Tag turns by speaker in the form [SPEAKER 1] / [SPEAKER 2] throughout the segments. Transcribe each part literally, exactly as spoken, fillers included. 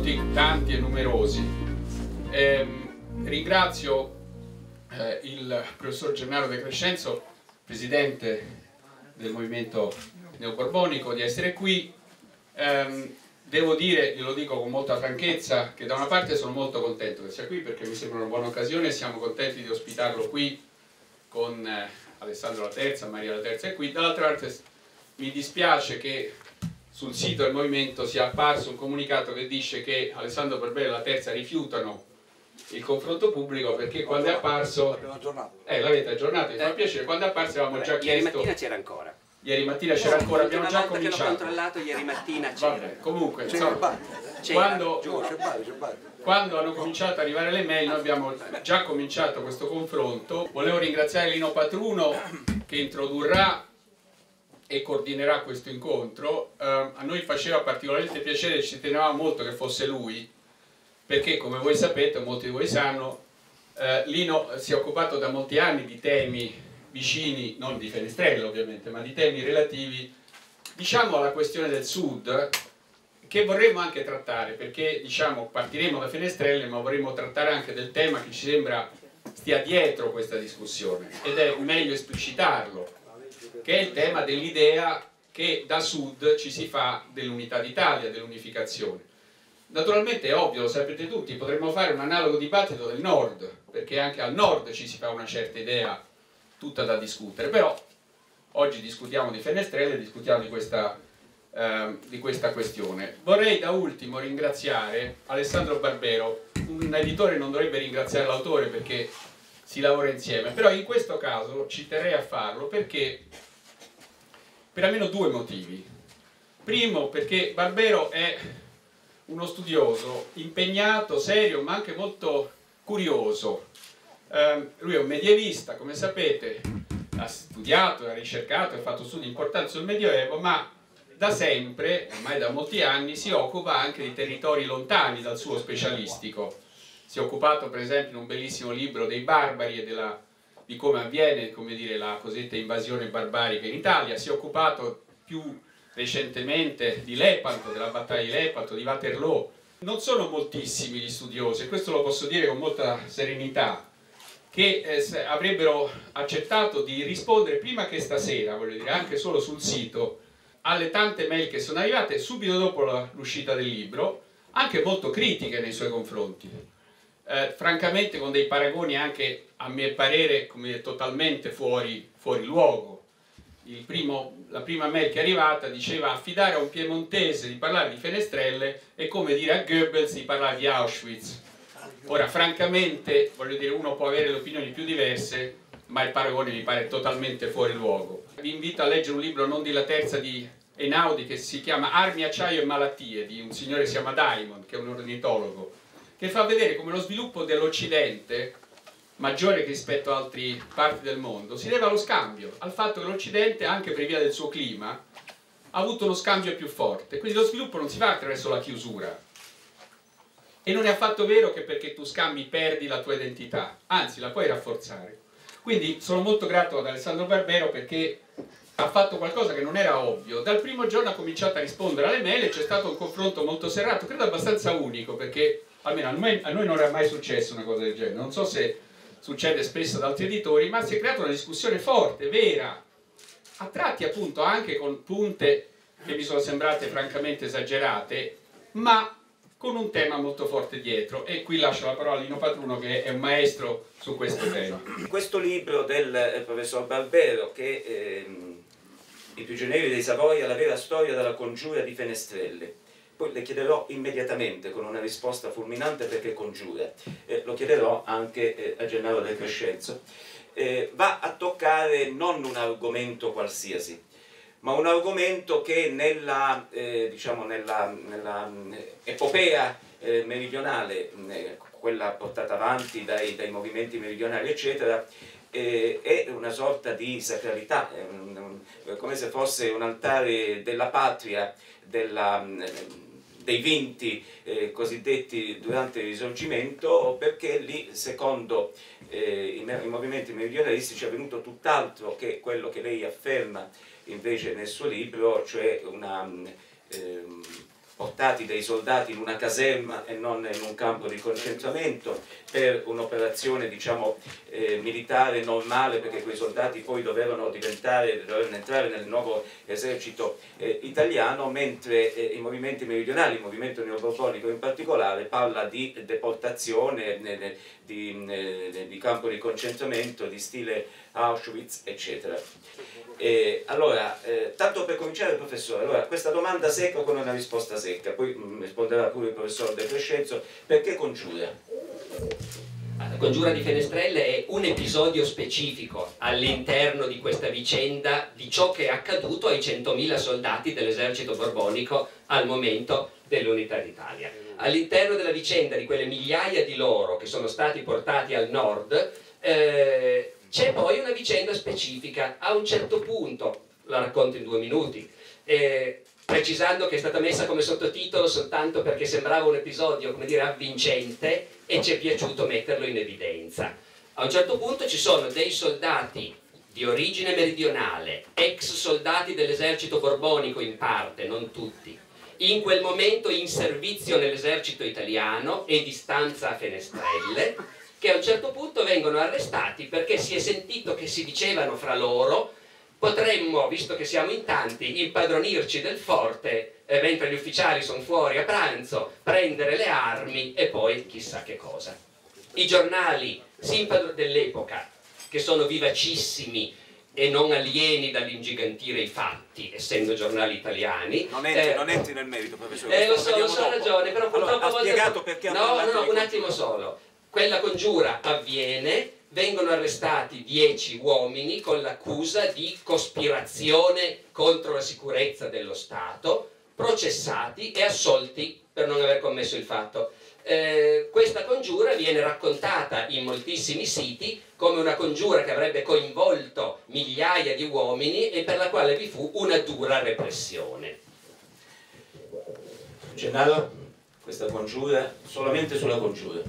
[SPEAKER 1] benvenuti tanti e numerosi. Eh, ringrazio eh, il professor Gennaro De Crescenzo, presidente del movimento neoborbonico, di essere qui. Eh, devo dire, glielo dico con molta franchezza, che da una parte sono molto contento che sia qui perché mi sembra una buona occasione e siamo contenti di ospitarlo qui con eh, Alessandro La Terza, Maria La Terza è qui. Dall'altra parte mi dispiace che sul sito del movimento sia apparso un comunicato che dice che Alessandro Barbero e La Terza rifiutano il confronto pubblico perché quando è apparso...
[SPEAKER 2] L'abbiamo aggiornato.
[SPEAKER 1] Eh, l'avete aggiornato, mi fa piacere, quando è apparso avevamo già chiesto...
[SPEAKER 3] Ieri mattina c'era ancora.
[SPEAKER 1] Ieri mattina c'era ancora, abbiamo già
[SPEAKER 3] volta
[SPEAKER 1] cominciato.
[SPEAKER 3] che l'ho controllato ieri mattina c'era.
[SPEAKER 1] Vabbè, comunque,
[SPEAKER 2] C'era
[SPEAKER 1] insomma,
[SPEAKER 2] il bar.
[SPEAKER 1] quando,
[SPEAKER 2] Giù, c'è il bar, c'è il bar.
[SPEAKER 1] quando hanno cominciato ad arrivare le mail, noi abbiamo già cominciato questo confronto. Volevo ringraziare Lino Patruno che introdurrà e coordinerà questo incontro. Eh, a noi faceva particolarmente piacere, ci tenevamo molto che fosse lui, perché come voi sapete, molti di voi sanno, eh, Lino si è occupato da molti anni di temi vicini, non di Fenestrelle ovviamente, ma di temi relativi, diciamo, alla questione del Sud, che vorremmo anche trattare, perché diciamo partiremo da Fenestrelle, ma vorremmo trattare anche del tema che ci sembra stia dietro questa discussione, ed è meglio esplicitarlo, che è il tema dell'idea che da Sud ci si fa dell'unità d'Italia, dell'unificazione. Naturalmente è ovvio, lo sapete tutti, potremmo fare un analogo dibattito del Nord, perché anche al Nord ci si fa una certa idea tutta da discutere, però oggi discutiamo di Fenestrelle, discutiamo di questa, eh, di questa questione. Vorrei da ultimo ringraziare Alessandro Barbero. Un editore non dovrebbe ringraziare l'autore perché si lavora insieme, però in questo caso ci terrei a farlo perché per almeno due motivi. Primo, perché Barbero è uno studioso impegnato, serio, ma anche molto curioso. Eh, lui è un medievista, come sapete, ha studiato, ha ricercato, ha fatto studi importanti sul Medioevo, ma da sempre, ormai da molti anni, si occupa anche di territori lontani dal suo specialistico. Si è occupato per esempio in un bellissimo libro dei barbari e della, di come avviene, come dire, la cosiddetta invasione barbarica in Italia. Si è occupato più recentemente di Lepanto, della battaglia di Lepanto, di Waterloo. Non sono moltissimi gli studiosi, e questo lo posso dire con molta serenità, che eh, avrebbero accettato di rispondere prima che stasera, voglio dire, anche solo sul sito, alle tante mail che sono arrivate subito dopo l'uscita del libro, anche molto critiche nei suoi confronti. Eh, francamente con dei paragoni anche, a mio parere, come dire, totalmente fuori, fuori luogo. Il primo, la prima mail che è arrivata diceva: affidare a un piemontese di parlare di Fenestrelle è come dire a Goebbels di parlare di Auschwitz. Ora, francamente, voglio dire, uno può avere le opinioni più diverse, ma il paragone mi pare totalmente fuori luogo. Vi invito a leggere un libro non di La Terza di Einaudi che si chiama Armi, acciaio e malattie, di un signore che si chiama Diamond, che è un ornitologo, che fa vedere come lo sviluppo dell'Occidente, maggiore che rispetto ad altre parti del mondo, si deve allo scambio, al fatto che l'Occidente, anche per via del suo clima, ha avuto uno scambio più forte. Quindi lo sviluppo non si fa attraverso la chiusura. E non è affatto vero che perché tu scambi perdi la tua identità, anzi la puoi rafforzare. Quindi sono molto grato ad Alessandro Barbero perché ha fatto qualcosa che non era ovvio. Dal primo giorno ha cominciato a rispondere alle mail e c'è stato un confronto molto serrato, credo abbastanza unico, perché almeno a noi, a noi non era mai successo una cosa del genere. Non so se succede spesso ad altri editori, ma si è creata una discussione forte, vera, a tratti appunto anche con punte che mi sono sembrate francamente esagerate, ma con un tema molto forte dietro. E qui lascio la parola a Lino Patruno, che è un maestro su questo tema.
[SPEAKER 3] Questo libro del eh, professor Barbero, che ehm, I prigionieri dei Savoia, la vera storia della congiura di Fenestrelle. Poi le chiederò immediatamente con una risposta fulminante perché congiura. Eh, lo chiederò anche eh, a Gennaro De Crescenzo. Eh, va a toccare non un argomento qualsiasi, ma un argomento che nella, eh, diciamo nella, nella epopea eh, meridionale, eh, quella portata avanti dai, dai movimenti meridionali, eccetera, eh, è una sorta di sacralità, è un, un, come se fosse un altare della patria, della, dei vinti eh, cosiddetti durante il Risorgimento, perché lì, secondo eh, i, i movimenti meridionalistici, è avvenuto tutt'altro che quello che lei afferma invece nel suo libro, cioè una, ehm, portati dai soldati in una caserma e non in un campo di concentramento per un'operazione, diciamo, eh, militare normale, perché quei soldati poi dovevano diventare, dovevano entrare nel nuovo esercito eh, italiano, mentre eh, i movimenti meridionali, il movimento neoborbonico in particolare, parla di deportazione, eh, di, eh, di campo di concentramento, di stile Auschwitz, eccetera. Eh, allora, eh, tanto per cominciare, professore, allora, questa domanda secca con una risposta secca, poi mh, risponderà pure il professor De Crescenzo: perché congiura?
[SPEAKER 2] La congiura di Fenestrelle è un episodio specifico all'interno di questa vicenda di ciò che è accaduto ai centomila soldati dell'esercito borbonico al momento dell'Unità d'Italia. All'interno della vicenda di quelle migliaia di loro che sono stati portati al nord, eh, c'è poi una vicenda specifica. A un certo punto, la racconto in due minuti, eh, precisando che è stata messa come sottotitolo soltanto perché sembrava un episodio, come dire, avvincente, e ci è piaciuto metterlo in evidenza. A un certo punto ci sono dei soldati di origine meridionale, ex soldati dell'esercito borbonico in parte, non tutti, in quel momento in servizio nell'esercito italiano e di stanza a Fenestrelle, che a un certo punto vengono arrestati perché si è sentito che si dicevano fra loro: potremmo, visto che siamo in tanti, impadronirci del forte eh, mentre gli ufficiali sono fuori a pranzo, prendere le armi e poi chissà che cosa. I giornali dell'epoca, che sono vivacissimi e non alieni dall'ingigantire i fatti, essendo giornali italiani.
[SPEAKER 3] Non entri,
[SPEAKER 2] eh,
[SPEAKER 3] non entri nel merito, professore.
[SPEAKER 2] Eh, lo so, lo so, ha ragione, però purtroppo...
[SPEAKER 3] Allora, ha
[SPEAKER 2] volte...
[SPEAKER 3] spiegato perché...
[SPEAKER 2] No, no, no, un attimo solo. Quella congiura avviene, vengono arrestati dieci uomini con l'accusa di cospirazione contro la sicurezza dello Stato, processati e assolti per non aver commesso il fatto. Eh, questa congiura viene raccontata in moltissimi siti come una congiura che avrebbe coinvolto migliaia di uomini e per la quale vi fu una dura repressione.
[SPEAKER 3] Gennaro, questa congiura, solamente sulla congiura.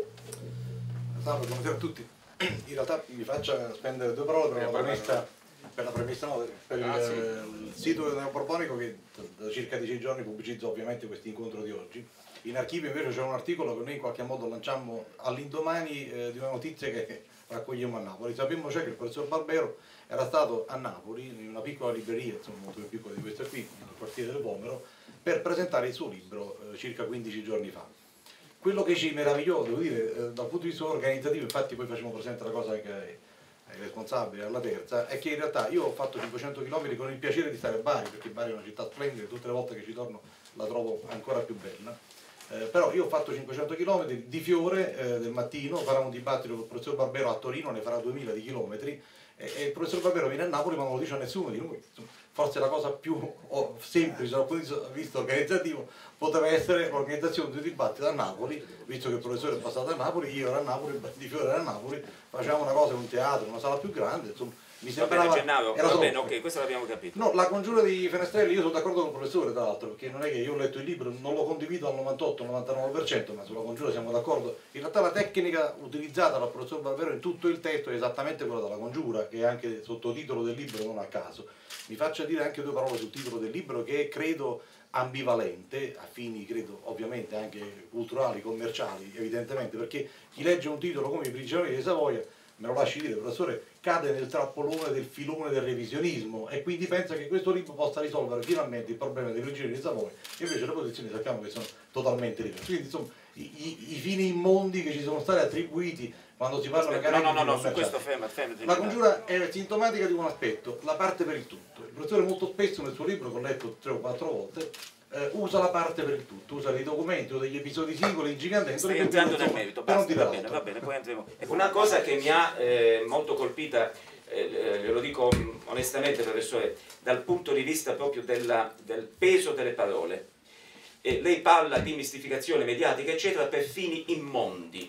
[SPEAKER 4] Salve, buonasera a tutti. In realtà mi faccia spendere due parole per la premessa, per, la premessa no, per
[SPEAKER 1] ah,
[SPEAKER 4] il,
[SPEAKER 1] sì.
[SPEAKER 4] il sito neoborbonico, che da circa dieci giorni pubblicizza ovviamente questo incontro di oggi. In archivio invece c'è un articolo che noi in qualche modo lanciammo all'indomani eh, di una notizia che raccogliamo a Napoli. Sappiamo cioè che il professor Barbero era stato a Napoli, in una piccola libreria, insomma molto più piccola di questa qui, nel quartiere del Vomero, per presentare il suo libro eh, circa quindici giorni fa. Quello che ci meravigliò, devo dire, eh, dal punto di vista organizzativo, infatti poi facciamo presente la cosa anche ai, ai responsabili, alla terza, è che in realtà io ho fatto cinquecento chilometri con il piacere di stare a Bari, perché Bari è una città splendida, tutte le volte che ci torno la trovo ancora più bella. Eh, però io ho fatto cinquecento chilometri di fiore eh, del mattino, farà un dibattito con il professor Barbero a Torino, ne farà duemila di chilometri, e, e il professor Barbero viene a Napoli ma non lo dice a nessuno di noi. Forse la cosa più oh, semplice dal punto di vista organizzativo poteva essere l'organizzazione di un dibattito a Napoli, visto che il professore è passato a Napoli, io ero a Napoli, il di fiore era a Napoli, facevamo una cosa in un teatro, in una sala più grande, insomma. Mi sembrava,
[SPEAKER 3] va bene, Gennaro,
[SPEAKER 4] era
[SPEAKER 3] va bene,
[SPEAKER 4] troppo.
[SPEAKER 3] ok, questo l'abbiamo capito.
[SPEAKER 4] No, la congiura di Fenestrelle, io sono d'accordo con il professore tra l'altro, perché non è che io ho letto il libro, non lo condivido al novantotto novantanove per cento, ma sulla congiura siamo d'accordo. In realtà la tecnica utilizzata dal professor Barbero in tutto il testo è esattamente quella della congiura, che è anche sottotitolo del libro, non a caso. Mi faccia dire anche due parole sul titolo del libro, che è, credo, ambivalente, a fini, credo, ovviamente anche culturali, commerciali, evidentemente, perché chi legge un titolo come I prigionieri di Savoia, me lo lasci dire, professore, cade nel trappolone del filone del revisionismo e quindi pensa che questo libro possa risolvere finalmente il problema dei prigionieri di Savoia, invece le posizioni sappiamo che sono totalmente diverse. Quindi insomma i, i, i fini immondi che ci sono stati attribuiti quando si parla
[SPEAKER 3] Aspetta,
[SPEAKER 4] magari
[SPEAKER 3] no, no, no,
[SPEAKER 4] di
[SPEAKER 3] no, su questo ferma, ferma.
[SPEAKER 4] la congiura è sintomatica di un aspetto, la parte per il tutto. Il professore molto spesso nel suo libro, che ho letto tre o quattro volte, eh, usa la parte per il tutto, usa dei documenti o degli episodi singoli ingigantendoli.
[SPEAKER 3] Stai entrando nel merito, basta, va bene, va bene, poi andremo. Ecco, una cosa che mi ha eh, molto colpita, eh, glielo dico onestamente professore, dal punto di vista proprio della, del peso delle parole. Eh, lei parla di mistificazione mediatica, eccetera, per fini immondi.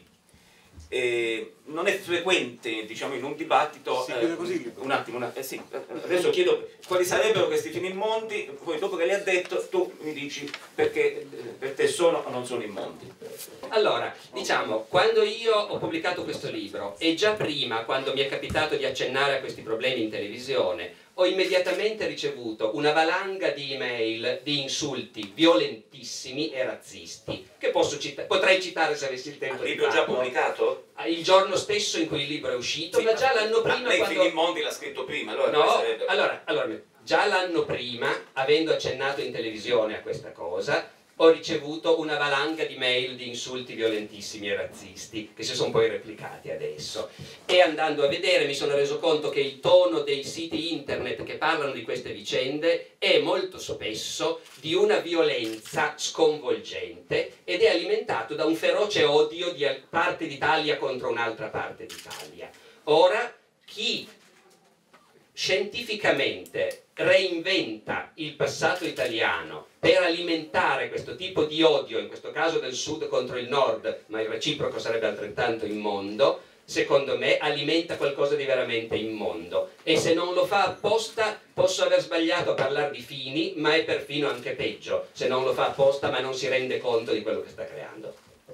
[SPEAKER 3] Eh, non è frequente, diciamo, in un dibattito.
[SPEAKER 4] Si
[SPEAKER 3] eh,
[SPEAKER 4] chiede così.
[SPEAKER 3] Un attimo, una, eh, sì, adesso chiedo quali sarebbero questi fini immondi, poi dopo che li ha detto tu mi dici perché per te sono o non sono immondi.
[SPEAKER 2] Allora, diciamo, quando io ho pubblicato questo libro e già prima, quando mi è capitato di accennare a questi problemi in televisione, ho immediatamente ricevuto una valanga di email di insulti violentissimi e razzisti, che posso cita- potrei citare se avessi il tempo
[SPEAKER 3] il
[SPEAKER 2] di
[SPEAKER 3] libro
[SPEAKER 2] farlo.
[SPEAKER 3] già pubblicato?
[SPEAKER 2] Il giorno stesso in cui il libro è uscito,
[SPEAKER 3] Sì,
[SPEAKER 2] ma già l'anno
[SPEAKER 3] ma
[SPEAKER 2] prima
[SPEAKER 3] lei
[SPEAKER 2] quando...
[SPEAKER 3] Finimondi l'ha scritto prima, allora
[SPEAKER 2] No,
[SPEAKER 3] sarebbe...
[SPEAKER 2] allora, allora, già l'anno prima, avendo accennato in televisione a questa cosa, ho ricevuto una valanga di mail di insulti violentissimi e razzisti, che si sono poi replicati adesso. E andando a vedere mi sono reso conto che il tono dei siti internet che parlano di queste vicende è molto spesso di una violenza sconvolgente ed è alimentato da un feroce odio di parte d'Italia contro un'altra parte d'Italia. Ora, chi scientificamente reinventa il passato italiano per alimentare questo tipo di odio, in questo caso del sud contro il nord, ma il reciproco sarebbe altrettanto immondo, secondo me alimenta qualcosa di veramente immondo. E se non lo fa apposta, posso aver sbagliato a parlare di Fini, ma è perfino anche peggio, se non lo fa apposta ma non si rende conto di quello che sta creando.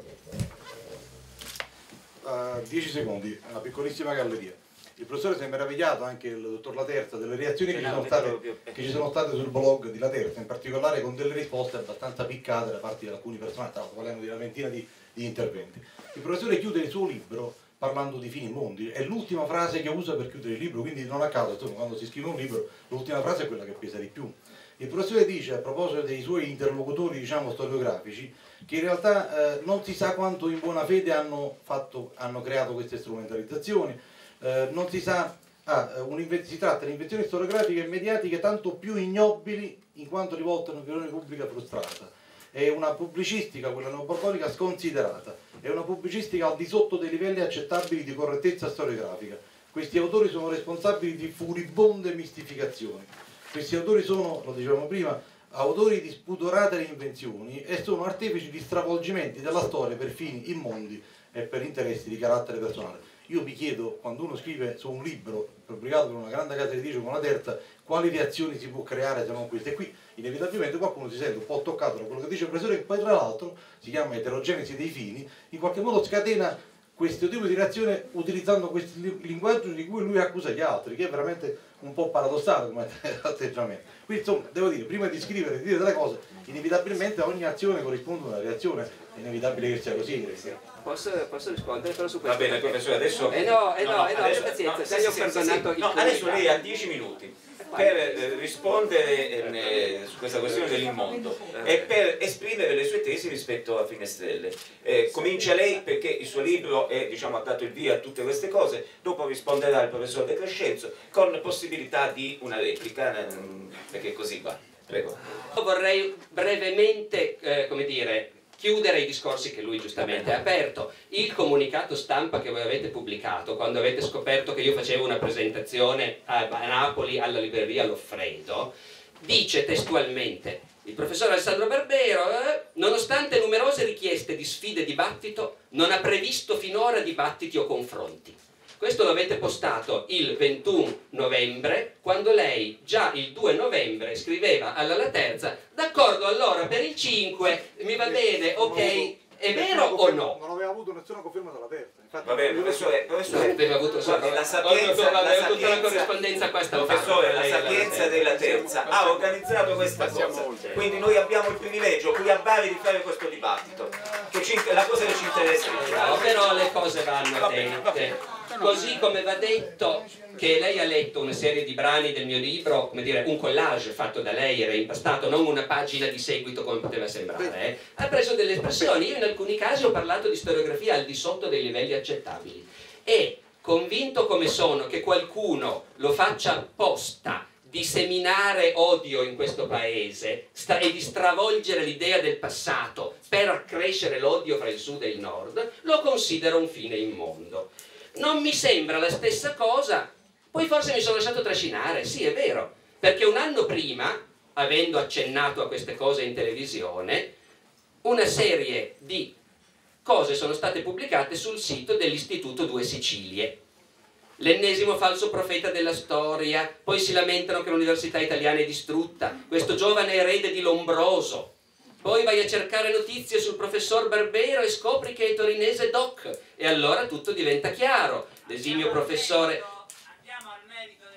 [SPEAKER 4] Uh, dieci secondi, una piccolissima galleria. Il professore si è meravigliato, anche il dottor Laterza, delle reazioni che ci, sono state, che ci sono state sul blog di Laterza, in particolare con delle risposte abbastanza piccate da parte di alcuni personaggi, parliamo di una ventina di, di interventi. Il professore chiude il suo libro parlando di Finimondi, è l'ultima frase che usa per chiudere il libro, quindi non a caso, insomma, quando si scrive un libro l'ultima frase è quella che pesa di più. Il professore dice, a proposito dei suoi interlocutori, diciamo, storiografici, che in realtà eh, non si sa quanto in buona fede hanno, fatto, hanno creato queste strumentalizzazioni. Eh, non si sa, ah, si tratta di invenzioni storiografiche e mediatiche tanto più ignobili in quanto rivoltano all'opinione pubblica frustrata. È una pubblicistica, quella neoborbonica, sconsiderata, è una pubblicistica al di sotto dei livelli accettabili di correttezza storiografica. Questi autori sono responsabili di furibonde mistificazioni. Questi autori sono, lo dicevamo prima, autori di spudorate reinvenzioni e sono artefici di stravolgimenti della storia per fini immondi e per interessi di carattere personale. Io mi chiedo, quando uno scrive su un libro pubblicato per una grande casa editrice come la Terza, quali reazioni si può creare se non queste. E qui inevitabilmente qualcuno si sente un po' toccato da quello che dice il professore, che poi tra l'altro si chiama eterogenesi dei fini, in qualche modo scatena questo tipo di reazione utilizzando questo linguaggio di cui lui accusa gli altri, che è veramente un po' paradossale come atteggiamento. Quindi insomma, devo dire, prima di scrivere e di dire delle cose, inevitabilmente a ogni azione corrisponde una reazione, è inevitabile che sia così.
[SPEAKER 2] Posso, posso rispondere però su questo?
[SPEAKER 3] Va bene, professore, adesso...
[SPEAKER 2] Eh no, eh no,
[SPEAKER 3] no, no,
[SPEAKER 2] eh no,
[SPEAKER 3] adesso,
[SPEAKER 2] pazienza,
[SPEAKER 3] no,
[SPEAKER 2] se
[SPEAKER 3] sì,
[SPEAKER 2] io ho
[SPEAKER 3] sì,
[SPEAKER 2] perdonato
[SPEAKER 3] sì, sì. No, adesso lei ha dieci minuti per eh, rispondere eh, su questa questione dell'immondo e per esprimere le sue tesi rispetto a Finestrelle. Eh, comincia lei perché il suo libro è, diciamo, ha dato il via a tutte queste cose, dopo risponderà il professor De Crescenzo con possibilità di una replica, eh, perché così va. Prego.
[SPEAKER 2] Vorrei brevemente, eh, come dire, chiudere i discorsi che lui giustamente ha aperto. Il comunicato stampa che voi avete pubblicato quando avete scoperto che io facevo una presentazione a, a Napoli alla libreria Loffredo dice testualmente: il professor Alessandro Barbero, eh, nonostante numerose richieste di sfide e dibattito, non ha previsto finora dibattiti o confronti. Questo l'avete postato il ventuno novembre, quando lei già il due novembre scriveva alla Laterza: d'accordo, allora per il cinque mi va bene, ok, è vero o no?
[SPEAKER 4] Non aveva avuto nessuna conferma dalla Terza. Infatti,
[SPEAKER 3] Va bene, professore, professore,
[SPEAKER 2] aveva avuto
[SPEAKER 3] guardi, la sapienza,
[SPEAKER 2] ho,
[SPEAKER 3] la
[SPEAKER 2] tutta la
[SPEAKER 3] sapienza,
[SPEAKER 2] corrispondenza qua stampata.
[SPEAKER 3] professore, la sapienza della Terza ha organizzato questa cosa, quindi noi abbiamo il privilegio qui a Bari di fare questo dibattito, che ci, la cosa che ci interessa.
[SPEAKER 2] No, però le cose vanno dette. Così come va detto che lei ha letto una serie di brani del mio libro, come dire, un collage fatto da lei e reimpastato, non una pagina di seguito come poteva sembrare, eh. Ha preso delle espressioni, io in alcuni casi ho parlato di storiografia al di sotto dei livelli accettabili e, convinto come sono che qualcuno lo faccia apposta di seminare odio in questo paese e di stravolgere l'idea del passato per accrescere l'odio fra il sud e il nord, lo considero un fine immondo. Non mi sembra la stessa cosa, poi forse mi sono lasciato trascinare, sì è vero, perché un anno prima, avendo accennato a queste cose in televisione, una serie di cose sono state pubblicate sul sito dell'Istituto Due Sicilie. L'ennesimo falso profeta della storia, poi si lamentano che l'università italiana è distrutta, questo giovane erede di Lombroso. Poi vai a cercare notizie sul professor Barbero e scopri che è torinese doc, e allora tutto diventa chiaro. L'esimio professore...
[SPEAKER 5] Andiamo al merito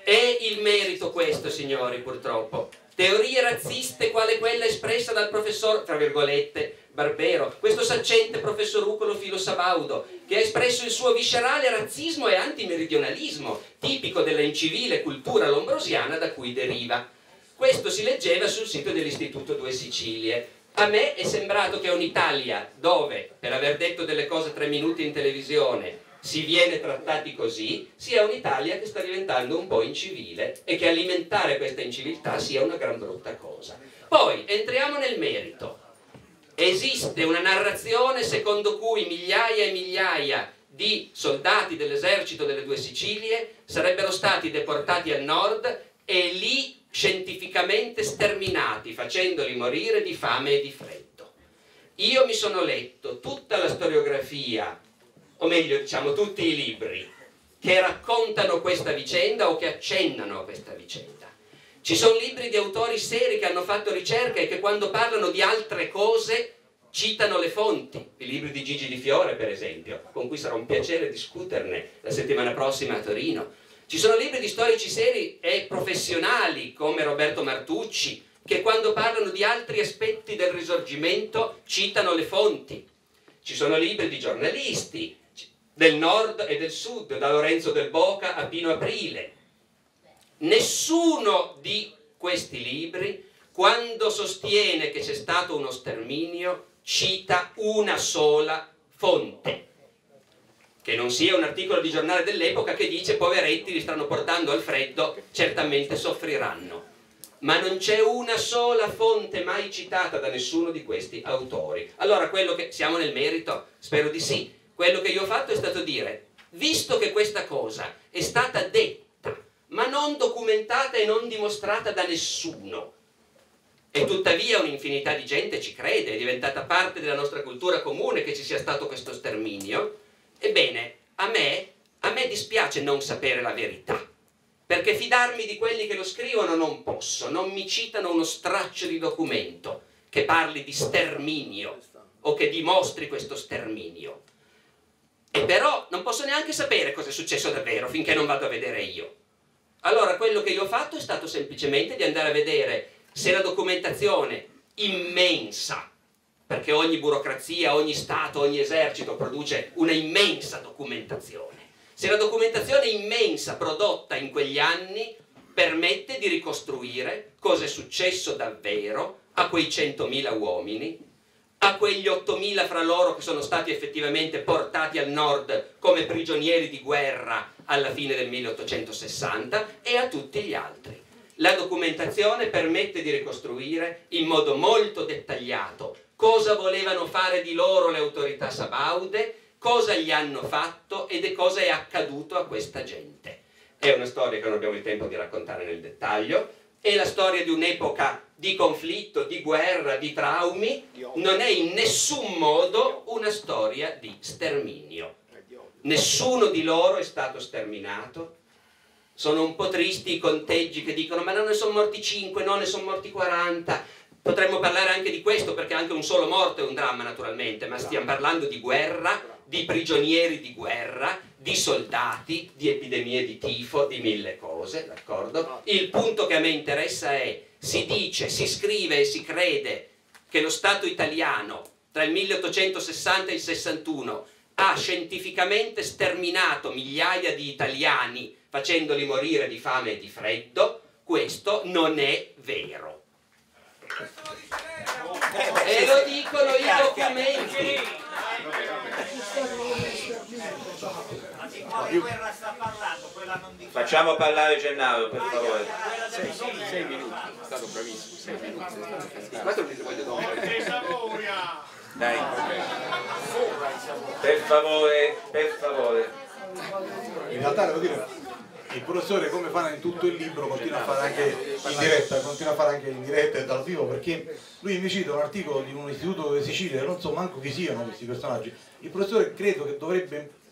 [SPEAKER 2] È il merito questo, signori, purtroppo. Teorie razziste quale quella espressa dal professor, tra virgolette, Barbero, questo saccente professor Rucolo Filo-Sabaudo, che ha espresso il suo viscerale razzismo e antimeridionalismo, tipico della incivile cultura lombrosiana da cui deriva. Questo si leggeva sul sito dell'Istituto Due Sicilie. A me è sembrato che un'Italia dove, per aver detto delle cose tre minuti in televisione, si viene trattati così, sia un'Italia che sta diventando un po' incivile e che alimentare questa inciviltà sia una gran brutta cosa. Poi entriamo nel merito. Esiste una narrazione secondo cui migliaia e migliaia di soldati dell'esercito delle Due Sicilie sarebbero stati deportati al nord e lì scientificamente sterminati, facendoli morire di fame e di freddo. Io mi sono letto tutta la storiografia, o meglio diciamo tutti i libri che raccontano questa vicenda o che accennano a questa vicenda. Ci sono libri di autori seri che hanno fatto ricerca e che quando parlano di altre cose citano le fonti. I libri di Gigi Di Fiore, per esempio, con cui sarà un piacere discuterne la settimana prossima a Torino. Ci sono libri di storici seri e professionali come Roberto Martucci che quando parlano di altri aspetti del Risorgimento citano le fonti. Ci sono libri di giornalisti del nord e del sud, da Lorenzo del Boca a Pino Aprile. Nessuno di questi libri, quando sostiene che c'è stato uno sterminio, cita una sola fonte. Che non sia un articolo di giornale dell'epoca che dice poveretti li stanno portando al freddo, certamente soffriranno. Ma non c'è una sola fonte mai citata da nessuno di questi autori. Allora quello che, siamo nel merito? Spero di sì. Quello che io ho fatto è stato dire, visto che questa cosa è stata detta, ma non documentata e non dimostrata da nessuno, e tuttavia un'infinità di gente ci crede, è diventata parte della nostra cultura comune che ci sia stato questo sterminio, ebbene, a me, a me dispiace non sapere la verità, perché fidarmi di quelli che lo scrivono non posso, non mi citano uno straccio di documento che parli di sterminio o che dimostri questo sterminio. E però non posso neanche sapere cosa è successo davvero finché non vado a vedere io. Allora quello che io ho fatto è stato semplicemente di andare a vedere se la documentazione immensa, perché ogni burocrazia, ogni Stato, ogni esercito produce una immensa documentazione, se la documentazione immensa prodotta in quegli anni permette di ricostruire cosa è successo davvero a quei centomila uomini, a quegli ottomila fra loro che sono stati effettivamente portati al nord come prigionieri di guerra alla fine del milleottocentosessanta e a tutti gli altri. La documentazione permette di ricostruire in modo molto dettagliato cosa volevano fare di loro le autorità sabaude, cosa gli hanno fatto ed è cosa è accaduto a questa gente. È una storia che non abbiamo il tempo di raccontare nel dettaglio, è la storia di un'epoca di conflitto, di guerra, di traumi, non è in nessun modo una storia di sterminio. Nessuno di loro è stato sterminato. Sono un po' tristi i conteggi che dicono ma non ne sono morti cinque, no, ne sono morti quaranta. Potremmo parlare anche di questo perché anche un solo morto è un dramma naturalmente, ma stiamo parlando di guerra, di prigionieri di guerra, di soldati, di epidemie di tifo, di mille cose, d'accordo? Il punto che a me interessa è, si dice, si scrive e si crede che lo Stato italiano tra il milleottocentosessanta e il sessantuno ha scientificamente sterminato migliaia di italiani facendoli morire di fame e di freddo, questo non è vero. E lo dicono i documenti.
[SPEAKER 3] Facciamo parlare Gennaro, per favore.
[SPEAKER 1] sei minuti, è stato bravissimo, sei minuti. Questo lo voglio dopo.
[SPEAKER 3] Dai. Per favore, per favore.
[SPEAKER 4] In realtà devo dire, il professore come fa in tutto il libro continua a fare anche in diretta, continua a fare anche in diretta e dal vivo, perché lui mi cita un articolo di un istituto di Sicilia, non so manco chi siano questi personaggi. Il professore credo che dovrebbe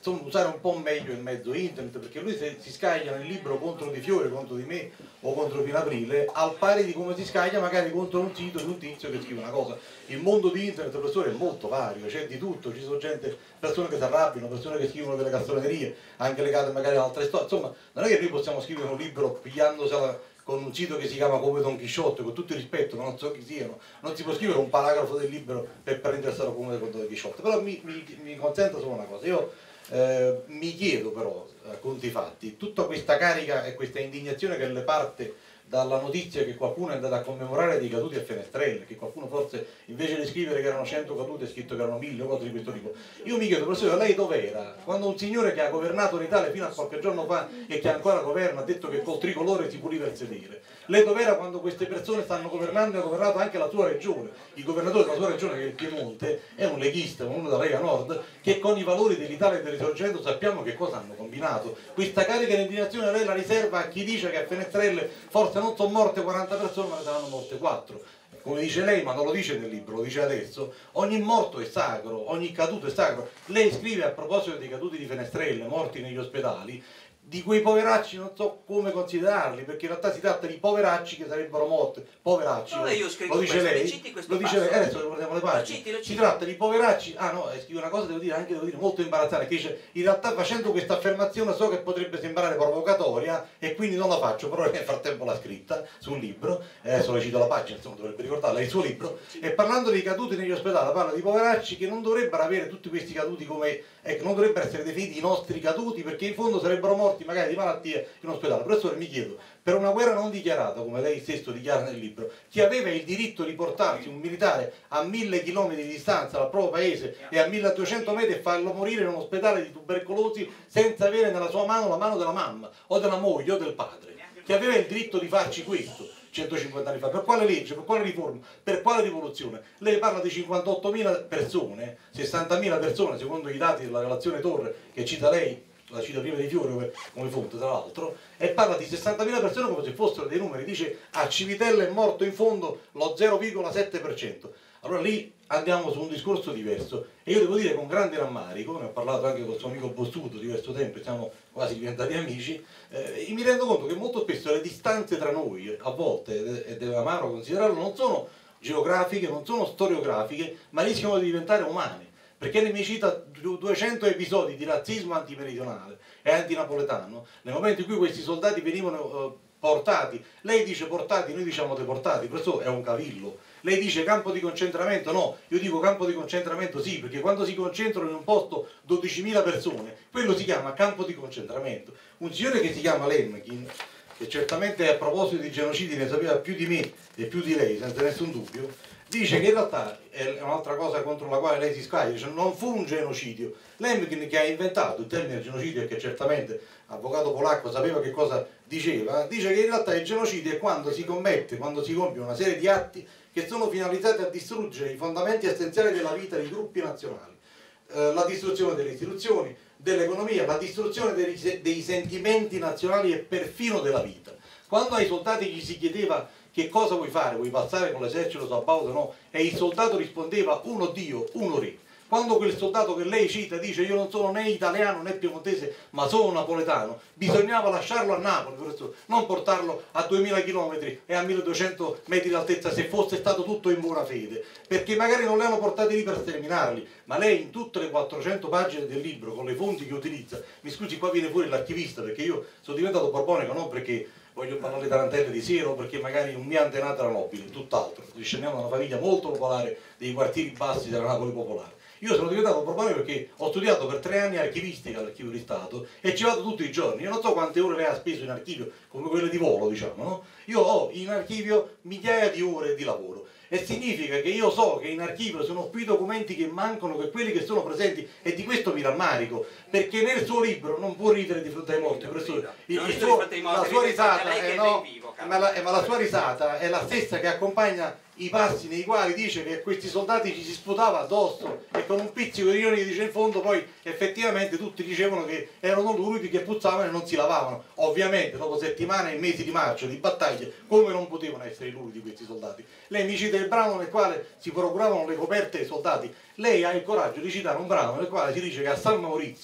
[SPEAKER 4] insomma, usare un po' meglio il mezzo internet, perché lui se si scaglia nel libro contro Di Fiore, contro di me o contro Pino Aprile, al pari di come si scaglia magari contro un sito di un tizio che scrive una cosa. Il mondo di internet, professore, è molto vario, c'è di tutto, ci sono gente, persone che si arrabbiano, persone che scrivono delle castronerie, anche legate magari ad altre storie, insomma non è che noi possiamo scrivere un libro pigliandosela con un sito che si chiama come Don Chisciotte, con tutto il rispetto, ma non so chi siano, non si può scrivere un paragrafo del libro per prenderselo come Don Chisciotte. Però mi, mi, mi consento solo una cosa, io eh, mi chiedo però, a conti fatti, tutta questa carica e questa indignazione che le parte dalla notizia che qualcuno è andato a commemorare dei caduti a Fenestrelle, che qualcuno forse invece di scrivere che erano cento caduti ha scritto che erano mille o cose di questo tipo. Io mi chiedo, professore, lei dov'era? Quando un signore che ha governato l'Italia fino a qualche giorno fa e che ancora governa ha detto che col tricolore si puliva il sedere. Lei dov'era quando queste persone stanno governando e hanno governato anche la sua regione? Il governatore della sua regione, che è il Piemonte, è un leghista, uno della Lega Nord, che con i valori dell'Italia e del Risorgimento sappiamo che cosa hanno combinato. Questa carica di indignazione lei la riserva a chi dice che a Fenestrelle forse non sono morte quaranta persone, ma ne saranno morte quattro. Come dice lei, ma non lo dice nel libro, lo dice adesso, ogni morto è sacro, ogni caduto è sacro. Lei scrive a proposito dei caduti di Fenestrelle, morti negli ospedali, di quei poveracci non so come considerarli, perché in realtà si tratta di poveracci che sarebbero morti, poveracci,
[SPEAKER 3] no, io
[SPEAKER 4] lo dice
[SPEAKER 3] questo,
[SPEAKER 4] lei, lo dice lei, adesso guardiamo le pagine, lo citi, lo citi. Si tratta di poveracci, ah no, scrive una cosa devo dire anche devo dire molto imbarazzante, che dice in realtà facendo questa affermazione so che potrebbe sembrare provocatoria e quindi non la faccio, però nel frattempo l'ha scritta sul libro, adesso le cito la pagina, insomma dovrebbe ricordarla, il suo libro, e parlando dei caduti negli ospedali parla di poveracci che non dovrebbero avere tutti questi caduti come, ecco, non dovrebbero essere definiti i nostri caduti, perché in fondo sarebbero morti magari di malattia in ospedale. Professore, mi chiedo, per una guerra non dichiarata, come lei stesso dichiara nel libro, chi aveva il diritto di portarsi un militare a mille chilometri di distanza dal proprio paese e a milleduecento metri e farlo morire in un ospedale di tubercolosi senza avere nella sua mano la mano della mamma o della moglie o del padre? Chi aveva il diritto di farci questo centocinquanta anni fa? Per quale legge? Per quale riforma? Per quale rivoluzione? Lei parla di cinquantottomila persone, sessantamila persone secondo i dati della relazione Torre che cita lei, la cita prima di Fiore come, come fonte tra l'altro, e parla di sessantamila persone come se fossero dei numeri, dice a Civitella è morto in fondo lo zero virgola sette per cento. Allora lì andiamo su un discorso diverso e io devo dire con grande rammarico, ne ho parlato anche con il suo amico Bossuto diverso tempo, siamo quasi diventati amici, eh, mi rendo conto che molto spesso le distanze tra noi, a volte, ed è amaro considerarlo, non sono geografiche, non sono storiografiche, ma rischiano di diventare umane. Perché lei mi cita duecento episodi di razzismo antimeridionale e antinapoletano, nel momento in cui questi soldati venivano eh, portati, lei dice portati, noi diciamo deportati, questo è un cavillo. Lei dice campo di concentramento, no, io dico campo di concentramento sì, perché quando si concentrano in un posto dodicimila persone, quello si chiama campo di concentramento. Un signore che si chiama Lemkin, che certamente a proposito di genocidi ne sapeva più di me e più di lei, senza nessun dubbio, dice che in realtà è un'altra cosa contro la quale lei si scaglia, dice non fu un genocidio. Lemkin, che ha inventato il termine genocidio e che certamente avvocato polacco sapeva che cosa diceva, dice che in realtà il genocidio è quando si commette, quando si compie una serie di atti che sono finalizzati a distruggere i fondamenti essenziali della vita dei gruppi nazionali, eh, la distruzione delle istituzioni, dell'economia, la distruzione dei, dei sentimenti nazionali e perfino della vita. Quando ai soldati gli si chiedeva che cosa vuoi fare, vuoi passare con l'esercito sabaudo o no, e il soldato rispondeva uno Dio, uno re. Quando quel soldato che lei cita dice io non sono né italiano né piemontese ma sono napoletano, bisognava lasciarlo a Napoli, professore, non portarlo a duemila chilometri e a milleduecento metri d'altezza se fosse stato tutto in buona fede, perché magari non li hanno portati lì per sterminarli, ma lei in tutte le quattrocento pagine del libro con le fonti che utilizza, mi scusi qua viene fuori l'archivista perché io sono diventato borbonico non perché voglio parlare di tarantelle di siero perché magari un mio antenato era nobile, tutt'altro, discendiamo da una famiglia molto popolare dei quartieri bassi della Napoli popolare. Io sono diventato borbonico perché ho studiato per tre anni archivistica all'Archivio di Stato e ci vado tutti i giorni. Io non so quante ore lei ha speso in archivio, come quelle di volo, diciamo, no? Io ho in archivio migliaia di ore di lavoro e significa che io so che in archivio sono più documenti che mancano che quelli che sono presenti e di questo mi rammarico, perché nel suo libro non può ridere di fronte ai morti, professore. Il, il suo, la sua risata è, no, ma, la, ma la sua risata è la stessa che accompagna i passi nei quali dice che questi soldati ci si sputava addosso e con un pizzico di ironia dice in fondo poi effettivamente tutti dicevano che erano luridi che puzzavano e non si lavavano. Ovviamente dopo settimane e mesi di marcia, di battaglie, come non potevano essere luridi questi soldati? Lei mi cita il brano nel quale si procuravano le coperte ai soldati. Lei ha il coraggio di citare un brano nel quale si dice che a San Maurizio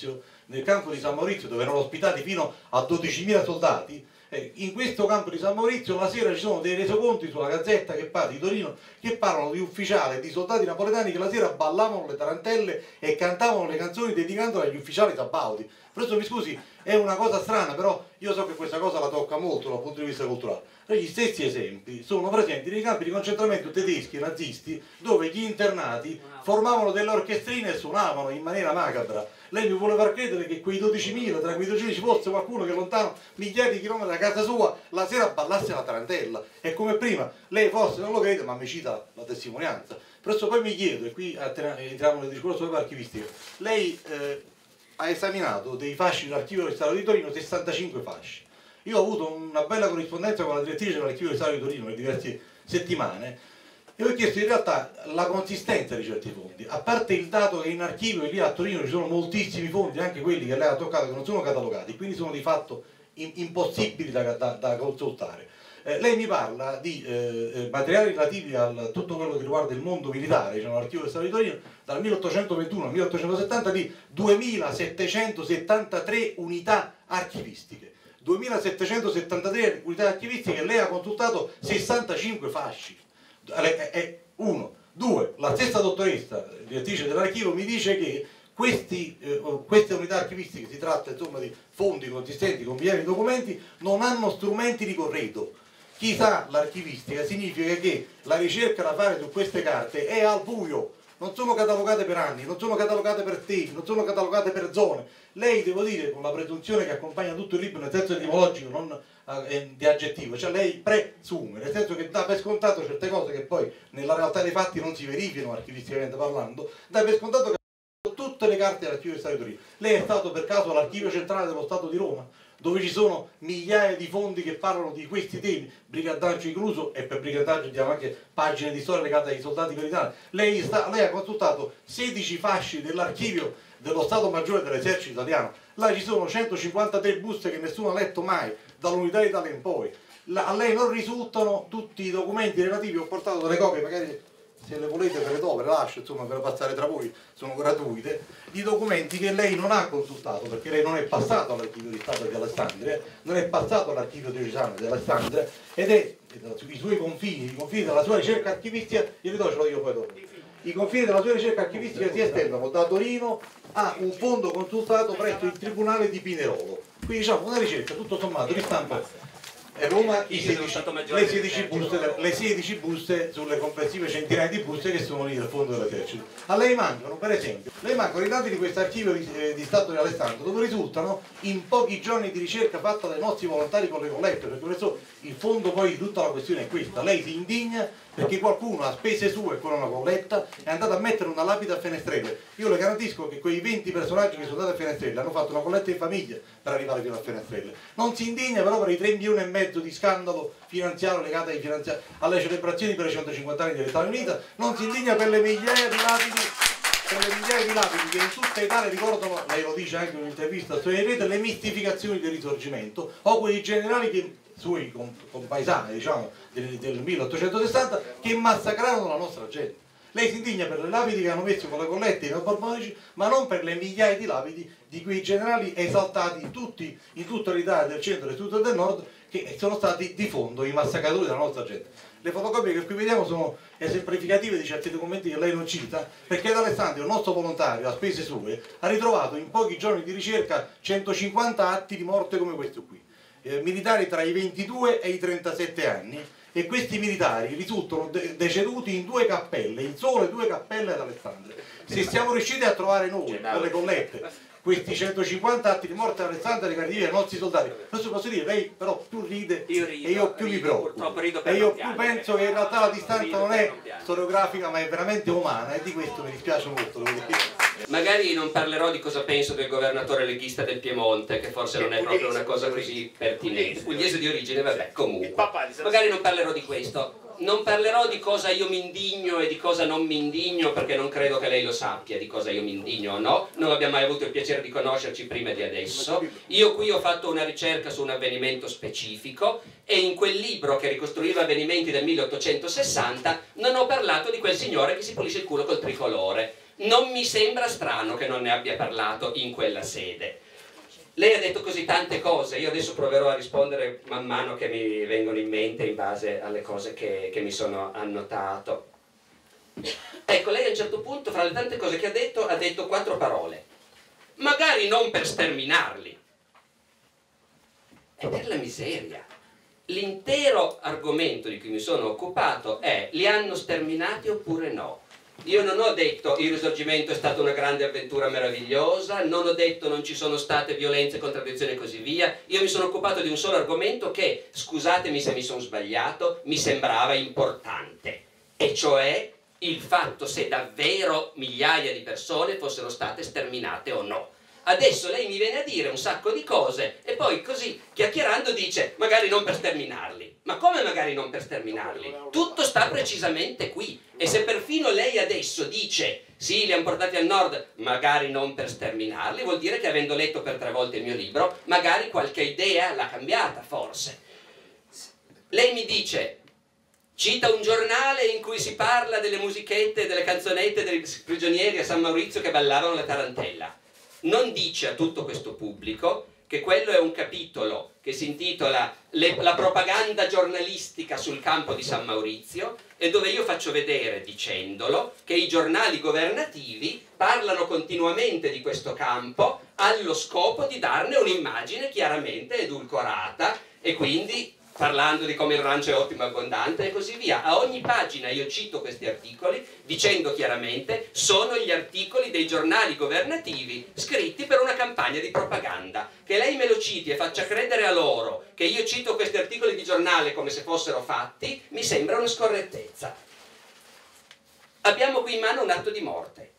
[SPEAKER 4] nel campo di San Maurizio, dove erano ospitati fino a dodicimila soldati. In questo campo di San Maurizio la sera ci sono dei resoconti sulla Gazzetta che parla di Torino, che parlano di ufficiali e di soldati napoletani che la sera ballavano le tarantelle e cantavano le canzoni dedicandole agli ufficiali sabauti. Adesso mi scusi, è una cosa strana, però io so che questa cosa la tocca molto dal punto di vista culturale. Gli stessi esempi sono presenti nei campi di concentramento tedeschi e nazisti, dove gli internati formavano delle orchestrine e suonavano in maniera macabra. Lei mi vuole far credere che quei dodicimila, tra quei dodicimila ci fosse qualcuno che lontano migliaia di chilometri da casa sua la sera ballasse la tarantella. E come prima, lei forse non lo crede, ma mi cita la testimonianza. Presso poi mi chiedo, e qui entriamo nel discorso dell'archivistica, lei eh, ha esaminato dei fasci dell'archivio del Stato di Torino, sessantacinque fasci. Io ho avuto una bella corrispondenza con la direttrice dell'archivio del Stato di Torino per diverse settimane e ho chiesto in realtà la consistenza di certi fondi, a parte il dato che in archivio lì a Torino ci sono moltissimi fondi, anche quelli che lei ha toccato, che non sono catalogati, quindi sono di fatto in, impossibili da, da, da consultare. Eh, lei mi parla di eh, materiali relativi a tutto quello che riguarda il mondo militare, cioè l'archivio del Stato di Torino, dal millottocentoventuno al millottocentosettanta di duemilasettecentosettantatré unità archivistiche. duemilasettecentosettantatré unità archivistiche, lei ha consultato sessantacinque fasci. Uno. Due. La stessa dottoressa, direttrice dell'archivio, mi dice che questi, eh, queste unità archivistiche, si tratta insomma di fondi consistenti con migliaia di documenti, non hanno strumenti di corredo. Chi sa l'archivistica significa che la ricerca da fare su queste carte è al buio, non sono catalogate per anni, non sono catalogate per temi, non sono catalogate per zone. Lei, devo dire, con la presunzione che accompagna tutto il libro nel senso etimologico, non eh, di aggettivo, cioè lei presume, nel senso che dà per scontato certe cose che poi nella realtà dei fatti non si verificano archivisticamente parlando, dà per scontato che tutte le carte dell'archivio del Stato di Torino. Lei è stato per caso all'archivio centrale dello Stato di Roma, dove ci sono migliaia di fondi che parlano di questi temi, brigantaggio incluso, e per brigantaggio diamo anche pagine di storia legate ai soldati militari. Lei, sta, lei ha consultato sedici fasci dell'archivio dello Stato Maggiore dell'Esercito Italiano. Là ci sono centocinquantatré buste che nessuno ha letto mai, dall'Unità d'Italia in poi. La, a lei non risultano tutti i documenti relativi, ho portato delle copie, magari se le volete ve le do, ve le lascio, insomma, per passare tra voi, sono gratuite, di documenti che lei non ha consultato, perché lei non è passato all'archivio di Stato di Alessandria, non è passato all'archivio diocesano di Alessandria, ed è i suoi confini, i confini della sua ricerca archivistica, glieli do, ce l'ho io poi dopo. I confini della sua ricerca archivistica si estendono da Torino a un fondo consultato presso il Tribunale di Pinerolo. Quindi diciamo una ricerca tutto sommato di stampa Roma, i sedici, le, sedici buste, le sedici buste sulle complessive centinaia di buste che sono lì nel fondo dell'esercito. A lei mancano, per esempio, lei mancano i dati di questo archivio di, eh, di Stato di Alessandro, dove risultano in pochi giorni di ricerca fatta dai nostri volontari con le collette, perché adesso il fondo poi di tutta la questione è questa. Lei si indigna perché qualcuno a spese sue con una colletta è andato a mettere una lapide a Fenestrelle. Io le garantisco che quei venti personaggi che sono andati a Fenestrelle hanno fatto una colletta in famiglia per arrivare fino a Fenestrelle. Non si indigna però per i tre milioni e mezzo di scandalo finanziario legato ai finanzi alle celebrazioni per i centocinquanta anni dell'Italia Unita, non si indigna per le migliaia di lapidi, per le migliaia di lapidi che in tutta Italia ricordano, lei lo dice anche in un'intervista a Storia Rete, le mistificazioni del Risorgimento, o quei generali che suoi compaesani, diciamo, del, del milleottocentosessanta, che massacrarono la nostra gente. Lei si indigna per le lapidi che hanno messo con le collette i neoborbonici, ma non per le migliaia di lapidi di quei generali esaltati in, tutti, in tutta l'Italia del centro e tutto del nord, che sono stati di fondo i massacratori della nostra gente. Le fotocopie che qui vediamo sono esemplificative di certi documenti che lei non cita, perché D'Alessandro, il nostro volontario, a spese sue, ha ritrovato in pochi giorni di ricerca centocinquanta atti di morte come questo qui. Eh, militari tra i ventidue e i trentasette anni, e questi militari risultano de deceduti in due cappelle, in sole due cappelle ad Alessandria. Se siamo riusciti a trovare noi, con le collette, questi centocinquanta atti di morte ad Alessandria ricarditi ai nostri soldati, questo posso dire, lei però più ride io rido, e io più rido, mi preoccupo, e io più penso che in realtà la distanza non è storiografica ma è veramente umana, e di questo mi dispiace molto.
[SPEAKER 2] Magari non parlerò di cosa penso del governatore leghista del Piemonte, che forse non è proprio una cosa così pertinente. Pugliese di origine, vabbè, comunque. Magari non parlerò di questo. Non parlerò di cosa io mi indigno e di cosa non mi indigno, perché non credo che lei lo sappia di cosa io mi indigno o no. Non abbiamo mai avuto il piacere di conoscerci prima di adesso. Io qui ho fatto una ricerca su un avvenimento specifico e in quel libro che ricostruiva avvenimenti del milleottocentosessanta non ho parlato di quel signore che si pulisce il culo col tricolore. non mi sembra strano che non ne abbia parlato in quella sede. Lei ha detto così tante cose, io adesso proverò a rispondere man mano che mi vengono in mente in base alle cose che, che mi sono annotato. Ecco, lei a un certo punto, fra le tante cose che ha detto, ha detto quattro parole. Magari non per sterminarli. E per la miseria. L'intero argomento di cui mi sono occupato è: li hanno sterminati oppure no? Io non ho detto il risorgimento è stata una grande avventura meravigliosa, non ho detto non ci sono state violenze, contraddizioni e così via. Io mi sono occupato di un solo argomento che, scusatemi se mi sono sbagliato, mi sembrava importante, e cioè il fatto se davvero migliaia di persone fossero state sterminate o no. Adesso lei mi viene a dire un sacco di cose e poi così, chiacchierando, dice magari non per sterminarli. Ma come magari non per sterminarli? Tutto sta precisamente qui. E se perfino lei adesso dice sì, li hanno portati al nord, magari non per sterminarli, vuol dire che, avendo letto per tre volte il mio libro, magari qualche idea l'ha cambiata, forse. Lei mi dice, cita un giornale in cui si parla delle musichette, delle canzonette dei prigionieri a San Maurizio che ballavano la tarantella. Non dice a tutto questo pubblico che quello è un capitolo che si intitola le, La propaganda giornalistica sul campo di San Maurizio, e dove io faccio vedere, dicendolo, che i giornali governativi parlano continuamente di questo campo allo scopo di darne un'immagine chiaramente edulcorata, e quindi parlando di come il rancio è ottimo e abbondante e così via. A ogni pagina io cito questi articoli dicendo chiaramente sono gli articoli dei giornali governativi scritti per una campagna di propaganda. Che lei me lo citi e faccia credere a loro che io cito questi articoli di giornale come se fossero fatti mi sembra una scorrettezza. Abbiamo qui in mano un atto di morte.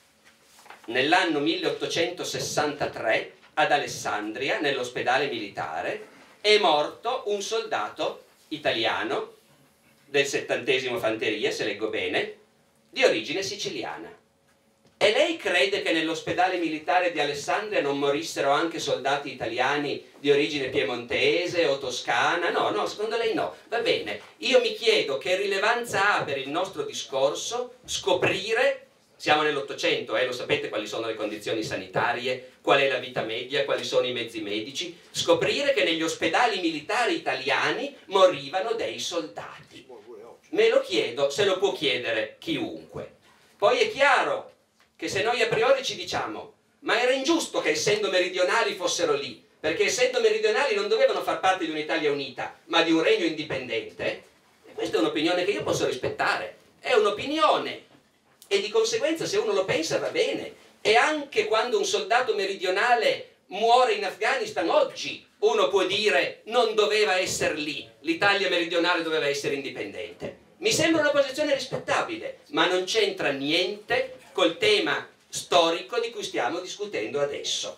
[SPEAKER 2] Nell'anno milleottocentosessantatré ad Alessandria, nell'ospedale militare, è morto un soldato italiano del settantesimo Fanteria, se leggo bene, di origine siciliana. E lei crede che nell'ospedale militare di Alessandria non morissero anche soldati italiani di origine piemontese o toscana? No, no, secondo lei no. Va bene. Io mi chiedo che rilevanza ha per il nostro discorso scoprire, siamo nell'Ottocento, eh, lo sapete quali sono le condizioni sanitarie, qual è la vita media, quali sono i mezzi medici, scoprire che negli ospedali militari italiani morivano dei soldati. Me lo chiedo, se lo può chiedere chiunque. Poi è chiaro che se noi a priori ci diciamo ma era ingiusto che essendo meridionali fossero lì, perché essendo meridionali non dovevano far parte di un'Italia unita, ma di un regno indipendente, e questa è un'opinione che io posso rispettare, è un'opinione. E di conseguenza se uno lo pensa va bene. E anche quando un soldato meridionale muore in Afghanistan oggi, uno può dire non doveva essere lì, l'Italia meridionale doveva essere indipendente. Mi sembra una posizione rispettabile, ma non c'entra niente col tema storico di cui stiamo discutendo adesso.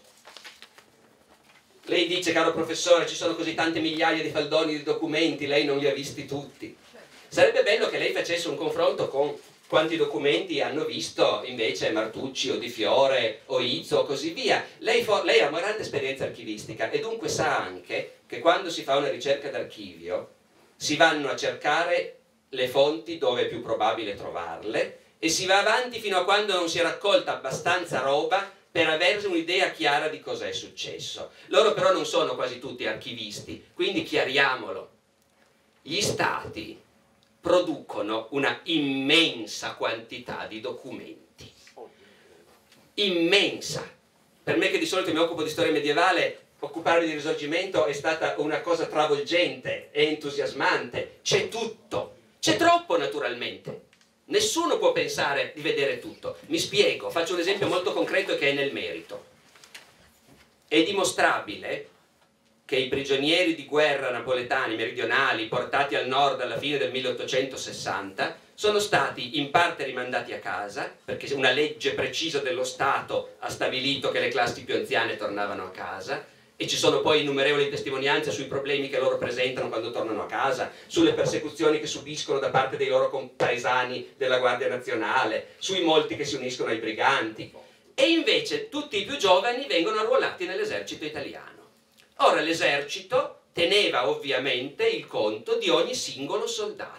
[SPEAKER 2] Lei dice, caro professore, ci sono così tante migliaia di faldoni di documenti, lei non li ha visti tutti. Sarebbe bello che lei facesse un confronto con quanti documenti hanno visto invece Martucci o Di Fiore o Izzo o così via. Lei, lei ha una grande esperienza archivistica e dunque sa anche che quando si fa una ricerca d'archivio si vanno a cercare le fonti dove è più probabile trovarle e si va avanti fino a quando non si è raccolta abbastanza roba per avere un'idea chiara di cosa è successo. Loro però non sono quasi tutti archivisti, quindi chiariamolo. Gli stati producono una immensa quantità di documenti. Immensa. Per me che di solito mi occupo di storia medievale, occuparmi di Risorgimento è stata una cosa travolgente e entusiasmante. C'è tutto. C'è troppo, naturalmente. Nessuno può pensare di vedere tutto. Mi spiego, faccio un esempio molto concreto che è nel merito. È dimostrabile che i prigionieri di guerra napoletani meridionali portati al nord alla fine del milleottocentosessanta sono stati in parte rimandati a casa, perché una legge precisa dello Stato ha stabilito che le classi più anziane tornavano a casa, e ci sono poi innumerevoli testimonianze sui problemi che loro presentano quando tornano a casa, sulle persecuzioni che subiscono da parte dei loro compaesani della Guardia Nazionale, sui molti che si uniscono ai briganti. E invece tutti i più giovani vengono arruolati nell'esercito italiano. Ora l'esercito teneva ovviamente il conto di ogni singolo soldato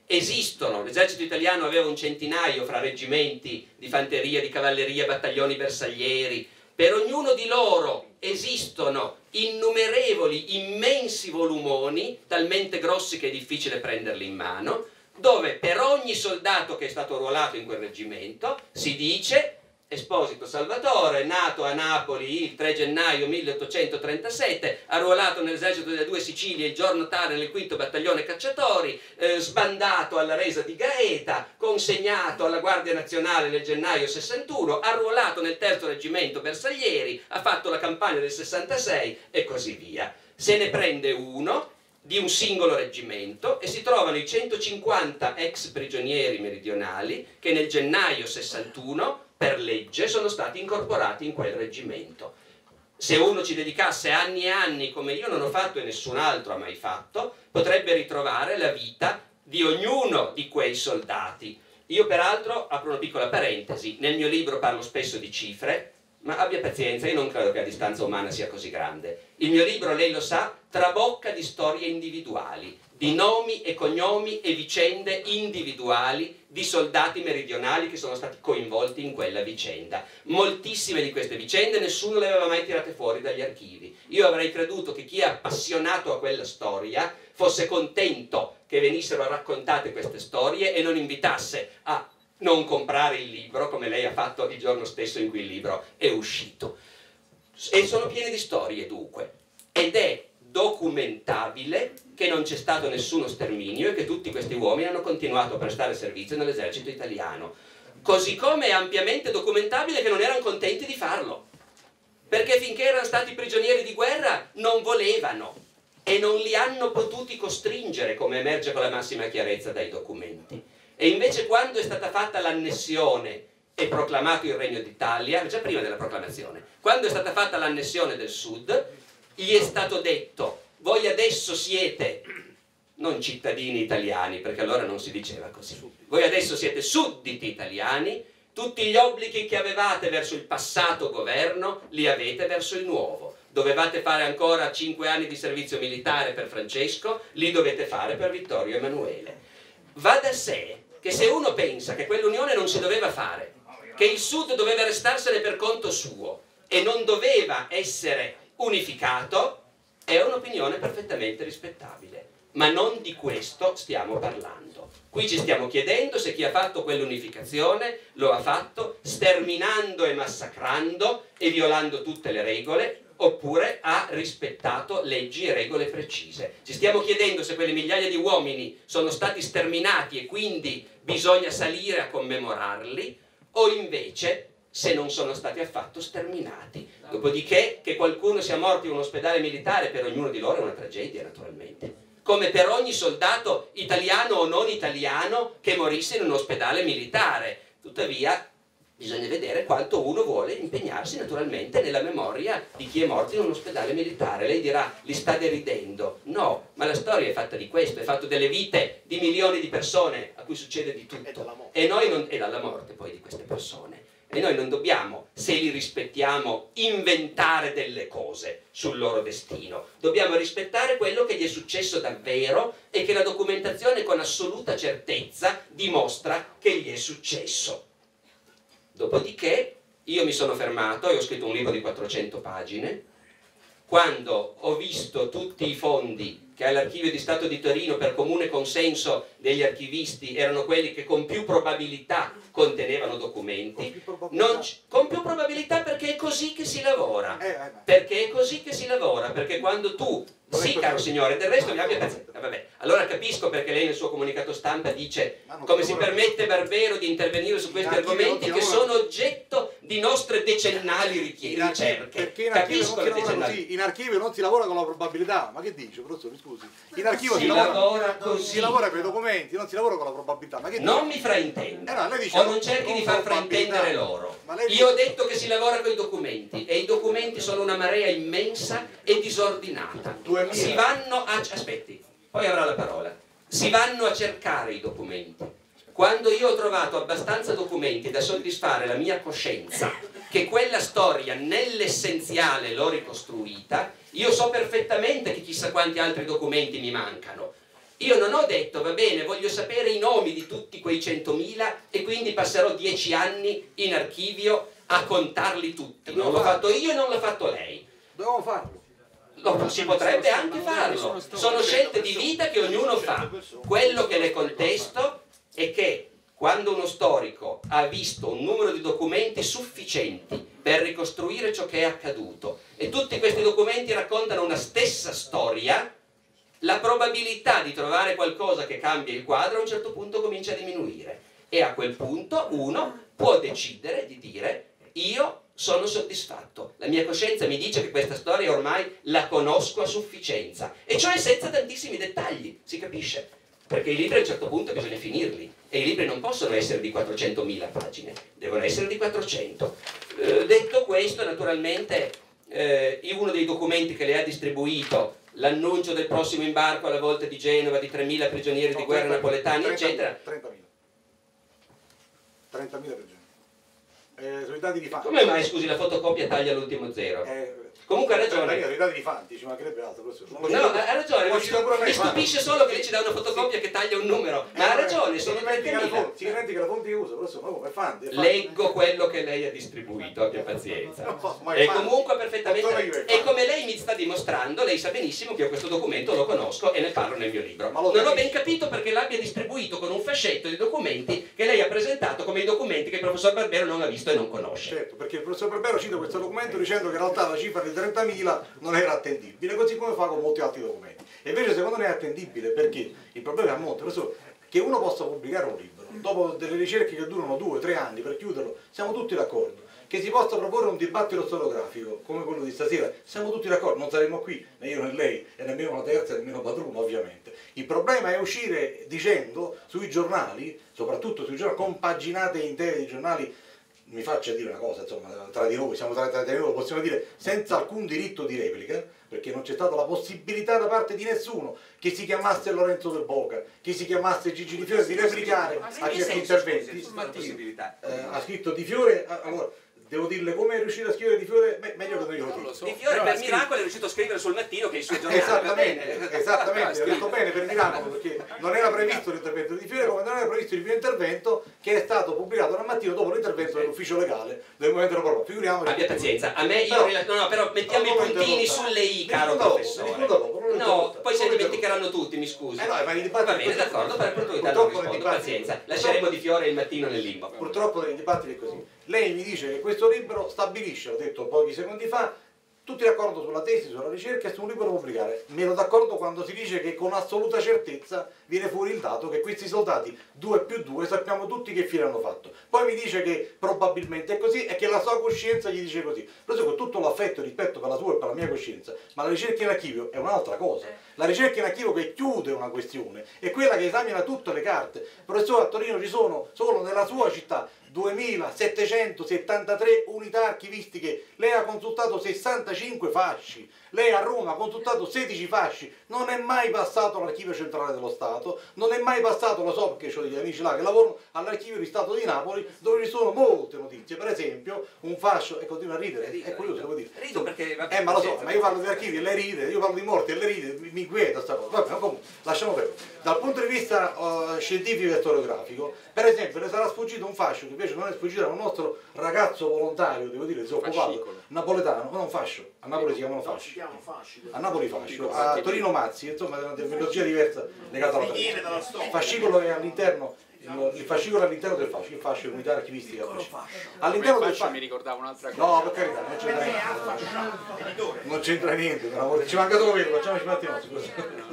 [SPEAKER 2] esistono, l'esercito italiano aveva un centinaio fra reggimenti di fanteria, di cavalleria, battaglioni bersaglieri, per ognuno di loro esistono innumerevoli, immensi volumoni, talmente grossi che è difficile prenderli in mano, dove per ogni soldato che è stato arruolato in quel reggimento si dice: Esposito Salvatore, nato a Napoli il tre gennaio milleottocentotrentasette, arruolato nell'esercito delle due Sicilie il giorno tale nel quinto battaglione cacciatori, eh, sbandato alla resa di Gaeta, consegnato alla Guardia Nazionale nel gennaio sessantuno, arruolato nel terzo reggimento bersaglieri, ha fatto la campagna del sessantasei e così via. Se ne prende uno di un singolo reggimento e si trovano i centocinquanta ex prigionieri meridionali che nel gennaio sessantuno per legge sono stati incorporati in quel reggimento. Se uno ci dedicasse anni e anni, come io non ho fatto e nessun altro ha mai fatto, potrebbe ritrovare la vita di ognuno di quei soldati. Io peraltro, apro una piccola parentesi, nel mio libro parlo spesso di cifre, ma abbia pazienza, io non credo che la distanza umana sia così grande. Il mio libro, lei lo sa, trabocca di storie individuali, di nomi e cognomi e vicende individuali di soldati meridionali che sono stati coinvolti in quella vicenda. Moltissime di queste vicende nessuno le aveva mai tirate fuori dagli archivi. Io avrei creduto che chi è appassionato a quella storia fosse contento che venissero raccontate queste storie e non invitasse a non comprare il libro, come lei ha fatto il giorno stesso in cui il libro è uscito. E sono piene di storie, dunque. Ed è documentabile che non c'è stato nessuno sterminio e che tutti questi uomini hanno continuato a prestare servizio nell'esercito italiano. Così come è ampiamente documentabile che non erano contenti di farlo, perché finché erano stati prigionieri di guerra non volevano e non li hanno potuti costringere, come emerge con la massima chiarezza dai documenti. E invece quando è stata fatta l'annessione e proclamato il Regno d'Italia, già prima della proclamazione, quando è stata fatta l'annessione del Sud, gli è stato detto: voi adesso siete non cittadini italiani, perché allora non si diceva così, voi adesso siete sudditi italiani, tutti gli obblighi che avevate verso il passato governo li avete verso il nuovo. Dovevate fare ancora cinque anni di servizio militare per Francesco, li dovete fare per Vittorio Emanuele. Va da sé che se uno pensa che quell'unione non si doveva fare, che il Sud doveva restarsene per conto suo e non doveva essere unificato, è un'opinione perfettamente rispettabile, ma non di questo stiamo parlando. Qui ci stiamo chiedendo se chi ha fatto quell'unificazione lo ha fatto sterminando e massacrando e violando tutte le regole, oppure ha rispettato leggi e regole precise. Ci stiamo chiedendo se quelle migliaia di uomini sono stati sterminati e quindi bisogna salire a commemorarli, o invece se non sono stati affatto sterminati. Dopodiché che qualcuno sia morto in un ospedale militare per ognuno di loro è una tragedia, naturalmente, come per ogni soldato italiano o non italiano che morisse in un ospedale militare. Tuttavia bisogna vedere quanto uno vuole impegnarsi naturalmente nella memoria di chi è morto in un ospedale militare. Lei dirà: li sta deridendo. No, ma la storia è fatta di questo, è fatta delle vite di milioni di persone a cui succede di tutto. E noi non, e dalla morte poi di queste persone. E noi non dobbiamo, se li rispettiamo, inventare delle cose sul loro destino. Dobbiamo rispettare quello che gli è successo davvero e che la documentazione con assoluta certezza dimostra che gli è successo. Dopodiché io mi sono fermato e ho scritto un libro di quattrocento pagine quando ho visto tutti i fondi che all'Archivio di Stato di Torino, per comune consenso degli archivisti, erano quelli che con più probabilità contenevano documenti. Con più, non c- con più probabilità perché è così che si lavora. Eh, eh, perché è così che si lavora. Perché quando tu... Sì, caro signore, del resto mi abbia pazienza. Vabbè, allora capisco perché lei nel suo comunicato stampa dice come si permette Barbero di intervenire su questi argomenti che sono oggetto di nostre decennali ricerche.
[SPEAKER 4] Perché in archivio, non si lavora così. In archivio non si lavora con la probabilità. Ma che dice, professore, scusi? In archivio si, si lavora, lavora così. Si lavora con i documenti, non si lavora con la probabilità. Ma che
[SPEAKER 2] non
[SPEAKER 4] dice?
[SPEAKER 2] Mi fraintenda.
[SPEAKER 4] Eh no, lei dice
[SPEAKER 2] o non cerchi di far fraintendere loro. Io ho detto che si lavora con i documenti e i documenti sono una marea immensa e disordinata. Si vanno a... aspetti, poi avrà la parola. Si vanno a cercare i documenti. Quando io ho trovato abbastanza documenti da soddisfare la mia coscienza che quella storia nell'essenziale l'ho ricostruita, io so perfettamente che chissà quanti altri documenti mi mancano. Io non ho detto, va bene, voglio sapere i nomi di tutti quei centomila e quindi passerò dieci anni in archivio a contarli tutti. Non l'ho fatto io e non l'ha fatto lei.
[SPEAKER 4] Dobbiamo farlo.
[SPEAKER 2] Lo, si potrebbe anche farlo. Sono scelte di vita che ognuno fa. Quello che le contesto è che quando uno storico ha visto un numero di documenti sufficienti per ricostruire ciò che è accaduto e tutti questi documenti raccontano una stessa storia, la probabilità di trovare qualcosa che cambia il quadro a un certo punto comincia a diminuire e a quel punto uno può decidere di dire: io sono soddisfatto, la mia coscienza mi dice che questa storia ormai la conosco a sufficienza, e cioè senza tantissimi dettagli, si capisce? Perché i libri a un certo punto bisogna finirli e i libri non possono essere di quattrocentomila pagine, devono essere di quattrocento. Eh, detto questo, naturalmente eh, uno dei documenti che le ha distribuito, l'annuncio del prossimo imbarco alla volta di Genova di tremila prigionieri no, di guerra napoletani, trenta, eccetera.
[SPEAKER 4] trentamila. trentamila prigionieri. Eh, sono i dati di Fanti.
[SPEAKER 2] Come mai, scusi, la fotocopia taglia l'ultimo zero?
[SPEAKER 4] Eh,
[SPEAKER 2] Comunque ha ragione.
[SPEAKER 4] Sono i dati di Fanti, ci mancherebbe altro.
[SPEAKER 2] No, no, ha ragione. Mi stupisce solo che lei ci dà una fotocopia che taglia un numero. Ma ha ragione, sono trentamila.
[SPEAKER 4] Si dimentica la fonte che usa, però sono è Fanti.
[SPEAKER 2] Leggo quello che lei ha distribuito, abbia pazienza. E comunque perfettamente. E come lei mi sta dimostrando, lei sa benissimo che io questo documento lo conosco e ne parlo nel mio libro. Non ho ben capito perché l'abbia distribuito con un fascetto di documenti che lei ha presentato come i documenti che il professor Barbero non ha visto e non conosce.
[SPEAKER 4] Certo, perché il professor Barbero cita questo documento dicendo che in realtà la cifra di trentamila non era attendibile, così come fa con molti altri documenti. E invece secondo me è attendibile perché il problema è a monte, che uno possa pubblicare un libro, dopo delle ricerche che durano due o tre anni per chiuderlo, siamo tutti d'accordo. Che si possa proporre un dibattito storiografico come quello di stasera, siamo tutti d'accordo, non saremmo qui, né io né lei, e nemmeno la terza, e nemmeno Padruno ovviamente. Il problema è uscire dicendo sui giornali, soprattutto sui giornali, con paginate intere di giornali, mi faccia dire una cosa, insomma, tra di noi, siamo tra, tra di noi, lo possiamo dire senza alcun diritto di replica, perché non c'è stata la possibilità da parte di nessuno che si chiamasse Lorenzo Del Boca, che si chiamasse Gigi Di Fiore di replicare a certi interventi. Eh, ha scritto Di Fiore, allora, devo dirle come è riuscito a scrivere Di Fiore, beh, meglio che non io lo dico.
[SPEAKER 2] So. Di Fiore per miracolo è riuscito a scrivere sul Mattino che i suoi giornali.
[SPEAKER 4] Esattamente, esattamente, ho detto bene per miracolo, perché non era previsto l'intervento di Di Fiore, come non era previsto il mio intervento che è stato pubblicato dal mattino dopo l'intervento dell'ufficio legale del Movimento della Parola. Figuriamoci.
[SPEAKER 2] Abbia pazienza, a me io però, no, no, però mettiamo i puntini sulle i, caro professore. No, poi se ne dimenticheranno tutti, mi scusi.
[SPEAKER 4] Eh no, ma i
[SPEAKER 2] Va bene, d'accordo, per opportunità non rispondo, pazienza. Lasceremo Di Fiore il Mattino nel limbo.
[SPEAKER 4] Purtroppo nei dibattiti è così. Lei mi dice che questo libro stabilisce, l'ho detto pochi secondi fa, tutti d'accordo sulla tesi, sulla ricerca e su un libro da pubblicare. Meno d'accordo quando si dice che con assoluta certezza viene fuori il dato che questi soldati, due più due, sappiamo tutti che fine hanno fatto. Poi mi dice che probabilmente è così e che la sua coscienza gli dice così. Però con tutto l'affetto e rispetto per la sua e per la mia coscienza, ma la ricerca in archivio è un'altra cosa. La ricerca in archivio che chiude una questione è quella che esamina tutte le carte. Professore, a Torino ci sono solo nella sua città duemilasettecentosettantatré unità archivistiche, lei ha consultato sessantacinque fasci, lei a Roma ha consultato sedici fasci, non è mai passato all'archivio centrale dello Stato, non è mai passato, lo so perché ho degli amici là che lavorano all'archivio di Stato di Napoli, dove ci sono molte notizie, per esempio un fascio, e continua a ridere, rido, è curioso, devo dire.
[SPEAKER 2] Rido perché...
[SPEAKER 4] Eh ma lo so, ma io parlo di archivi e lei ride, io parlo di morti e lei ride, mi, mi inquieta sta cosa, vabbè, comunque, lasciamo perdere. Dal punto di vista uh, scientifico e storiografico, per esempio le sarà sfuggito un fascio che invece non è sfuggito a un nostro ragazzo volontario, devo dire, si è occupato, napoletano, non un fascio, a Napoli si chiamano fasci, a Napoli fascio, a Torino Mazzi, insomma è una terminologia diversa legata alla storia. Il fascicolo è all'interno, il fascicolo è all'interno del fascio, il fascio è l'unità archivistica. All'interno del fascio
[SPEAKER 1] mi ricordava un'altra cosa.
[SPEAKER 4] No, per carità, non c'entra niente. Non c'entra niente, ci manca solo quello, facciamoci i fatti nostri.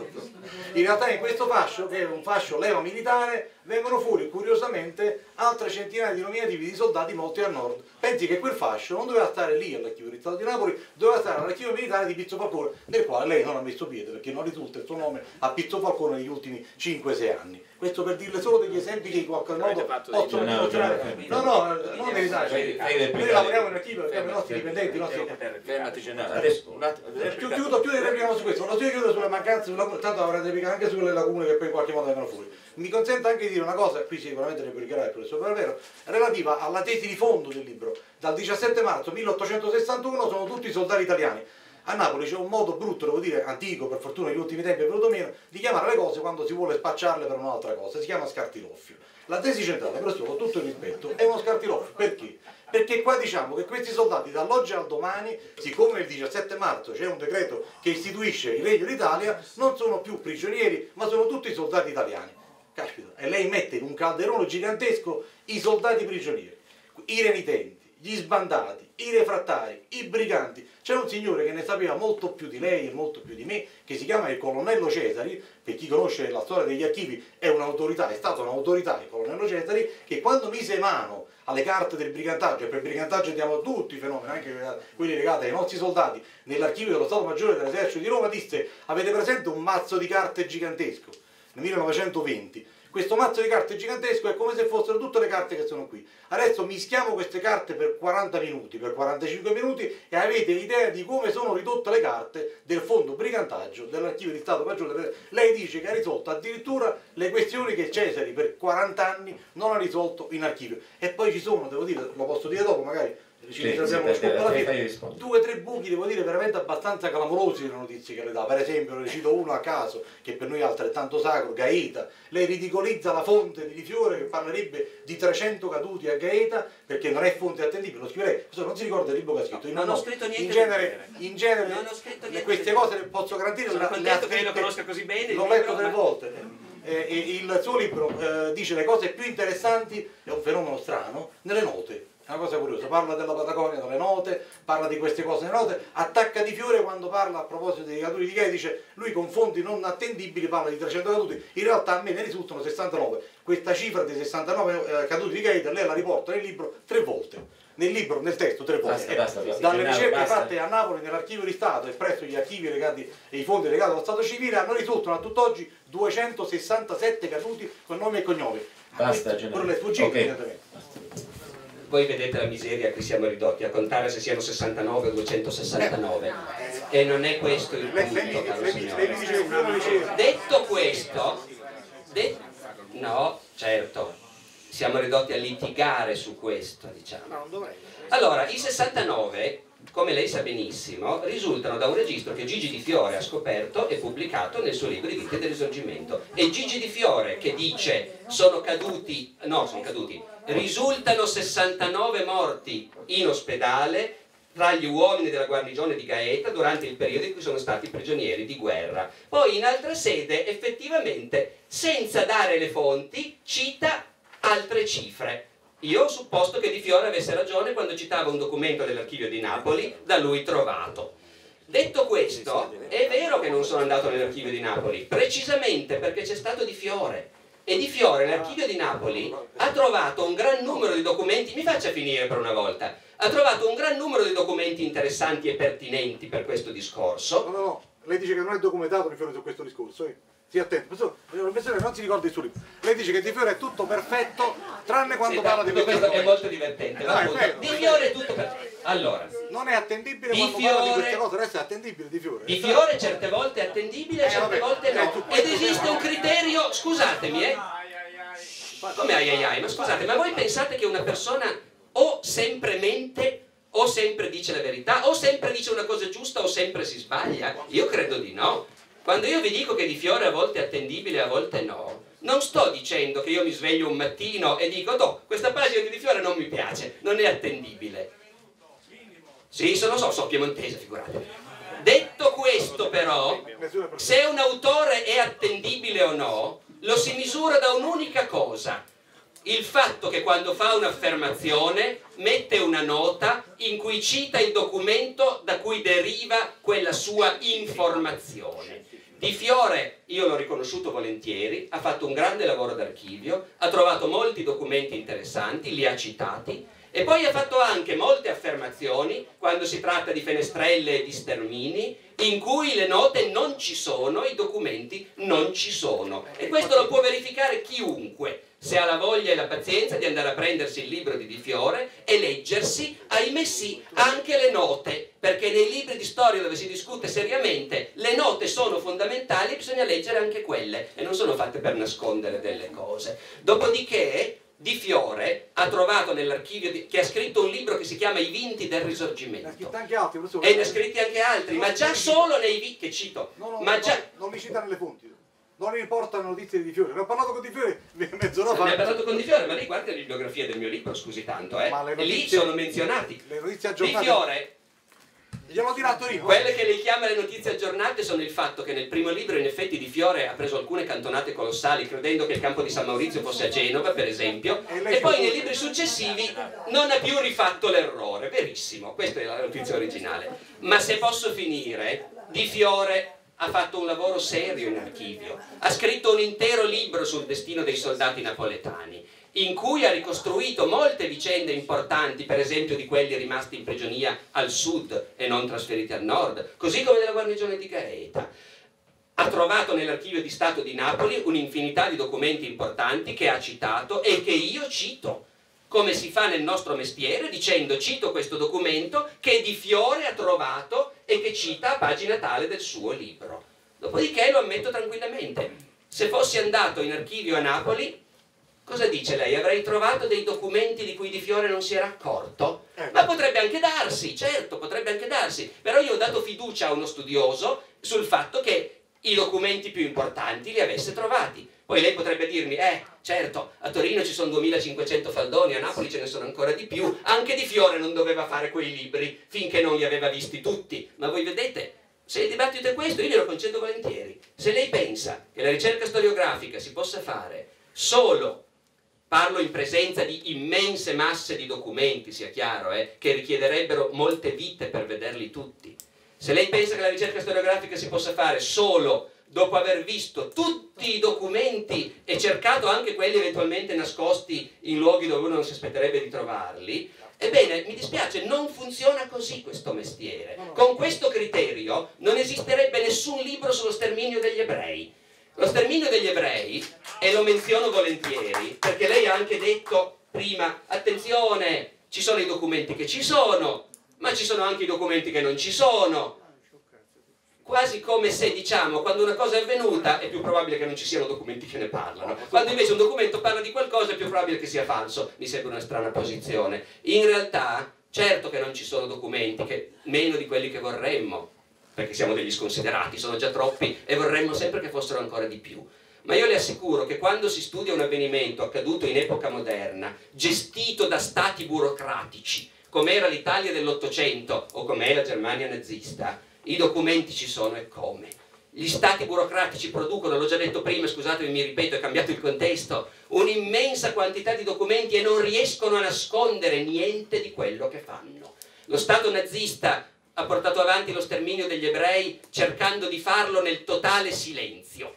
[SPEAKER 4] In realtà in questo fascio, che è un fascio leva militare, vengono fuori curiosamente altre centinaia di nominativi di soldati molti a nord. Pensi che quel fascio non doveva stare lì all'archivio di Stato di Napoli, doveva stare all'archivio militare di Pizzo Falcone, nel quale lei non ha messo piede perché non risulta il suo nome a Pizzo Falcone negli ultimi cinque sei anni. Questo per dirle solo degli esempi che in qualche modo possono dimostrare. No, no, non meritare. Noi lavoriamo in archivio, abbiamo i nostri dipendenti, i nostri.
[SPEAKER 3] Adesso un attimo.
[SPEAKER 4] Chiudo, chiudo e replichiamo su questo. Lo sto chiudendo sulle mancanze, sulla, tanto avrete replicato anche sulle lacune che poi in qualche modo vengono fuori. Mi consente anche di dire una cosa, qui sicuramente replicherà il professor Barbero, relativa alla tesi di fondo del libro. Dal diciassette marzo milleottocentosessantuno sono tutti soldati italiani. A Napoli c'è un modo brutto, devo dire, antico, per fortuna negli ultimi tempi è venuto meno, di chiamare le cose quando si vuole spacciarle per un'altra cosa, si chiama scartiloffio. La tesi centrale, questo con tutto il rispetto, è uno scartiloffio. Perché? Perché qua diciamo che questi soldati dall'oggi al domani, siccome il diciassette marzo c'è un decreto che istituisce il Regno d'Italia, non sono più prigionieri, ma sono tutti soldati italiani. Caspita, e lei mette in un calderone gigantesco i soldati prigionieri, i renitenti, gli sbandati, i refrattari, i briganti. C'è un signore che ne sapeva molto più di lei e molto più di me, che si chiama il colonnello Cesari. Per chi conosce la storia degli archivi è un'autorità, è stato un'autorità il colonnello Cesari, che quando mise mano alle carte del brigantaggio, e per brigantaggio andiamo a tutti i fenomeni, anche quelli legati ai nostri soldati, nell'archivio dello Stato Maggiore dell'Esercito di Roma, disse: avete presente un mazzo di carte gigantesco? Nel millenovecentoventi. Questo mazzo di carte gigantesco è come se fossero tutte le carte che sono qui. Adesso mischiamo queste carte per quaranta minuti, per quarantacinque minuti, e avete l'idea di come sono ridotte le carte del fondo brigantaggio dell'archivio di Stato Maggiore. Lei dice che ha risolto addirittura le questioni che Cesari per quaranta anni non ha risolto in archivio. E poi ci sono, devo dire, lo posso dire dopo magari, ci ritrasiamo lo scopo alla fine, due o tre buchi, devo dire, veramente abbastanza clamorosi le notizie che le dà. Per esempio, ne cito uno a caso, che per noi è altrettanto sacro, Gaeta. Lei ridicolizza la fonte di Di Fiore, che parlerebbe di trecento caduti a Gaeta, perché non è fonte attendibile, lo scrive lei. Questo non si ricorda il libro che ha scritto.
[SPEAKER 2] No, non
[SPEAKER 4] no,
[SPEAKER 2] ho scritto niente.
[SPEAKER 4] In genere, in genere
[SPEAKER 2] non ho scritto niente
[SPEAKER 4] queste cose le posso garantire.
[SPEAKER 2] Sono
[SPEAKER 4] la,
[SPEAKER 2] contento
[SPEAKER 4] le
[SPEAKER 2] che lo conosca così bene.
[SPEAKER 4] L'ho letto tre volte. Eh, il suo libro eh, dice le cose più interessanti, è un fenomeno strano, nelle note. È una cosa curiosa, parla della Patagonia nelle note, parla di queste cose nelle note, attacca Di Fiore quando parla a proposito dei caduti di Gaeta, dice lui con fonti non attendibili parla di trecento caduti, in realtà a me ne risultano sessantanove. Questa cifra di sessantanove eh, caduti di Gaeta lei la riporta nel libro tre volte, nel libro, nel testo tre volte.
[SPEAKER 5] Basta, basta, basta.
[SPEAKER 4] Dalle ricerche
[SPEAKER 5] Basta.
[SPEAKER 4] fatte a Napoli nell'archivio di Stato e presso gli archivi legati e i fondi legati allo Stato civile hanno risultano a tutt'oggi duecentosessantasette caduti con nomi e cognomi.
[SPEAKER 5] Basta,
[SPEAKER 4] Quello le sfuggite,
[SPEAKER 5] okay.
[SPEAKER 4] evidentemente.
[SPEAKER 2] Voi vedete la miseria a cui siamo ridotti, a contare se siano sessantanove o duecentosessantanove. E non è questo il
[SPEAKER 4] Lei,
[SPEAKER 2] punto,
[SPEAKER 4] lei,
[SPEAKER 2] caro
[SPEAKER 4] lei,
[SPEAKER 2] signore.
[SPEAKER 4] lei mi dice che uno dice...
[SPEAKER 2] Detto questo, de- no, certo, siamo ridotti a litigare su questo, diciamo. Allora, i sessantanove, come lei sa benissimo, risultano da un registro che Gigi Di Fiore ha scoperto e pubblicato nel suo libro I Vite del Risorgimento. E Gigi Di Fiore che dice sono caduti, no, sono caduti, risultano sessantanove morti in ospedale tra gli uomini della guarnigione di Gaeta durante il periodo in cui sono stati prigionieri di guerra. Poi in altra sede, effettivamente, senza dare le fonti, cita altre cifre. Io ho supposto che Di Fiore avesse ragione quando citava un documento dell'archivio di Napoli da lui trovato. Detto questo, è vero che non sono andato nell'archivio di Napoli, precisamente perché c'è stato Di Fiore. E Di Fiore nell'archivio di Napoli ha trovato un gran numero di documenti, mi faccia finire per una volta, ha trovato un gran numero di documenti interessanti e pertinenti per questo discorso.
[SPEAKER 4] No, no, no, lei dice che non è documentato Di Fiore su questo discorso, eh? Stia attento, l'impressione non si ricorda il suo libro. Lei dice che Di Fiore è tutto perfetto, tranne quando
[SPEAKER 2] Sì,
[SPEAKER 4] parla di
[SPEAKER 2] tutto
[SPEAKER 4] queste
[SPEAKER 2] questo è
[SPEAKER 4] cose.
[SPEAKER 2] molto divertente.
[SPEAKER 4] No,
[SPEAKER 2] ma
[SPEAKER 4] è
[SPEAKER 2] appunto,
[SPEAKER 4] vero,
[SPEAKER 2] Di
[SPEAKER 4] è
[SPEAKER 2] Fiore è
[SPEAKER 4] vero.
[SPEAKER 2] tutto perfetto. Allora,
[SPEAKER 4] Non è attendibile
[SPEAKER 2] Di
[SPEAKER 4] quando parla di
[SPEAKER 2] Fiore-
[SPEAKER 4] queste cose, adesso è attendibile Di Fiore.
[SPEAKER 2] Di Fiore certe volte è attendibile,
[SPEAKER 4] Eh,
[SPEAKER 2] certe
[SPEAKER 4] vabbè,
[SPEAKER 2] volte
[SPEAKER 4] eh,
[SPEAKER 2] no.
[SPEAKER 4] tu-
[SPEAKER 2] Ed esiste un criterio, scusatemi, eh. Come ai ai ai? Ma scusate, ma voi pensate che una persona o sempre mente, o sempre dice la verità, o sempre dice una cosa giusta, o sempre si sbaglia? Io credo di no. Quando io vi dico che Di Fiore a volte è attendibile, a volte no, non sto dicendo che io mi sveglio un mattino e dico no, questa pagina di Di Fiore non mi piace, non è attendibile. Sì, sono so, so piemontese, figurate. Detto questo però, se un autore è attendibile o no, lo si misura da un'unica cosa: il fatto che quando fa un'affermazione mette una nota in cui cita il documento da cui deriva quella sua informazione. Di Fiore, io l'ho riconosciuto volentieri, ha fatto un grande lavoro d'archivio, ha trovato molti documenti interessanti, li ha citati, e poi ha fatto anche molte affermazioni, quando si tratta di fenestrelle e di stermini, in cui le note non ci sono, i documenti non ci sono. E questo lo può verificare chiunque, se ha la voglia e la pazienza di andare a prendersi il libro di Di Fiore e leggersi, ahimè sì, anche le note, perché nei libri di storia dove si discute seriamente le note sono fondamentali e bisogna leggere anche quelle, e non sono fatte per nascondere delle cose. Dopodiché, Di Fiore ha trovato nell'archivio, che ha scritto un libro che si chiama I vinti del
[SPEAKER 5] Ne ha
[SPEAKER 2] Risorgimento.
[SPEAKER 5] scritti anche altri, professore.
[SPEAKER 2] E ne ha scritti anche altri, ma già solo nei vinti, che cito,
[SPEAKER 5] No, no,
[SPEAKER 2] ma
[SPEAKER 5] no,
[SPEAKER 2] già...
[SPEAKER 5] no, non li cita nelle fonti. Non riportano notizie di Di Fiore. Ne ho parlato con Di Fiore mezz'ora fa.
[SPEAKER 2] Ne ha parlato con Di Fiore, ma lei guarda la bibliografia del mio libro, scusi tanto, eh.
[SPEAKER 5] Ma le
[SPEAKER 2] E lì
[SPEAKER 5] notizie-
[SPEAKER 2] sono menzionati.
[SPEAKER 5] Le notizie
[SPEAKER 2] Di
[SPEAKER 5] aggiornate.
[SPEAKER 2] Fiore,
[SPEAKER 5] Glielo dirà a Torino.
[SPEAKER 2] quelle che lei chiama le notizie aggiornate sono il fatto che nel primo libro in effetti Di Fiore ha preso alcune cantonate colossali credendo che il campo di San Maurizio fosse a Genova, per esempio, e poi nei libri successivi non ha più rifatto l'errore. Verissimo, questa è la notizia originale. Ma se posso finire, Di Fiore ha fatto un lavoro serio in archivio, ha scritto un intero libro sul destino dei soldati napoletani, in cui ha ricostruito molte vicende importanti, per esempio di quelli rimasti in prigionia al sud e non trasferiti al nord, così come della guarnigione di Gaeta. Ha trovato nell'archivio di Stato di Napoli un'infinità di documenti importanti che ha citato e che io cito, come si fa nel nostro mestiere, dicendo cito questo documento che Di Fiore ha trovato e che cita a pagina tale del suo libro. Dopodiché lo ammetto tranquillamente. Se fossi andato in archivio a Napoli, cosa dice lei? Avrei trovato dei documenti di cui Di Fiore non si era accorto? Ma potrebbe anche darsi, certo, potrebbe anche darsi. Però io ho dato fiducia a uno studioso sul fatto che i documenti più importanti li avesse trovati. Poi lei potrebbe dirmi, eh, certo, a Torino ci sono duemilacinquecento faldoni, a Napoli ce ne sono ancora di più. Anche Di Fiore non doveva fare quei libri finché non li aveva visti tutti. Ma voi vedete, se il dibattito è questo, io glielo concedo volentieri. Se lei pensa che la ricerca storiografica si possa fare solo, parlo in presenza di immense masse di documenti, sia chiaro, eh, che richiederebbero molte vite per vederli tutti. Se lei pensa che la ricerca storiografica si possa fare solo dopo aver visto tutti i documenti e cercato anche quelli eventualmente nascosti in luoghi dove uno non si aspetterebbe di trovarli, ebbene, mi dispiace, non funziona così questo mestiere. Con questo criterio non esisterebbe nessun libro sullo sterminio degli ebrei. Lo sterminio degli ebrei, e lo menziono volentieri, perché lei ha anche detto prima, attenzione, ci sono i documenti che ci sono, ma ci sono anche i documenti che non ci sono. Quasi come se, diciamo, quando una cosa è avvenuta è più probabile che non ci siano documenti che ne parlano. Quando invece un documento parla di qualcosa è più probabile che sia falso. Mi sembra una strana posizione. In realtà, certo che non ci sono documenti, che, meno di quelli che vorremmo, perché siamo degli sconsiderati, sono già troppi e vorremmo sempre che fossero ancora di più. Ma io le assicuro che quando si studia un avvenimento accaduto in epoca moderna, gestito da stati burocratici, come era l'Italia dell'Ottocento o come è la Germania nazista, i documenti ci sono e come. Gli stati burocratici producono, l'ho già detto prima, scusatemi, mi ripeto, è cambiato il contesto, un'immensa quantità di documenti e non riescono a nascondere niente di quello che fanno. Lo Stato nazista ha portato avanti lo sterminio degli ebrei cercando di farlo nel totale silenzio,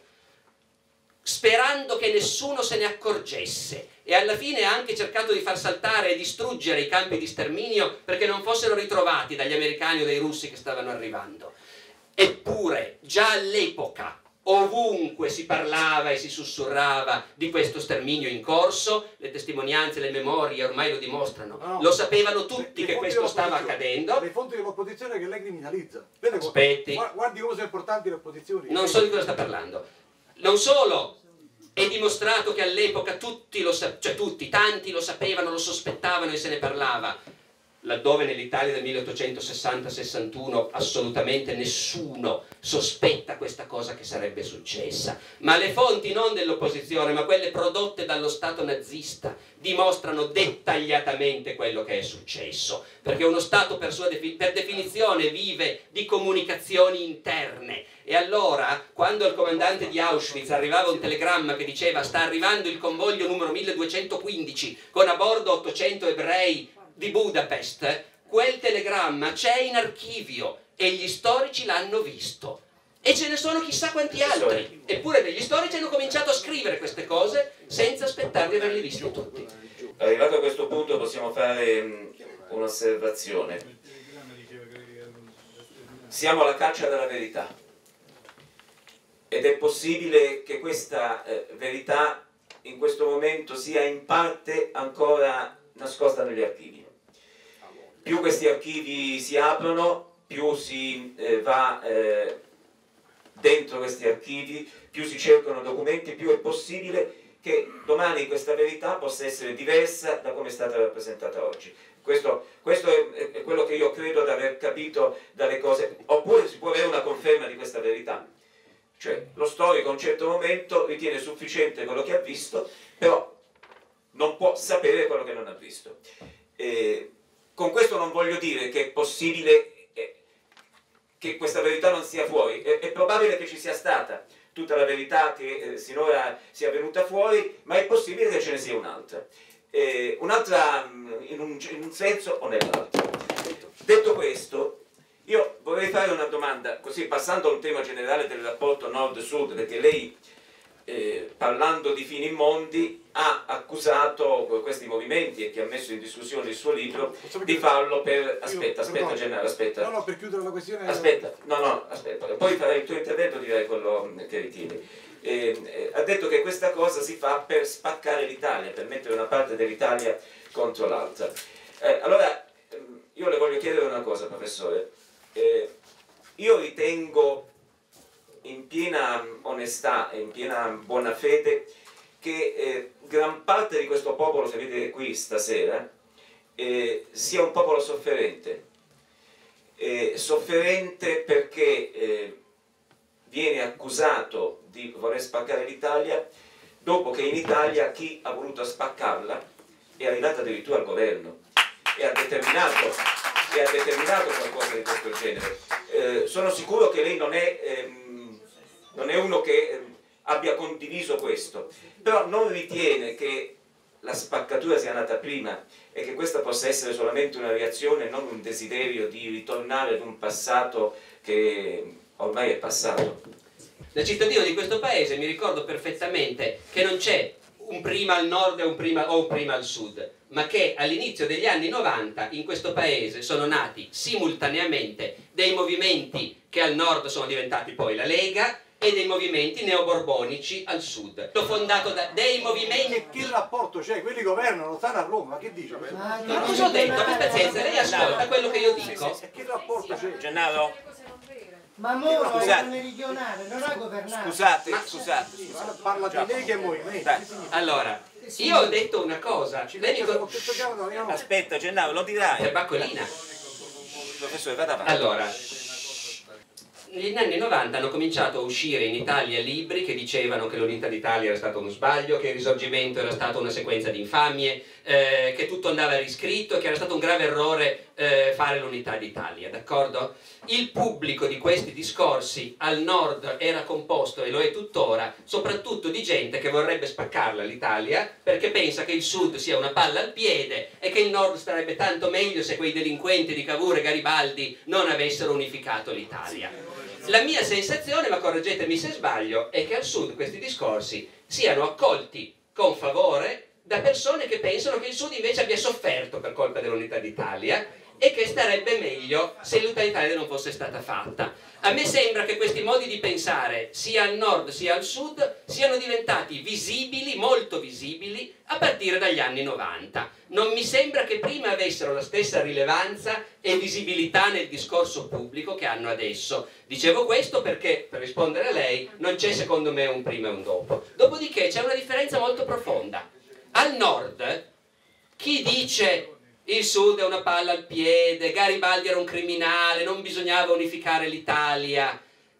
[SPEAKER 2] sperando che nessuno se ne accorgesse, e alla fine ha anche cercato di far saltare e distruggere i campi di sterminio perché non fossero ritrovati dagli americani o dai russi che stavano arrivando. Eppure, già all'epoca, ovunque si parlava e si sussurrava di questo sterminio in corso, le testimonianze, le memorie ormai lo dimostrano,
[SPEAKER 5] No,
[SPEAKER 2] lo sapevano tutti
[SPEAKER 5] le
[SPEAKER 2] che
[SPEAKER 5] fonti
[SPEAKER 2] questo stava
[SPEAKER 5] dell'opposizione-
[SPEAKER 2] accadendo.
[SPEAKER 5] Le fonti dell'opposizione che lei criminalizza. Vede,
[SPEAKER 2] Aspetti.
[SPEAKER 5] gua- Guardi come sono importanti le opposizioni.
[SPEAKER 2] Non so di cosa sta parlando. Non solo, è dimostrato che all'epoca tutti lo sa- cioè tutti, tanti lo sapevano, lo sospettavano e se ne parlava, laddove nell'Italia del milleottocentosessanta sessantuno assolutamente nessuno sospetta questa cosa che sarebbe successa. Ma le fonti non dell'opposizione, ma quelle prodotte dallo Stato nazista, dimostrano dettagliatamente quello che è successo, perché uno Stato per, sua defi- per definizione vive di comunicazioni interne. E allora, quando al comandante di Auschwitz arrivava un telegramma che diceva sta arrivando il convoglio numero milleduecentoquindici con a bordo ottocento ebrei di Budapest, quel telegramma c'è in archivio e gli storici l'hanno visto. E ce ne sono chissà quanti altri. Eppure degli storici hanno cominciato a scrivere queste cose senza aspettare di averli visti tutti.
[SPEAKER 3] Arrivato a questo punto possiamo fare un'osservazione. Siamo alla caccia della verità. Ed è possibile che questa eh, verità in questo momento sia in parte ancora nascosta negli archivi. Più questi archivi si aprono, più si eh, va eh, dentro questi archivi, più si cercano documenti, più è possibile che domani questa verità possa essere diversa da come è stata rappresentata oggi. Questo, questo è, è quello che io credo di aver capito dalle cose, oppure si può avere una conferma di questa verità. Cioè, lo storico a un certo momento ritiene sufficiente quello che ha visto, però non può sapere quello che non ha visto. Eh, con questo non voglio dire che è possibile eh, che questa verità non sia fuori, è, è probabile che ci sia stata tutta la verità che eh, sinora sia venuta fuori, ma è possibile che ce ne sia un'altra. Eh, un'altra in un, in un senso o nell'altro. Detto questo, io vorrei fare una domanda, così passando a un tema generale del rapporto nord-sud, perché lei, eh, parlando di fini immondi, ha accusato questi movimenti e che ha messo in discussione il suo libro di farlo per... Aspetta, aspetta Gennaro, aspetta.
[SPEAKER 5] No, no, per chiudere la questione...
[SPEAKER 3] Aspetta, no, no, aspetta, poi farai il tuo intervento, direi quello che ritieni. Eh, eh, ha detto che questa cosa si fa per spaccare l'Italia, per mettere una parte dell'Italia contro l'altra. Eh, allora, io le voglio chiedere una cosa, professore. Eh, io ritengo in piena onestà e in piena buona fede che eh, gran parte di questo popolo che vedete qui stasera eh, sia un popolo sofferente. Eh, sofferente perché eh, viene accusato di voler spaccare l'Italia dopo che in Italia chi ha voluto spaccarla è arrivato addirittura al governo e ha determinato, e ha determinato qualcosa di questo genere. Eh, sono sicuro che lei non è, ehm, non è uno che eh, abbia condiviso questo, però non ritiene che la spaccatura sia nata prima e che questa possa essere solamente una reazione, non un desiderio di ritornare ad un passato che ormai è passato.
[SPEAKER 2] Da cittadino di questo paese mi ricordo perfettamente che non c'è un prima al nord e un prima, o un prima al sud, ma che all'inizio degli anni novanta in questo paese sono nati simultaneamente dei movimenti che al nord sono diventati poi la Lega e dei movimenti neoborbonici al sud. L'ho fondato da dei movimenti...
[SPEAKER 5] Che, che rapporto c'è? Quelli governano, stanno a Roma, che dice?
[SPEAKER 2] Ma cosa ho detto? Per pazienza, lei ascolta quello che io dico?
[SPEAKER 5] E che rapporto c'è?
[SPEAKER 3] Gennaro,
[SPEAKER 6] Ma Moro è
[SPEAKER 3] Scusate.
[SPEAKER 6] un meridionale, non ha governato.
[SPEAKER 3] scusate,
[SPEAKER 2] Ma-
[SPEAKER 3] scusate.
[SPEAKER 5] Parla di Lega e movimenti.
[SPEAKER 3] Dai.
[SPEAKER 5] Che significa?
[SPEAKER 2] Allora, io ho detto una cosa,
[SPEAKER 5] Ci
[SPEAKER 2] lei mi...
[SPEAKER 5] mettono
[SPEAKER 2] co-
[SPEAKER 5] lo stesso chiaro, no, io no.
[SPEAKER 3] Aspetta, Gennaro, lo
[SPEAKER 2] Per
[SPEAKER 3] dirai.
[SPEAKER 2] Baccolina.
[SPEAKER 3] Professore, vada avanti.
[SPEAKER 2] Allora, negli anni novanta hanno cominciato a uscire in Italia libri che dicevano che l'unità d'Italia era stato uno sbaglio, che il risorgimento era stata una sequenza di infamie, eh, che tutto andava riscritto, che era stato un grave errore eh, fare l'unità d'Italia, d'accordo? Il pubblico di questi discorsi al nord era composto, e lo è tuttora, soprattutto di gente che vorrebbe spaccarla l'Italia perché pensa che il sud sia una palla al piede e che il nord starebbe tanto meglio se quei delinquenti di Cavour e Garibaldi non avessero unificato l'Italia. La mia sensazione, ma correggetemi se sbaglio, è che al sud questi discorsi siano accolti con favore da persone che pensano che il sud invece abbia sofferto per colpa dell'unità d'Italia e che starebbe meglio se l'unità d'Italia non fosse stata fatta. A me sembra che questi modi di pensare, sia al nord sia al sud, siano diventati visibili, molto visibili, a partire dagli anni novanta. Non mi sembra che prima avessero la stessa rilevanza e visibilità nel discorso pubblico che hanno adesso. Dicevo questo perché, per rispondere a lei, non c'è secondo me un prima e un dopo. Dopodiché c'è una differenza molto profonda. Al nord, chi dice il sud è una palla al piede, Garibaldi era un criminale, non bisognava unificare l'Italia,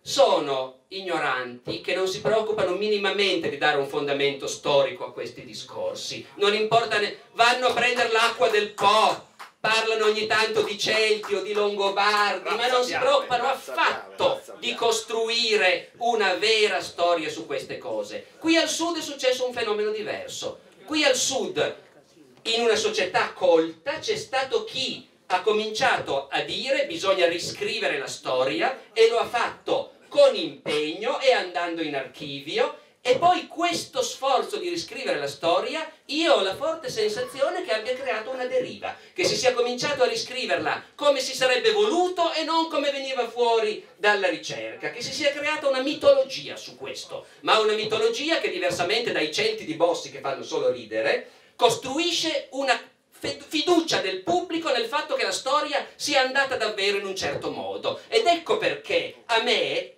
[SPEAKER 2] sono ignoranti che non si preoccupano minimamente di dare un fondamento storico a questi discorsi. Non importa, ne... vanno a prendere l'acqua del Po, parlano ogni tanto di Celti o di Longobardi, ma non si preoccupano affatto di costruire una vera storia su queste cose. Qui al sud è successo un fenomeno diverso. Qui al sud, in una società colta, c'è stato chi ha cominciato a dire bisogna riscrivere la storia e lo ha fatto con impegno e andando in archivio, e poi questo sforzo di riscrivere la storia io ho la forte sensazione che abbia creato una deriva, che si sia cominciato a riscriverla come si sarebbe voluto e non come veniva fuori dalla ricerca, che si sia creata una mitologia su questo, ma una mitologia che, diversamente dai Celti di Bossi che fanno solo ridere, costruisce una fiducia del pubblico nel fatto che la storia sia andata davvero in un certo modo. Ed ecco perché a me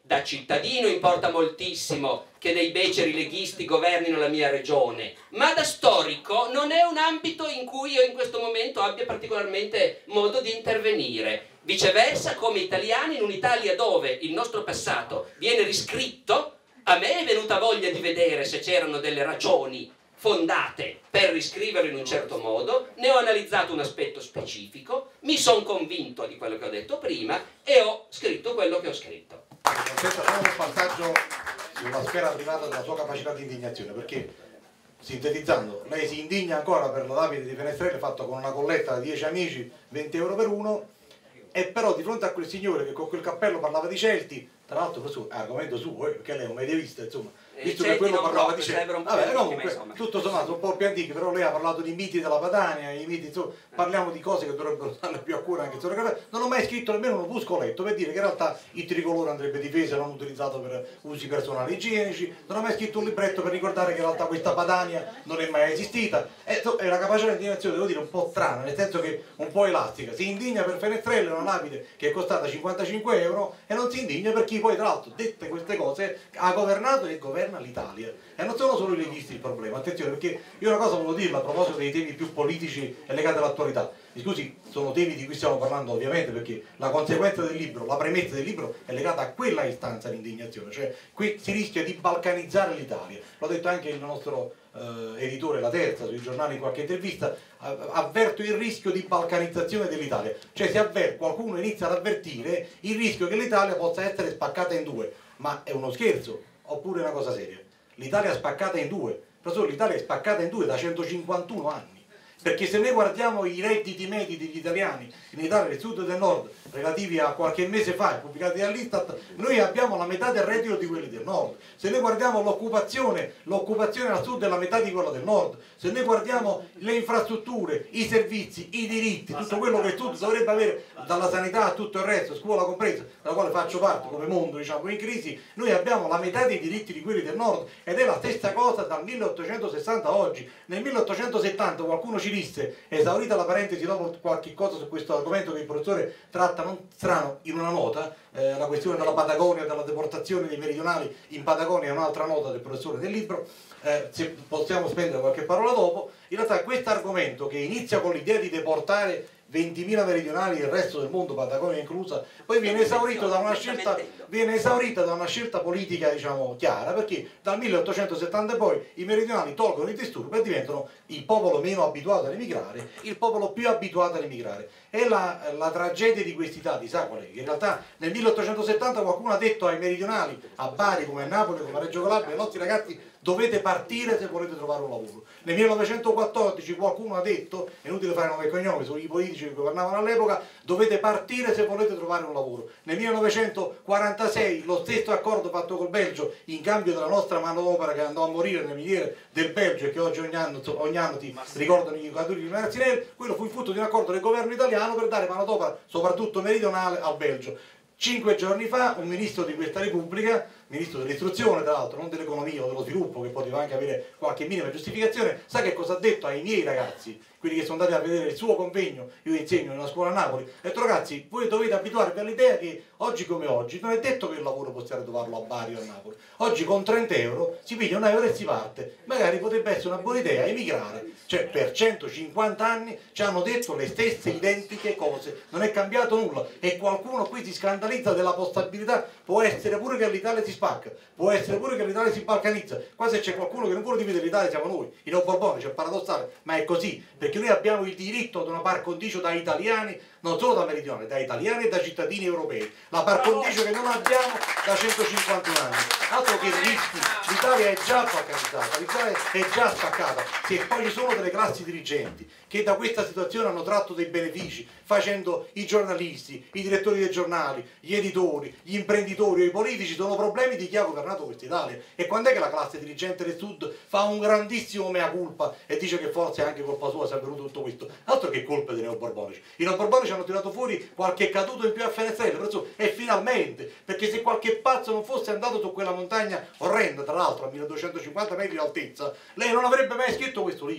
[SPEAKER 2] Da cittadino importa moltissimo che dei beceri leghisti governino la mia regione, ma da storico non è un ambito in cui io in questo momento abbia particolarmente modo di intervenire. Viceversa, come italiani, in un'Italia dove il nostro passato viene riscritto, a me è venuta voglia di vedere se c'erano delle ragioni fondate per riscriverlo in un certo modo, ne ho analizzato un aspetto specifico, mi sono convinto di quello che ho detto prima e ho scritto quello che ho scritto.
[SPEAKER 4] Aspetta solo un passaggio sulla sfera privata della sua capacità di indignazione, perché sintetizzando, lei si indigna ancora per la lapide di Fenestrelle fatta con una colletta da dieci amici, venti euro per uno, e però di fronte a quel signore che con quel cappello parlava di Celti, tra l'altro questo è argomento suo, eh, perché lei è un medievista, insomma, visto che quello parlava di Celti, vabbè, comunque, tutto sommato un po' più antichi, però lei ha parlato di miti della Padania, i miti, insomma, parliamo di cose che dovrebbero darle più a cuore anche se non ho mai scritto nemmeno un opuscoletto per dire che in realtà il tricolore andrebbe difeso e non utilizzato per usi personali igienici, non ho mai scritto un libretto per ricordare che in realtà questa Padania non è mai esistita, è, è una capacità di indignazione, devo dire, un po' strana, nel senso che un po' elastica, si indigna per Fenestrelle, una lapide che è costata cinquantacinque euro, e non si indigna per chi poi tra l'altro, dette queste cose, ha governato e governa l'Italia. E non sono solo i leghisti il problema, attenzione, perché io una cosa volevo dirla a proposito dei temi più politici e legati all'attualità. Mi scusi, sono temi di cui stiamo parlando ovviamente perché la conseguenza del libro, la premessa del libro è legata a quella istanza di indignazione, cioè qui si rischia di balcanizzare l'Italia. L'ha detto anche il nostro eh, editore La Terza sui giornali in qualche intervista, avverto il rischio di balcanizzazione dell'Italia, cioè si avverte, qualcuno inizia ad avvertire il rischio che l'Italia possa essere spaccata in due. Ma è uno scherzo oppure una cosa seria? L'Italia è spaccata in due, professore, l'Italia è spaccata in due da centocinquantuno anni, perché se noi guardiamo i redditi medi degli italiani in Italia del sud e del nord relativi a qualche mese fa pubblicati dall'Istat, noi abbiamo la metà del reddito di quelli del nord. Se noi guardiamo l'occupazione, l'occupazione al sud è la metà di quella del nord. Se noi guardiamo le infrastrutture, i servizi, i diritti, tutto quello che il sud dovrebbe avere, dalla sanità a tutto il resto, scuola compresa, dalla quale faccio parte come mondo, diciamo, in crisi, noi abbiamo la metà dei diritti di quelli del nord, ed è la stessa cosa dal milleottocentosessanta a oggi. Nel milleottocentosettanta qualcuno ci disse, esaurita la parentesi dopo qualche cosa su questo argomento che il professore tratta non strano in una nota, eh, la questione della Patagonia, della deportazione dei meridionali in Patagonia è un'altra nota del professore del libro, eh, se possiamo spendere qualche parola dopo. In realtà questo argomento, che inizia con l'idea di deportare ventimila meridionali, il resto del mondo, Patagonia inclusa, poi viene esaurito da una scelta, viene esaurita da una scelta politica, diciamo, chiara, perché dal milleottocentosettanta in poi i meridionali tolgono i disturbi e diventano il popolo meno abituato ad emigrare, il popolo più abituato ad emigrare. E la, la tragedia di questi dati, sa qual è? Che in realtà nel milleottocentosettanta qualcuno ha detto ai meridionali, a Bari come a Napoli, come a Reggio Calabria, ai nostri ragazzi, dovete partire se volete trovare un lavoro. Nel millenovecentoquattordici qualcuno ha detto, è inutile fare nome e cognome, sono i politici che governavano all'epoca, dovete partire se volete trovare un lavoro. Nel millenovecentoquarantasei lo stesso accordo fatto col Belgio in cambio della nostra manodopera che andò a morire nelle miniere del Belgio e che oggi ogni anno, ogni anno ti ricordano i caduti di Marzinelli, quello fu il frutto di un accordo del governo italiano per dare manodopera soprattutto meridionale al Belgio. Cinque giorni fa un ministro di questa Repubblica, ministro dell'istruzione tra l'altro, non dell'economia o dello sviluppo, che poteva anche avere qualche minima giustificazione, sa che cosa ha detto ai miei ragazzi, quelli che sono andati a vedere il suo convegno, io insegno in una scuola a Napoli, ha detto: ragazzi, voi dovete abituarvi all'idea che oggi come oggi non è detto che il lavoro possiate trovarlo a Bari o a Napoli, oggi con trenta euro si piglia un euro e si parte, magari potrebbe essere una buona idea emigrare, cioè per centocinquanta anni ci hanno detto le stesse identiche cose, non è cambiato nulla, e qualcuno qui si scandalizza della possibilità, può essere pure che l'Italia si spacca, può essere pure che l'Italia si balcanizza, qua se c'è qualcuno che non vuole dividere l'Italia siamo noi, i no borboni, cioè paradossale, ma è così, perché noi abbiamo il diritto ad una par condicio da italiani, non solo da meridionali, da italiani e da cittadini europei, la par condicio che non abbiamo da centocinquantuno anni, altro che rischi, l'Italia è già balcanizzata, l'Italia è già spaccata, se poi ci sono delle classi dirigenti che da questa situazione hanno tratto dei benefici, facendo i giornalisti, i direttori dei giornali, gli editori, gli imprenditori o i politici, sono problemi di chi ha governato questa Italia. E quando è che la classe dirigente del Sud fa un grandissimo mea culpa e dice che forse è anche colpa sua se è avvenuto tutto questo? Altro che colpe dei neoborbonici. I neoborbonici hanno tirato fuori qualche caduto in più a Fenestrelle, e finalmente, perché se qualche pazzo non fosse andato su quella montagna orrenda, tra l'altro a milleduecentocinquanta metri di altezza, lei non avrebbe mai scritto questo libro.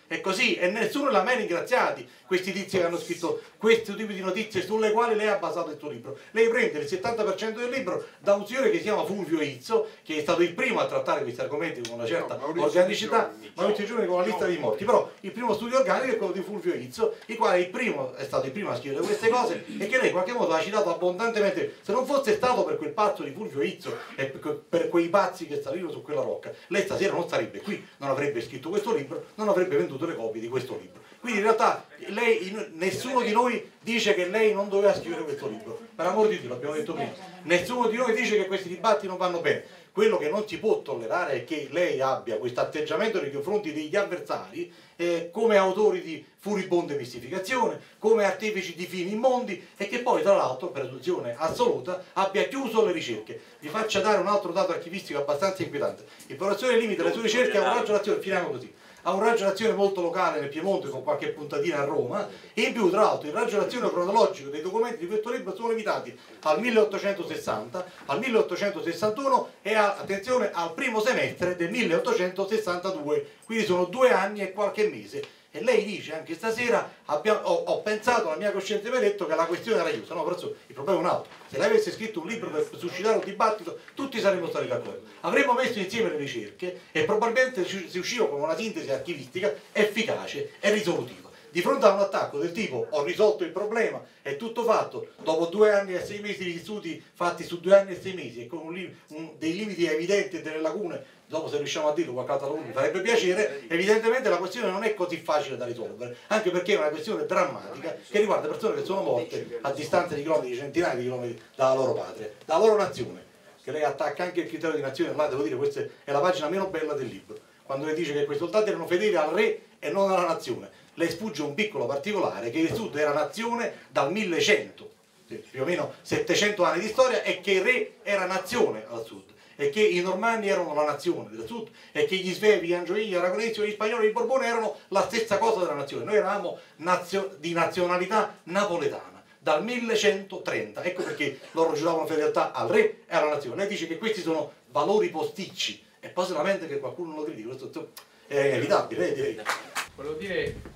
[SPEAKER 4] è così, e nessuno l'ha mai ringraziati questi tizi che hanno scritto questo tipo di notizie sulle quali lei ha basato il suo libro. Lei prende il settanta per cento del libro da un signore che si chiama Fulvio Izzo, che è stato il primo a trattare questi argomenti con una certa
[SPEAKER 5] no, Maurizio
[SPEAKER 4] organicità,
[SPEAKER 5] Giorni,
[SPEAKER 4] Maurizio Giorni con la lista dei morti, però il primo studio organico è quello di Fulvio Izzo, il quale il primo, è stato il primo a scrivere queste cose e che lei in qualche modo ha citato abbondantemente. Se non fosse stato per quel pazzo di Fulvio Izzo e per quei pazzi che salivano su quella rocca, lei stasera non sarebbe qui, non avrebbe scritto questo libro, non avrebbe venduto le copie di questo libro. Quindi in realtà lei, nessuno di noi dice che lei non doveva scrivere questo libro, per amor di Dio, l'abbiamo detto prima, nessuno di noi dice che questi dibattiti non vanno bene. Quello che non si può tollerare è che lei abbia questo atteggiamento nei confronti degli avversari eh, come autori di furibonde mistificazione, come artefici di fini immondi, e che poi tra l'altro, per presunzione assoluta, abbia chiuso le ricerche. Vi faccio dare un altro dato archivistico abbastanza inquietante. Il professore limita le sue ricerche a un raggio d'azione, finiamo così, ha un raggio d'azione molto locale nel Piemonte con qualche puntatina a Roma, e in più tra l'altro il raggio d'azione cronologico dei documenti di questo libro sono limitati al milleottocentosessanta, al milleottocentosessantuno e a, attenzione, al primo semestre del milleottocentosessantadue, quindi sono due anni e qualche mese. E lei dice anche stasera abbiamo, ho, ho pensato, la mia coscienza mi ha detto che la questione era chiusa. No, però il problema è un altro. Se lei avesse scritto un libro per suscitare un dibattito, tutti saremmo stati d'accordo. Avremmo messo insieme le ricerche e probabilmente si usciva con una sintesi archivistica efficace e risolutiva. Di fronte a un attacco del tipo ho risolto il problema, è tutto fatto, dopo due anni e sei mesi di studi fatti su due anni e sei mesi e con un, un, dei limiti evidenti e delle lacune, dopo se riusciamo a dirlo qualche altra lacuna mi farebbe piacere, evidentemente la questione non è così facile da risolvere, anche perché è una questione drammatica che riguarda persone che sono morte a distanza di chilometri, di centinaia di chilometri dalla loro patria, dalla loro nazione, che lei attacca anche il criterio di nazione. Là devo dire, questa è la pagina meno bella del libro, quando lei dice che quei soldati erano fedeli al re e non alla nazione. Le sfugge un piccolo particolare, che il Sud era nazione dal millecento, più o meno settecento anni di storia, e che il re era nazione al Sud, e che i normanni erano la nazione del Sud, e che gli svevi, gli angioini, gli aragonesi, gli spagnoli, i borboni erano la stessa cosa della nazione. Noi eravamo nazio di nazionalità napoletana dal millecentotrenta, ecco perché loro giuravano fedeltà al re e alla nazione. Lei dice che questi sono valori posticci e poi si lamenta che qualcuno non lo critica, questo è evitabile, direi.
[SPEAKER 1] Volevo dire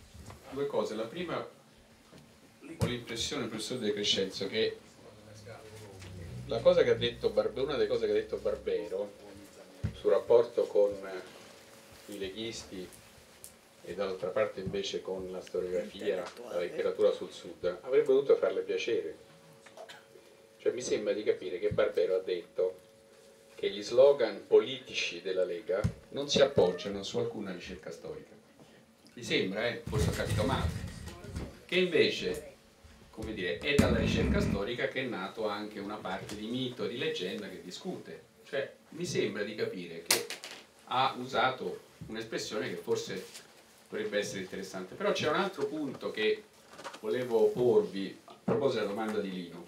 [SPEAKER 1] due cose. La prima, ho l'impressione, professor De Crescenzo, che la cosa che ha detto Barbe, una delle cose che ha detto Barbero sul rapporto con i leghisti e dall'altra parte invece con la storiografia, la letteratura sul Sud, avrebbe dovuto farle piacere. Cioè mi sembra di capire che Barbero ha detto che gli slogan politici della Lega non si appoggiano su alcuna ricerca storica. Mi sembra, eh, forse ho capito male, che invece, come dire, è dalla ricerca storica che è nato anche una parte di mito, di leggenda che discute. Cioè, mi sembra di capire che ha usato un'espressione che forse potrebbe essere interessante. Però c'è un altro punto che volevo porvi a proposito della domanda di Lino.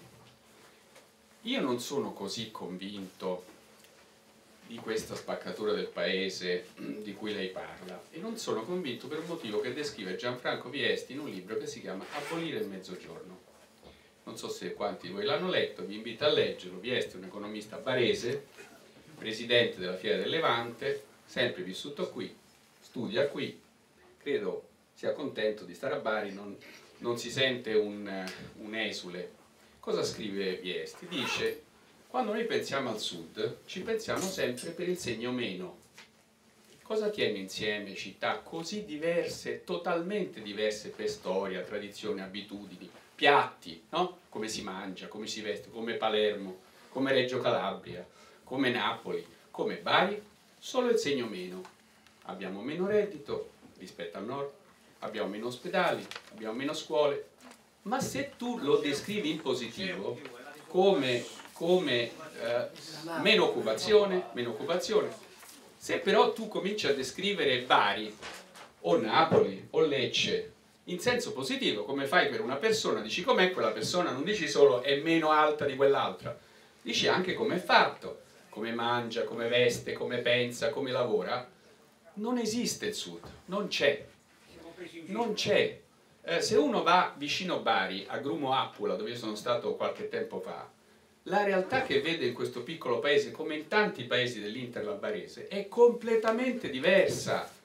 [SPEAKER 1] Io non sono così convinto di questa spaccatura del paese di cui lei parla, e non sono convinto per un motivo che descrive Gianfranco Viesti in un libro che si chiama Abolire il Mezzogiorno. Non so se quanti di voi l'hanno letto, vi invito a leggerlo. Viesti è un economista barese, presidente della Fiera del Levante, sempre vissuto qui, studia qui, credo sia contento di stare a Bari, non, non si sente un, un esule. Cosa scrive Viesti? Dice: quando noi pensiamo al Sud, ci pensiamo sempre per il segno meno. Cosa tiene insieme città così diverse, totalmente diverse per storia, tradizione, abitudini, piatti, no? Come si mangia, come si veste, come Palermo, come Reggio Calabria, come Napoli, come Bari? Solo il segno meno. Abbiamo meno reddito rispetto al nord, abbiamo meno ospedali, abbiamo meno scuole, ma se tu lo descrivi in positivo, come... come eh, meno occupazione, meno occupazione. Se però tu cominci a descrivere Bari o Napoli o Lecce in senso positivo, come fai per una persona, dici com'è quella persona, non dici solo è meno alta di quell'altra, dici anche come è fatto, come mangia, come veste, come pensa, come lavora. Non esiste il Sud, non c'è, non c'è. Eh, se uno va vicino Bari, a Grumo Appula, dove io sono stato qualche tempo fa, la realtà che vede in questo piccolo paese, come in tanti paesi dell'Interland barese, è completamente diversa.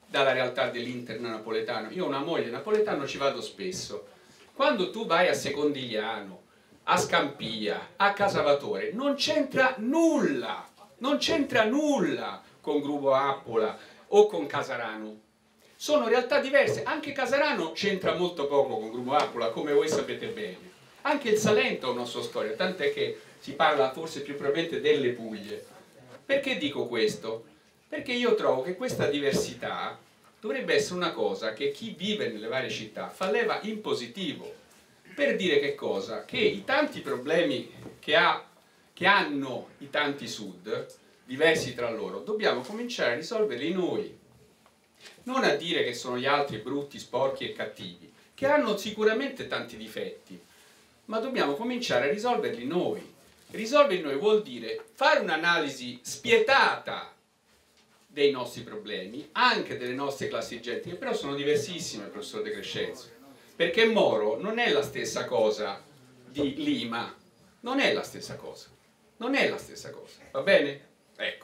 [SPEAKER 1] dalla realtà dell'interno napoletano. Io ho una moglie napoletana, ci vado spesso. Quando tu vai a Secondigliano, a Scampia, a Casavatore, non c'entra nulla, non c'entra nulla con Grubo Appola o con Casarano. Sono realtà diverse. Anche Casarano c'entra molto poco con Grubo Appola, come voi sapete bene. Anche il Salento ha una sua storia, tant'è che si parla forse più probabilmente delle Puglie. Perché dico questo? Perché io trovo che questa diversità dovrebbe essere una cosa che chi vive nelle varie città fa leva in positivo. Per dire che cosa? Che i tanti problemi che, ha, che hanno i tanti sud, diversi tra loro, dobbiamo cominciare a risolverli noi. Non a dire che sono gli altri brutti, sporchi e cattivi, che hanno sicuramente tanti difetti, ma dobbiamo cominciare a risolverli noi. Risolverli noi vuol dire fare un'analisi spietata dei nostri problemi, anche delle nostre classi dirigenti, che però sono diversissime, professor De Crescenzo. Perché Moro non è la stessa cosa di Lima, non è la stessa cosa, non è la stessa cosa, va bene? Ecco,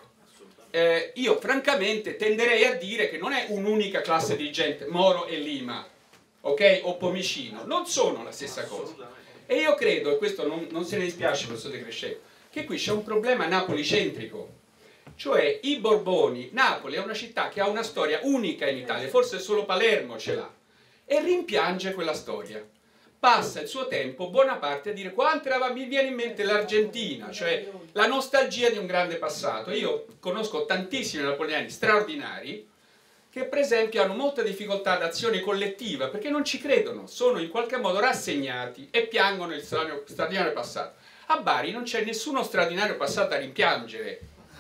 [SPEAKER 1] eh, io francamente tenderei a dire che non è un'unica classe dirigente, Moro e Lima, ok? O Pomicino, non sono la stessa cosa. E io credo, e questo non, non se ne dispiace, professor De Crescenzo, che qui c'è un problema napolicentrico. Cioè i Borboni, Napoli è una città che ha una storia unica in Italia, forse solo Palermo ce l'ha, e rimpiange quella storia. Passa il suo tempo, buona parte, a dire quanto era, mi viene in mente l'Argentina, cioè la nostalgia di un grande passato. Io conosco tantissimi napoletani straordinari che per esempio hanno molta difficoltà d'azione collettiva perché non ci credono, sono in qualche modo rassegnati e piangono il straordinario passato. A Bari non c'è nessuno straordinario passato a rimpiangere,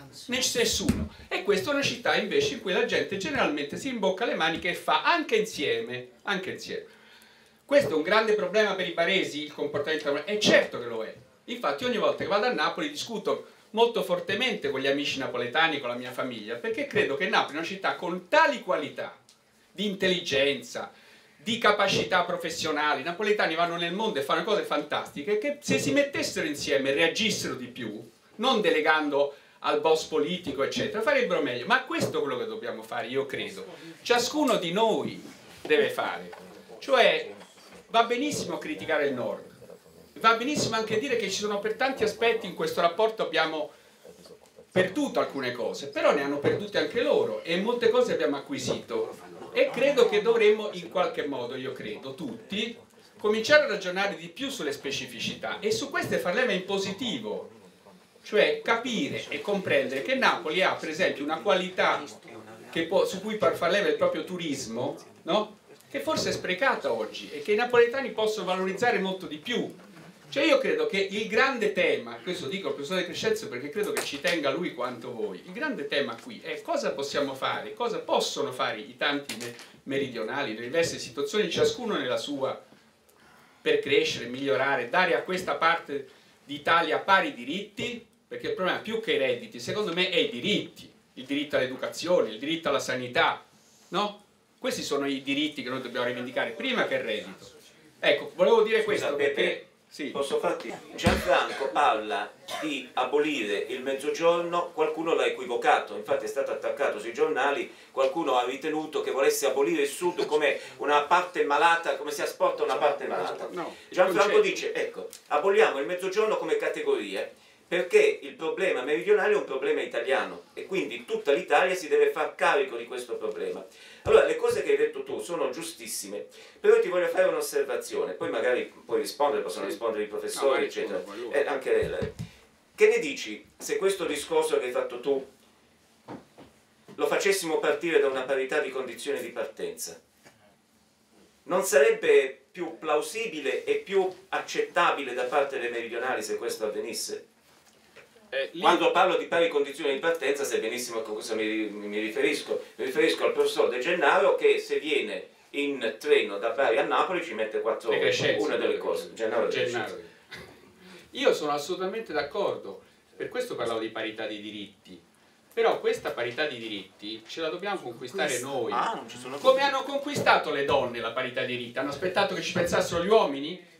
[SPEAKER 1] nessuno. E questa è una città invece in cui la gente generalmente si imbocca le maniche e fa anche insieme, anche insieme. Questo è un grande problema per i baresi, il comportamento, e certo che lo è. Infatti ogni volta che vado a Napoli discuto molto fortemente con gli amici napoletani, con la mia famiglia, perché credo che Napoli è una città con tali qualità di intelligenza, di capacità professionali. I napoletani vanno nel mondo e fanno cose fantastiche che se si mettessero insieme e reagissero di più, non delegando al boss politico eccetera, farebbero meglio. Ma questo è quello che dobbiamo fare, io credo. Ciascuno di noi deve fare. Cioè va benissimo criticare il nord, va benissimo anche dire che ci sono per tanti aspetti in questo rapporto abbiamo perduto alcune cose, però ne hanno perdute anche loro e molte cose abbiamo acquisito. E credo che dovremmo in qualche modo, io credo, tutti, cominciare a ragionare di più sulle specificità e su queste far leva in positivo. Cioè capire e comprendere che Napoli ha per esempio una qualità che può, su cui far leva il proprio turismo, no? Che forse è sprecata oggi e che i napoletani possono valorizzare molto di più. Cioè io credo che il grande tema, questo dico al professor De Crescenzo perché credo che ci tenga lui quanto voi, il grande tema qui è cosa possiamo fare, cosa possono fare i tanti meridionali nelle diverse situazioni, ciascuno nella sua, per crescere, migliorare, dare a questa parte d'Italia pari diritti, perché il problema più che i redditi, secondo me, è i diritti, il diritto all'educazione, il diritto alla sanità, no? Questi sono i diritti che noi dobbiamo rivendicare prima che il reddito. Ecco, volevo dire questo
[SPEAKER 3] Scusa,
[SPEAKER 1] perché...
[SPEAKER 3] Pepe,
[SPEAKER 1] sì.
[SPEAKER 3] Posso farti? Gianfranco parla di abolire il mezzogiorno, qualcuno l'ha equivocato, infatti è stato attaccato sui giornali, qualcuno ha ritenuto che volesse abolire il sud come una parte malata, come si asporta una parte malata.
[SPEAKER 1] No,
[SPEAKER 3] Gianfranco dice, ecco, aboliamo il mezzogiorno come categorie, perché il problema meridionale è un problema italiano e quindi tutta l'Italia si deve far carico di questo problema. Allora, le cose che hai detto tu sono giustissime, però ti voglio fare un'osservazione, poi magari puoi rispondere, possono rispondere i professori, no, eccetera. Eh, anche lei. Che ne dici se questo discorso che hai fatto tu lo facessimo partire da una parità di condizioni di partenza? Non sarebbe più plausibile e più accettabile da parte dei meridionali se questo avvenisse? Eh, lì... Quando parlo di pari condizioni di partenza, sai benissimo a cosa mi, mi riferisco. Mi riferisco al professor De Gennaro che se viene in treno da Bari a Napoli ci mette quattro ore, una delle cose. Gennaro
[SPEAKER 1] Gennaro. Io sono assolutamente d'accordo, per questo parlavo di parità di diritti. Però questa parità di diritti ce la dobbiamo conquistare noi.
[SPEAKER 3] Ah, non ci sono
[SPEAKER 1] Come hanno conquistato le donne la parità di diritti? Hanno aspettato che ci pensassero gli uomini?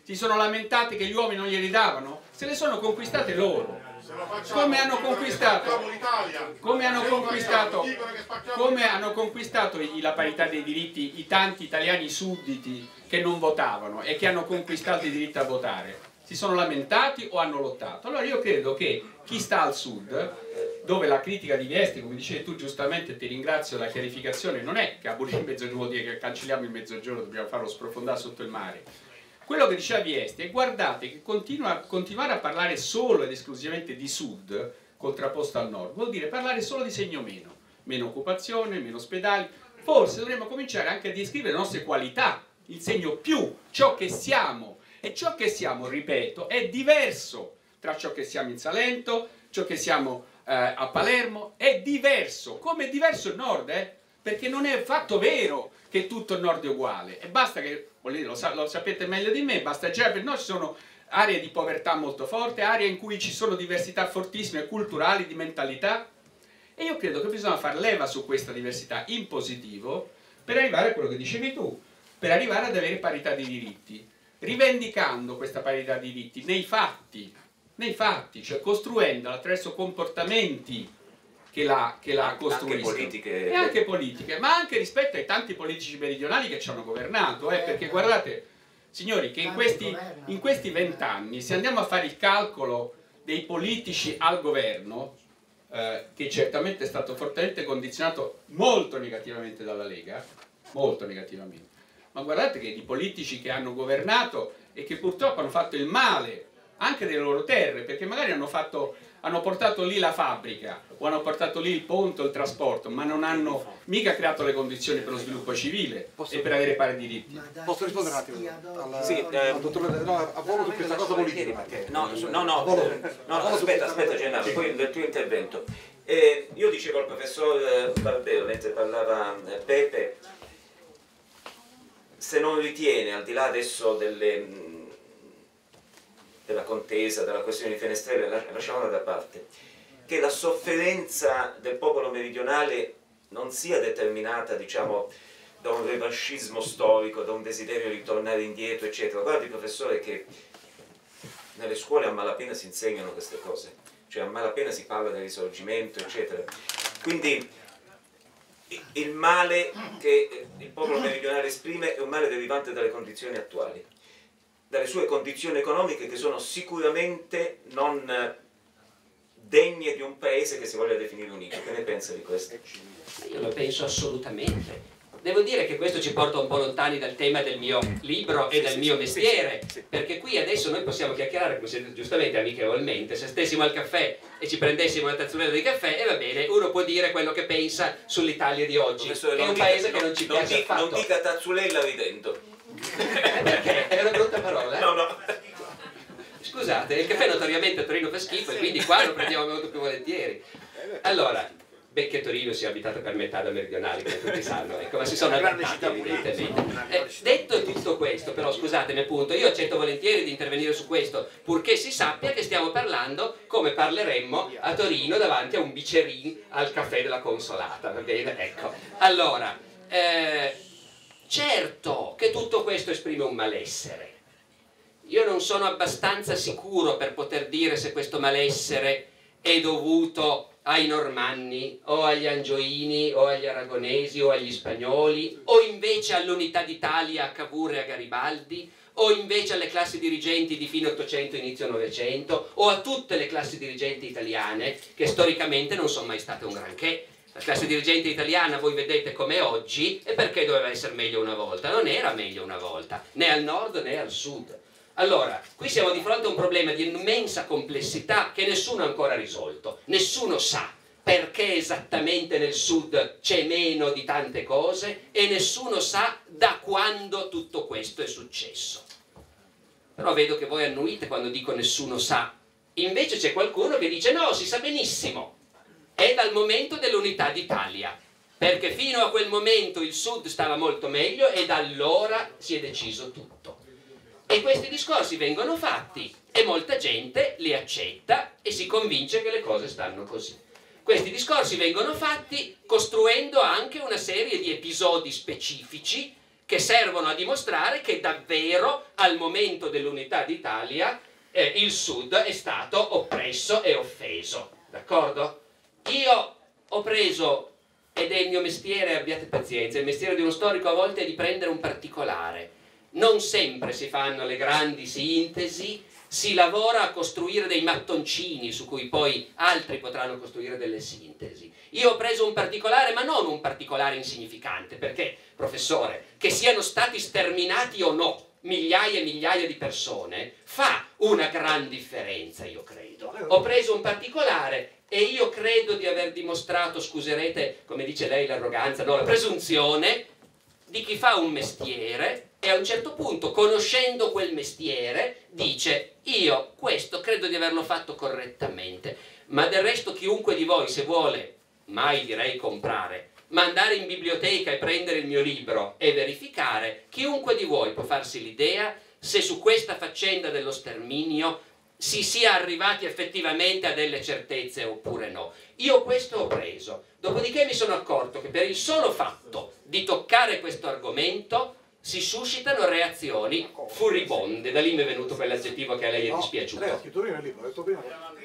[SPEAKER 1] Si sono lamentati che gli uomini non glieli davano? Se le sono conquistate loro. Come hanno conquistato, come hanno conquistato, come hanno conquistato la parità dei diritti i tanti italiani sudditi che non votavano e che hanno conquistato il diritto a votare? Si sono lamentati o hanno lottato? Allora io credo che chi sta al sud, dove la critica di Viesti, come dicevi tu giustamente, ti ringrazio, la chiarificazione non è che abolire il mezzogiorno vuol dire che cancelliamo il mezzogiorno, dobbiamo farlo sprofondare sotto il mare. Quello che diceva Viesti è: guardate che continua, continuare a parlare solo ed esclusivamente di sud contrapposto al nord vuol dire parlare solo di segno meno, meno occupazione, meno ospedali. Forse dovremmo cominciare anche a descrivere le nostre qualità, il segno più, ciò che siamo. E ciò che siamo, ripeto, è diverso tra ciò che siamo in Salento, ciò che siamo eh, a Palermo, è diverso, come è diverso il nord, eh? Perché non è affatto vero che tutto il nord è uguale, e basta che, lo, sa, lo sapete meglio di me, basta già per noi ci sono aree di povertà molto forti, aree in cui ci sono diversità fortissime culturali, di mentalità, e io credo che bisogna far leva su questa diversità in positivo per arrivare a quello che dicevi tu, per arrivare ad avere parità di diritti, rivendicando questa parità di diritti nei fatti, nei fatti, cioè costruendola attraverso comportamenti che la, che la costruiscono.
[SPEAKER 3] Anche politiche.
[SPEAKER 1] E anche politiche, ma anche rispetto ai tanti politici meridionali che ci hanno governato, eh, perché guardate, signori, che in questi in questi vent'anni, se andiamo a fare il calcolo dei politici al governo, eh, che certamente è stato fortemente condizionato molto negativamente dalla Lega, molto negativamente, ma guardate che di politici che hanno governato e che purtroppo hanno fatto il male anche delle loro terre, perché magari hanno, fatto, hanno portato lì la fabbrica o hanno portato lì il ponte o il trasporto, ma non hanno mica creato le condizioni per lo sviluppo civile Posso... e per avere pari diritti.
[SPEAKER 5] Posso rispondere un attimo alla,
[SPEAKER 3] sì,
[SPEAKER 5] al,
[SPEAKER 3] eh,
[SPEAKER 5] al dottore no, a volo su questa cosa politica?
[SPEAKER 3] No, no, no, no, no, aspetta, aspetta Gennaro, poi del tuo intervento. Eh, io dicevo al professor Barbero, mentre parlava Pepe, se non ritiene, al di là adesso delle, della contesa, della questione di Fenestrelle, lasciamola da parte, che la sofferenza del popolo meridionale non sia determinata, diciamo, da un revanchismo storico, da un desiderio di tornare indietro, eccetera. Guardi, professore, che nelle scuole a malapena si insegnano queste cose, cioè a malapena si parla del risorgimento, eccetera. Quindi il male che il popolo meridionale esprime è un male derivante dalle condizioni attuali, dalle sue condizioni economiche, che sono sicuramente non degne di un paese che si voglia definire unito. Che ne pensa di questo?
[SPEAKER 2] Io lo penso assolutamente. Devo dire che questo ci porta un po' lontani dal tema del mio libro e
[SPEAKER 3] sì,
[SPEAKER 2] del
[SPEAKER 3] sì,
[SPEAKER 2] mio
[SPEAKER 3] sì,
[SPEAKER 2] mestiere,
[SPEAKER 3] sì, sì.
[SPEAKER 2] Perché qui adesso noi possiamo chiacchierare, come siete giustamente amichevolmente, se stessimo al caffè e ci prendessimo una tazzoletta di caffè, e va bene, uno può dire quello che pensa sull'Italia di oggi,
[SPEAKER 3] Professore,
[SPEAKER 2] che è un
[SPEAKER 3] dica,
[SPEAKER 2] paese che
[SPEAKER 3] non,
[SPEAKER 2] non ci
[SPEAKER 3] non
[SPEAKER 2] piace
[SPEAKER 3] dica,
[SPEAKER 2] affatto.
[SPEAKER 3] Non dica tazzulella ridendo.
[SPEAKER 2] Perché? È una brutta parola?
[SPEAKER 3] No, no.
[SPEAKER 2] Scusate, il caffè notoriamente a Torino fa schifo e quindi qua lo prendiamo molto più volentieri. Allora, benché Torino sia abitata per metà da meridionali, come tutti sanno, ecco, ma si sono adattati evidentemente. Eh, detto tutto questo, però, scusatemi appunto, io accetto volentieri di intervenire su questo, purché si sappia che stiamo parlando come parleremmo a Torino davanti a un bicerin al caffè della Consolata, va bene? Ecco, allora, eh, certo che tutto questo esprime un malessere. Io non sono abbastanza sicuro per poter dire se questo malessere è dovuto ai normanni, o agli angioini, o agli aragonesi, o agli spagnoli, o invece all'unità d'Italia a Cavour e a Garibaldi, o invece alle classi dirigenti di fine Ottocento e inizio Novecento, o a tutte le classi dirigenti italiane, che storicamente non sono mai state un granché. La classe dirigente italiana, voi vedete com'è oggi, e perché doveva essere meglio una volta? Non era meglio una volta, né al nord né al sud. Allora, qui siamo di fronte a un problema di immensa complessità che nessuno ha ancora risolto. Nessuno sa perché esattamente nel sud c'è meno di tante cose e nessuno sa da quando tutto questo è successo. Però vedo che voi annuite quando dico nessuno sa. Invece c'è qualcuno che dice no, si sa benissimo. È dal momento dell'unità d'Italia, perché fino a quel momento il sud stava molto meglio e da allora si è deciso tutto. E questi discorsi vengono fatti e molta gente li accetta e si convince che le cose stanno così. Questi discorsi vengono fatti costruendo anche una serie di episodi specifici che servono a dimostrare che davvero al momento dell'unità d'Italia eh, il Sud è stato oppresso e offeso, d'accordo? Io ho preso, ed è il mio mestiere, abbiate pazienza, il mestiere di uno storico a volte è di prendere un particolare. Non sempre si fanno le grandi sintesi, si lavora a costruire dei mattoncini su cui poi altri potranno costruire delle sintesi. Io ho preso un particolare, ma non un particolare insignificante, perché, professore, che siano stati sterminati o no migliaia e migliaia di persone, fa una gran differenza, io credo. Ho preso un particolare e io credo di aver dimostrato, scuserete, come dice lei, l'arroganza, no, la presunzione di chi fa un mestiere e a un certo punto, conoscendo quel mestiere, dice: io questo credo di averlo fatto correttamente, ma del resto chiunque di voi, se vuole, mai direi comprare, ma andare in biblioteca e prendere il mio libro e verificare, chiunque di voi può farsi l'idea se su questa faccenda dello sterminio si sia arrivati effettivamente a delle certezze oppure no. Io questo ho preso, dopodiché mi sono accorto che per il solo fatto di toccare questo argomento si suscitano reazioni furibonde. Da lì mi è venuto quell'aggettivo che a lei è dispiaciuto.
[SPEAKER 5] Lei ha scritto prima il libro, ha detto prima.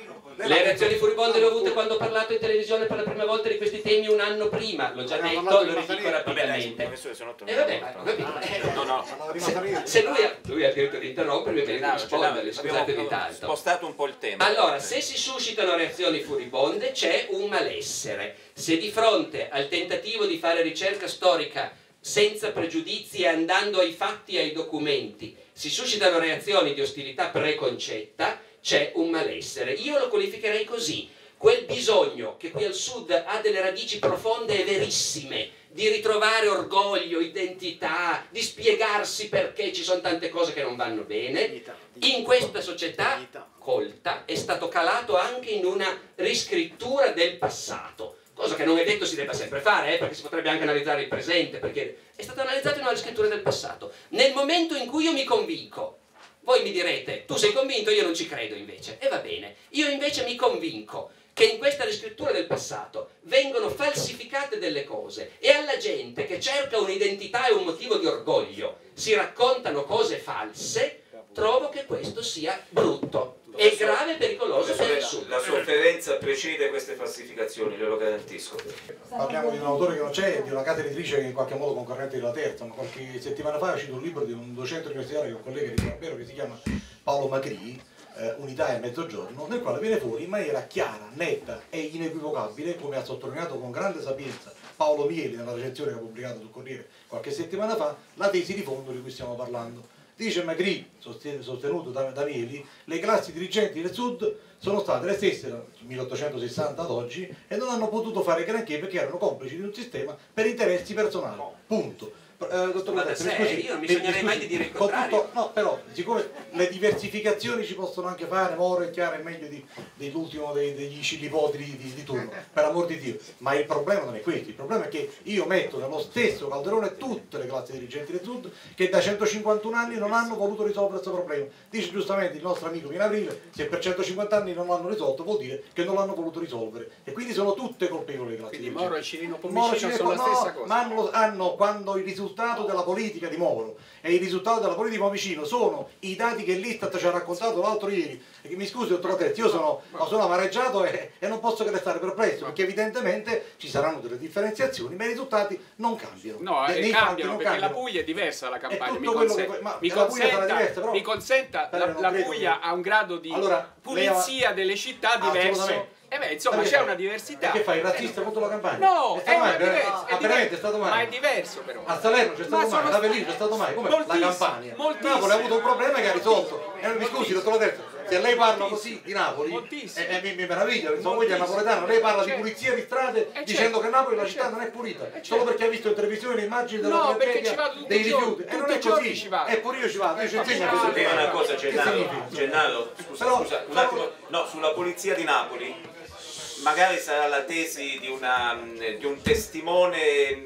[SPEAKER 2] Le reazioni furibonde le ho avute quando ho parlato in televisione per la prima volta di questi temi un anno prima, l'ho già detto, lo ridico rapidamente. E vabbè, ma
[SPEAKER 3] No, no.
[SPEAKER 2] se, se lui ha, lui ha diritto di interrompermi, mi devo rispondere, scusatevi tanto.
[SPEAKER 3] Spostato un po' il tema.
[SPEAKER 2] Allora, se si suscitano reazioni furibonde c'è un malessere. Se di fronte al tentativo di fare ricerca storica senza pregiudizi e andando ai fatti e ai documenti si suscitano reazioni di ostilità preconcetta, c'è un malessere. Io lo qualificherei così: quel bisogno che qui al Sud ha delle radici profonde e verissime di ritrovare orgoglio, identità, di spiegarsi perché ci sono tante cose che non vanno bene, in questa società colta è stato calato anche in una riscrittura del passato, cosa che non è detto si debba sempre fare, eh, perché si potrebbe anche analizzare il presente, perché è stato analizzato in una riscrittura del passato. Nel momento in cui io mi convinco, voi mi direte, tu sei convinto, io non ci credo invece, e va bene, io invece mi convinco che in questa riscrittura del passato vengono falsificate delle cose e alla gente che cerca un'identità e un motivo di orgoglio si raccontano cose false, trovo che questo sia brutto e grave e pericoloso per il Sud.
[SPEAKER 3] La sofferenza precede queste falsificazioni, glielo garantisco.
[SPEAKER 4] Parliamo di un autore che non c'è, di una casa editrice che è in qualche modo concorrente della Terza, ma qualche settimana fa è uscito un libro di un docente universitario, un collega di Barbero, che si chiama Paolo Macri, eh, Unità e Mezzogiorno, nel quale viene fuori in maniera chiara, netta e inequivocabile, come ha sottolineato con grande sapienza Paolo Mieli nella recensione che ha pubblicato sul Corriere qualche settimana fa, la tesi di fondo di cui stiamo parlando. Dice Macri, sostenuto da, da Mieli, le classi dirigenti del Sud sono state le stesse dal milleottocentosessanta ad oggi e non hanno potuto fare granché perché erano complici di un sistema per interessi personali. Punto. Eh, dottor
[SPEAKER 2] Ma da
[SPEAKER 4] Lorenzo, mi
[SPEAKER 2] sé,
[SPEAKER 4] scusi,
[SPEAKER 2] io non mi
[SPEAKER 4] mi
[SPEAKER 2] sognerei
[SPEAKER 4] scusi,
[SPEAKER 2] mai di dire il
[SPEAKER 4] con
[SPEAKER 2] contrario.
[SPEAKER 4] tutto- no, però, siccome le diversificazioni ci possono anche fare, Moro è chiaro, è meglio di, dell'ultimo dei, degli scillipoti di, di, di turno, per amor di Dio, ma il problema non è questo, il problema è che io metto nello stesso calderone tutte le classi dirigenti del Sud che da centocinquantuno anni non hanno voluto risolvere questo problema. Dice giustamente il nostro amico Pinaprile, se per centocinquanta anni non l'hanno risolto vuol dire che non l'hanno voluto risolvere e quindi sono tutte colpevoli le classi
[SPEAKER 1] Quindi
[SPEAKER 4] dirigenti.
[SPEAKER 1] Moro e Cirino
[SPEAKER 4] Moro
[SPEAKER 1] Pomicino
[SPEAKER 4] e
[SPEAKER 1] sono la
[SPEAKER 4] no,
[SPEAKER 1] stessa cosa.
[SPEAKER 4] ma hanno, hanno quando il risultato della politica di Moro e il risultato della politica di Pomicino sono i dati che l'Istat ci ha raccontato l'altro ieri, e che mi scusi dottor Lorenzo, io sono, sono amareggiato e, e non posso che restare perplesso perché evidentemente ci saranno delle differenziazioni ma i risultati non cambiano.
[SPEAKER 1] No,
[SPEAKER 4] Ne-
[SPEAKER 1] eh,
[SPEAKER 4] nei fatti
[SPEAKER 1] cambiano
[SPEAKER 4] non
[SPEAKER 1] perché
[SPEAKER 4] cambiano.
[SPEAKER 1] la Puglia è diversa dalla Campania,
[SPEAKER 4] È
[SPEAKER 1] mi
[SPEAKER 4] tutto quello
[SPEAKER 1] consenta,
[SPEAKER 4] che- ma
[SPEAKER 1] mi
[SPEAKER 4] la Puglia sarà
[SPEAKER 1] consenta,
[SPEAKER 4] diversa, però-
[SPEAKER 1] mi consenta,
[SPEAKER 4] però
[SPEAKER 1] la,
[SPEAKER 4] non
[SPEAKER 1] la
[SPEAKER 4] credo
[SPEAKER 1] Puglia
[SPEAKER 4] che-
[SPEAKER 1] ha un grado di
[SPEAKER 4] Allora,
[SPEAKER 1] pulizia delle città diverso.
[SPEAKER 4] Assolutamente.
[SPEAKER 1] E beh, insomma,
[SPEAKER 4] Ma che
[SPEAKER 1] c'è
[SPEAKER 4] fai?
[SPEAKER 1] una diversità.
[SPEAKER 4] E che fai, il razzista contro la Campania?
[SPEAKER 1] No,
[SPEAKER 4] è
[SPEAKER 1] è,
[SPEAKER 4] stato
[SPEAKER 1] una
[SPEAKER 4] mai,
[SPEAKER 1] diversa,
[SPEAKER 4] ah,
[SPEAKER 1] è
[SPEAKER 4] veramente
[SPEAKER 1] diverso,
[SPEAKER 4] è stato mai?
[SPEAKER 1] ma è diverso però.
[SPEAKER 4] A Salerno c'è stato
[SPEAKER 1] Ma
[SPEAKER 4] mai,
[SPEAKER 1] sono
[SPEAKER 4] ad Avellino c'è
[SPEAKER 1] stati-
[SPEAKER 4] stato mai, come la
[SPEAKER 1] moltissimo,
[SPEAKER 4] Campania.
[SPEAKER 1] moltissimo.
[SPEAKER 4] Napoli ha avuto un problema che ha risolto. E mi scusi, dottor Lorenzo, se lei parla così di Napoli,
[SPEAKER 1] Moltissimo.
[SPEAKER 4] e, e mi, mi meraviglia, insomma, voi è
[SPEAKER 1] Moltissimo.
[SPEAKER 4] napoletano, lei parla di
[SPEAKER 1] Certo.
[SPEAKER 4] pulizia di strade
[SPEAKER 1] certo.
[SPEAKER 4] dicendo che Napoli la
[SPEAKER 1] Eh,
[SPEAKER 4] città
[SPEAKER 1] certo.
[SPEAKER 4] non è pulita,
[SPEAKER 1] Eh, certo.
[SPEAKER 4] solo perché ha visto in televisione le immagini della
[SPEAKER 1] No, perché
[SPEAKER 4] tragedia
[SPEAKER 1] ci vado tutti
[SPEAKER 4] dei
[SPEAKER 1] i giorni,
[SPEAKER 4] rifiuti. E non
[SPEAKER 1] tutti
[SPEAKER 4] è
[SPEAKER 1] i giorni
[SPEAKER 4] così,
[SPEAKER 1] ci vado.
[SPEAKER 4] e pure io ci vado, io ci
[SPEAKER 1] Eh,
[SPEAKER 4] insegno
[SPEAKER 1] ma
[SPEAKER 4] questo.
[SPEAKER 1] ci
[SPEAKER 3] Dire una cosa,
[SPEAKER 4] Che
[SPEAKER 3] Gennaro,
[SPEAKER 4] significa?
[SPEAKER 3] Gennaro, scusa,
[SPEAKER 4] Però-
[SPEAKER 3] scusa, un
[SPEAKER 4] però-
[SPEAKER 3] attimo, no, sulla polizia di Napoli, magari sarà la tesi di, una, di un testimone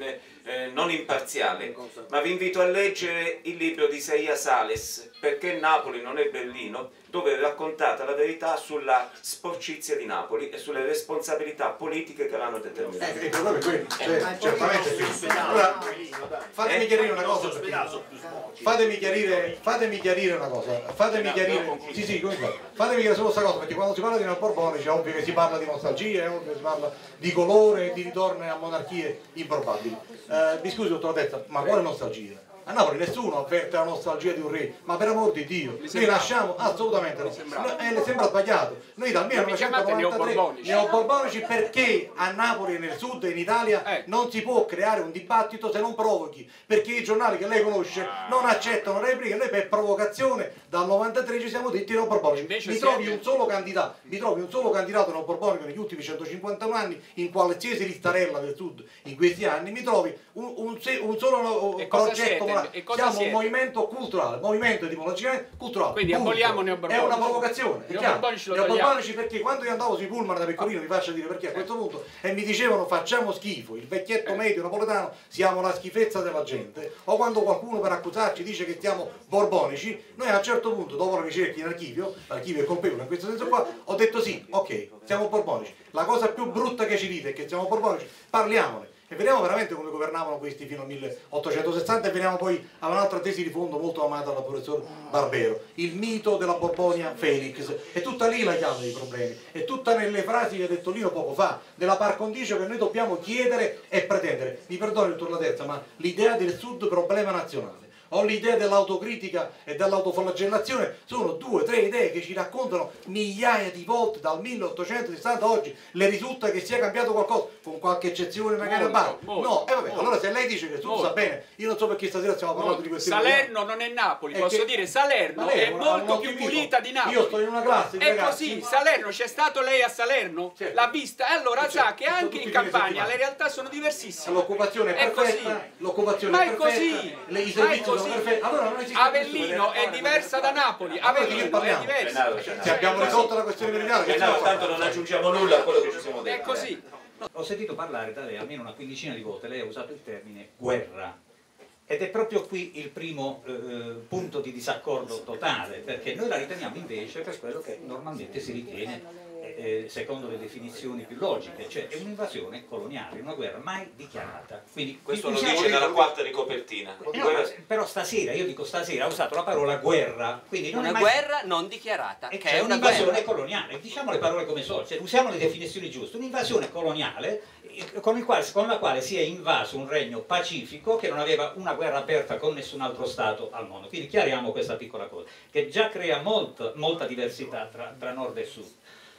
[SPEAKER 3] eh, non imparziale, ma vi invito a leggere il libro di Isaia Sales, Perché Napoli non è Berlino, dove è raccontata la verità sulla sporcizia di Napoli e sulle responsabilità politiche che l'hanno determinata.
[SPEAKER 4] Eh, proprio quello, cioè, certamente sì. Allora, fatemi chiarire una cosa, perché, fatemi chiarire, fatemi chiarire una cosa, fatemi chiarire, sì sì, comunque, fatemi chiarire solo questa cosa, perché quando si parla di neoborbonici è ovvio che si parla di nostalgia, è ovvio che si parla di colore, di ritorno a monarchie improbabili. Eh, mi scusi, dottor Detta, ma quale nostalgia? A Napoli nessuno avverte la nostalgia di un re, ma per amor di Dio, noi lasciamo assolutamente no. No, eh, le sembra sbagliato. Noi dal millenovecentonovantatré neoborbonici perché a Napoli e nel sud e in Italia eh. non si può creare un dibattito se non provochi, perché i giornali che lei conosce non accettano repliche, noi per provocazione dal novantatré ci siamo detti neoborbonici. Mi trovi un solo candidato, mi trovi un solo candidato neoborbonico negli ultimi centocinquantuno anni in qualsiasi listarella del sud in questi anni, mi trovi un, un, un solo
[SPEAKER 1] e
[SPEAKER 4] progetto.
[SPEAKER 1] E cosa
[SPEAKER 4] siamo
[SPEAKER 1] siete?
[SPEAKER 4] un movimento culturale, movimento etimologicamente culturale.
[SPEAKER 1] Quindi
[SPEAKER 4] punto.
[SPEAKER 1] aboliamo neoborbonici.
[SPEAKER 4] È una provocazione. È
[SPEAKER 1] neoborbonici lo
[SPEAKER 4] neoborbonici perché quando io andavo sui pullman da piccolino, mi faccia dire perché a questo punto, e mi dicevano facciamo schifo, il vecchietto medio napoletano, siamo la schifezza della gente, o quando qualcuno per accusarci dice che siamo borbonici, noi a un certo punto, dopo la ricerca in archivio, l'archivio è colpevole in questo senso qua, ho detto sì, ok, siamo borbonici. La cosa più brutta che ci dite è che siamo borbonici, parliamone. E vediamo veramente come governavano questi fino al milleottocentosessanta e veniamo poi a un'altra tesi di fondo molto amata dal professor Barbero, il mito della Borbonia Felix. È tutta lì la chiave dei problemi, è tutta nelle frasi che ha detto Lino poco fa, della par condicio che noi dobbiamo chiedere e pretendere. Mi perdoni, dottor La Terza, ma l'idea del Sud problema nazionale o l'idea dell'autocritica e dell'autoflagellazione sono due, tre idee che ci raccontano migliaia di volte dal milleottocentosessanta a oggi. Le risulta che sia cambiato qualcosa, con qualche eccezione magari a Bari. No, e vabbè, molto. Allora se lei dice che tutto sta bene, io non so perché stasera stiamo parlando molto. di questo.
[SPEAKER 1] Salerno non è Napoli,
[SPEAKER 4] è
[SPEAKER 1] posso
[SPEAKER 4] che,
[SPEAKER 1] dire, Salerno è molto più pulita di Napoli.
[SPEAKER 4] Io sto in una classe di
[SPEAKER 1] È
[SPEAKER 4] ragazzi.
[SPEAKER 1] così, Salerno, c'è stato lei a Salerno?
[SPEAKER 4] Certo.
[SPEAKER 1] L'ha vista? E allora
[SPEAKER 4] certo.
[SPEAKER 1] sa che anche in Campania le realtà sono diversissime.
[SPEAKER 4] L'occupazione è perfetta, l'occupazione è perfetta,
[SPEAKER 1] così.
[SPEAKER 4] le, i servizi sono perfetti. Allora non
[SPEAKER 1] Avellino è diversa da Napoli, Avellino è diversa.
[SPEAKER 4] Se abbiamo risolto la questione meridionale,
[SPEAKER 3] tanto non aggiungiamo nulla a quello che ci siamo detti.
[SPEAKER 1] È così.
[SPEAKER 7] Ho sentito parlare da lei almeno una quindicina di volte, lei ha usato il termine guerra. Ed è proprio qui il primo eh, punto di disaccordo totale, perché noi la riteniamo invece per quello che normalmente si ritiene eh, secondo le definizioni più logiche, cioè è un'invasione coloniale, una guerra mai dichiarata. Quindi,
[SPEAKER 3] questo lo dice nella quarta di copertina.
[SPEAKER 7] Eh no, però stasera, io dico stasera, ha usato la parola guerra, quindi non
[SPEAKER 2] una
[SPEAKER 7] è mai...
[SPEAKER 2] guerra non dichiarata,
[SPEAKER 7] che
[SPEAKER 2] è
[SPEAKER 7] è
[SPEAKER 2] una
[SPEAKER 7] un'invasione
[SPEAKER 2] guerra
[SPEAKER 7] coloniale, diciamo le parole come sono, cioè usiamo le definizioni giuste, un'invasione coloniale con, il quale, con la quale si è invaso un regno pacifico che non aveva una guerra aperta con nessun altro Stato al mondo. Quindi chiariamo questa piccola cosa, che già crea molta, molta diversità tra, tra nord e sud.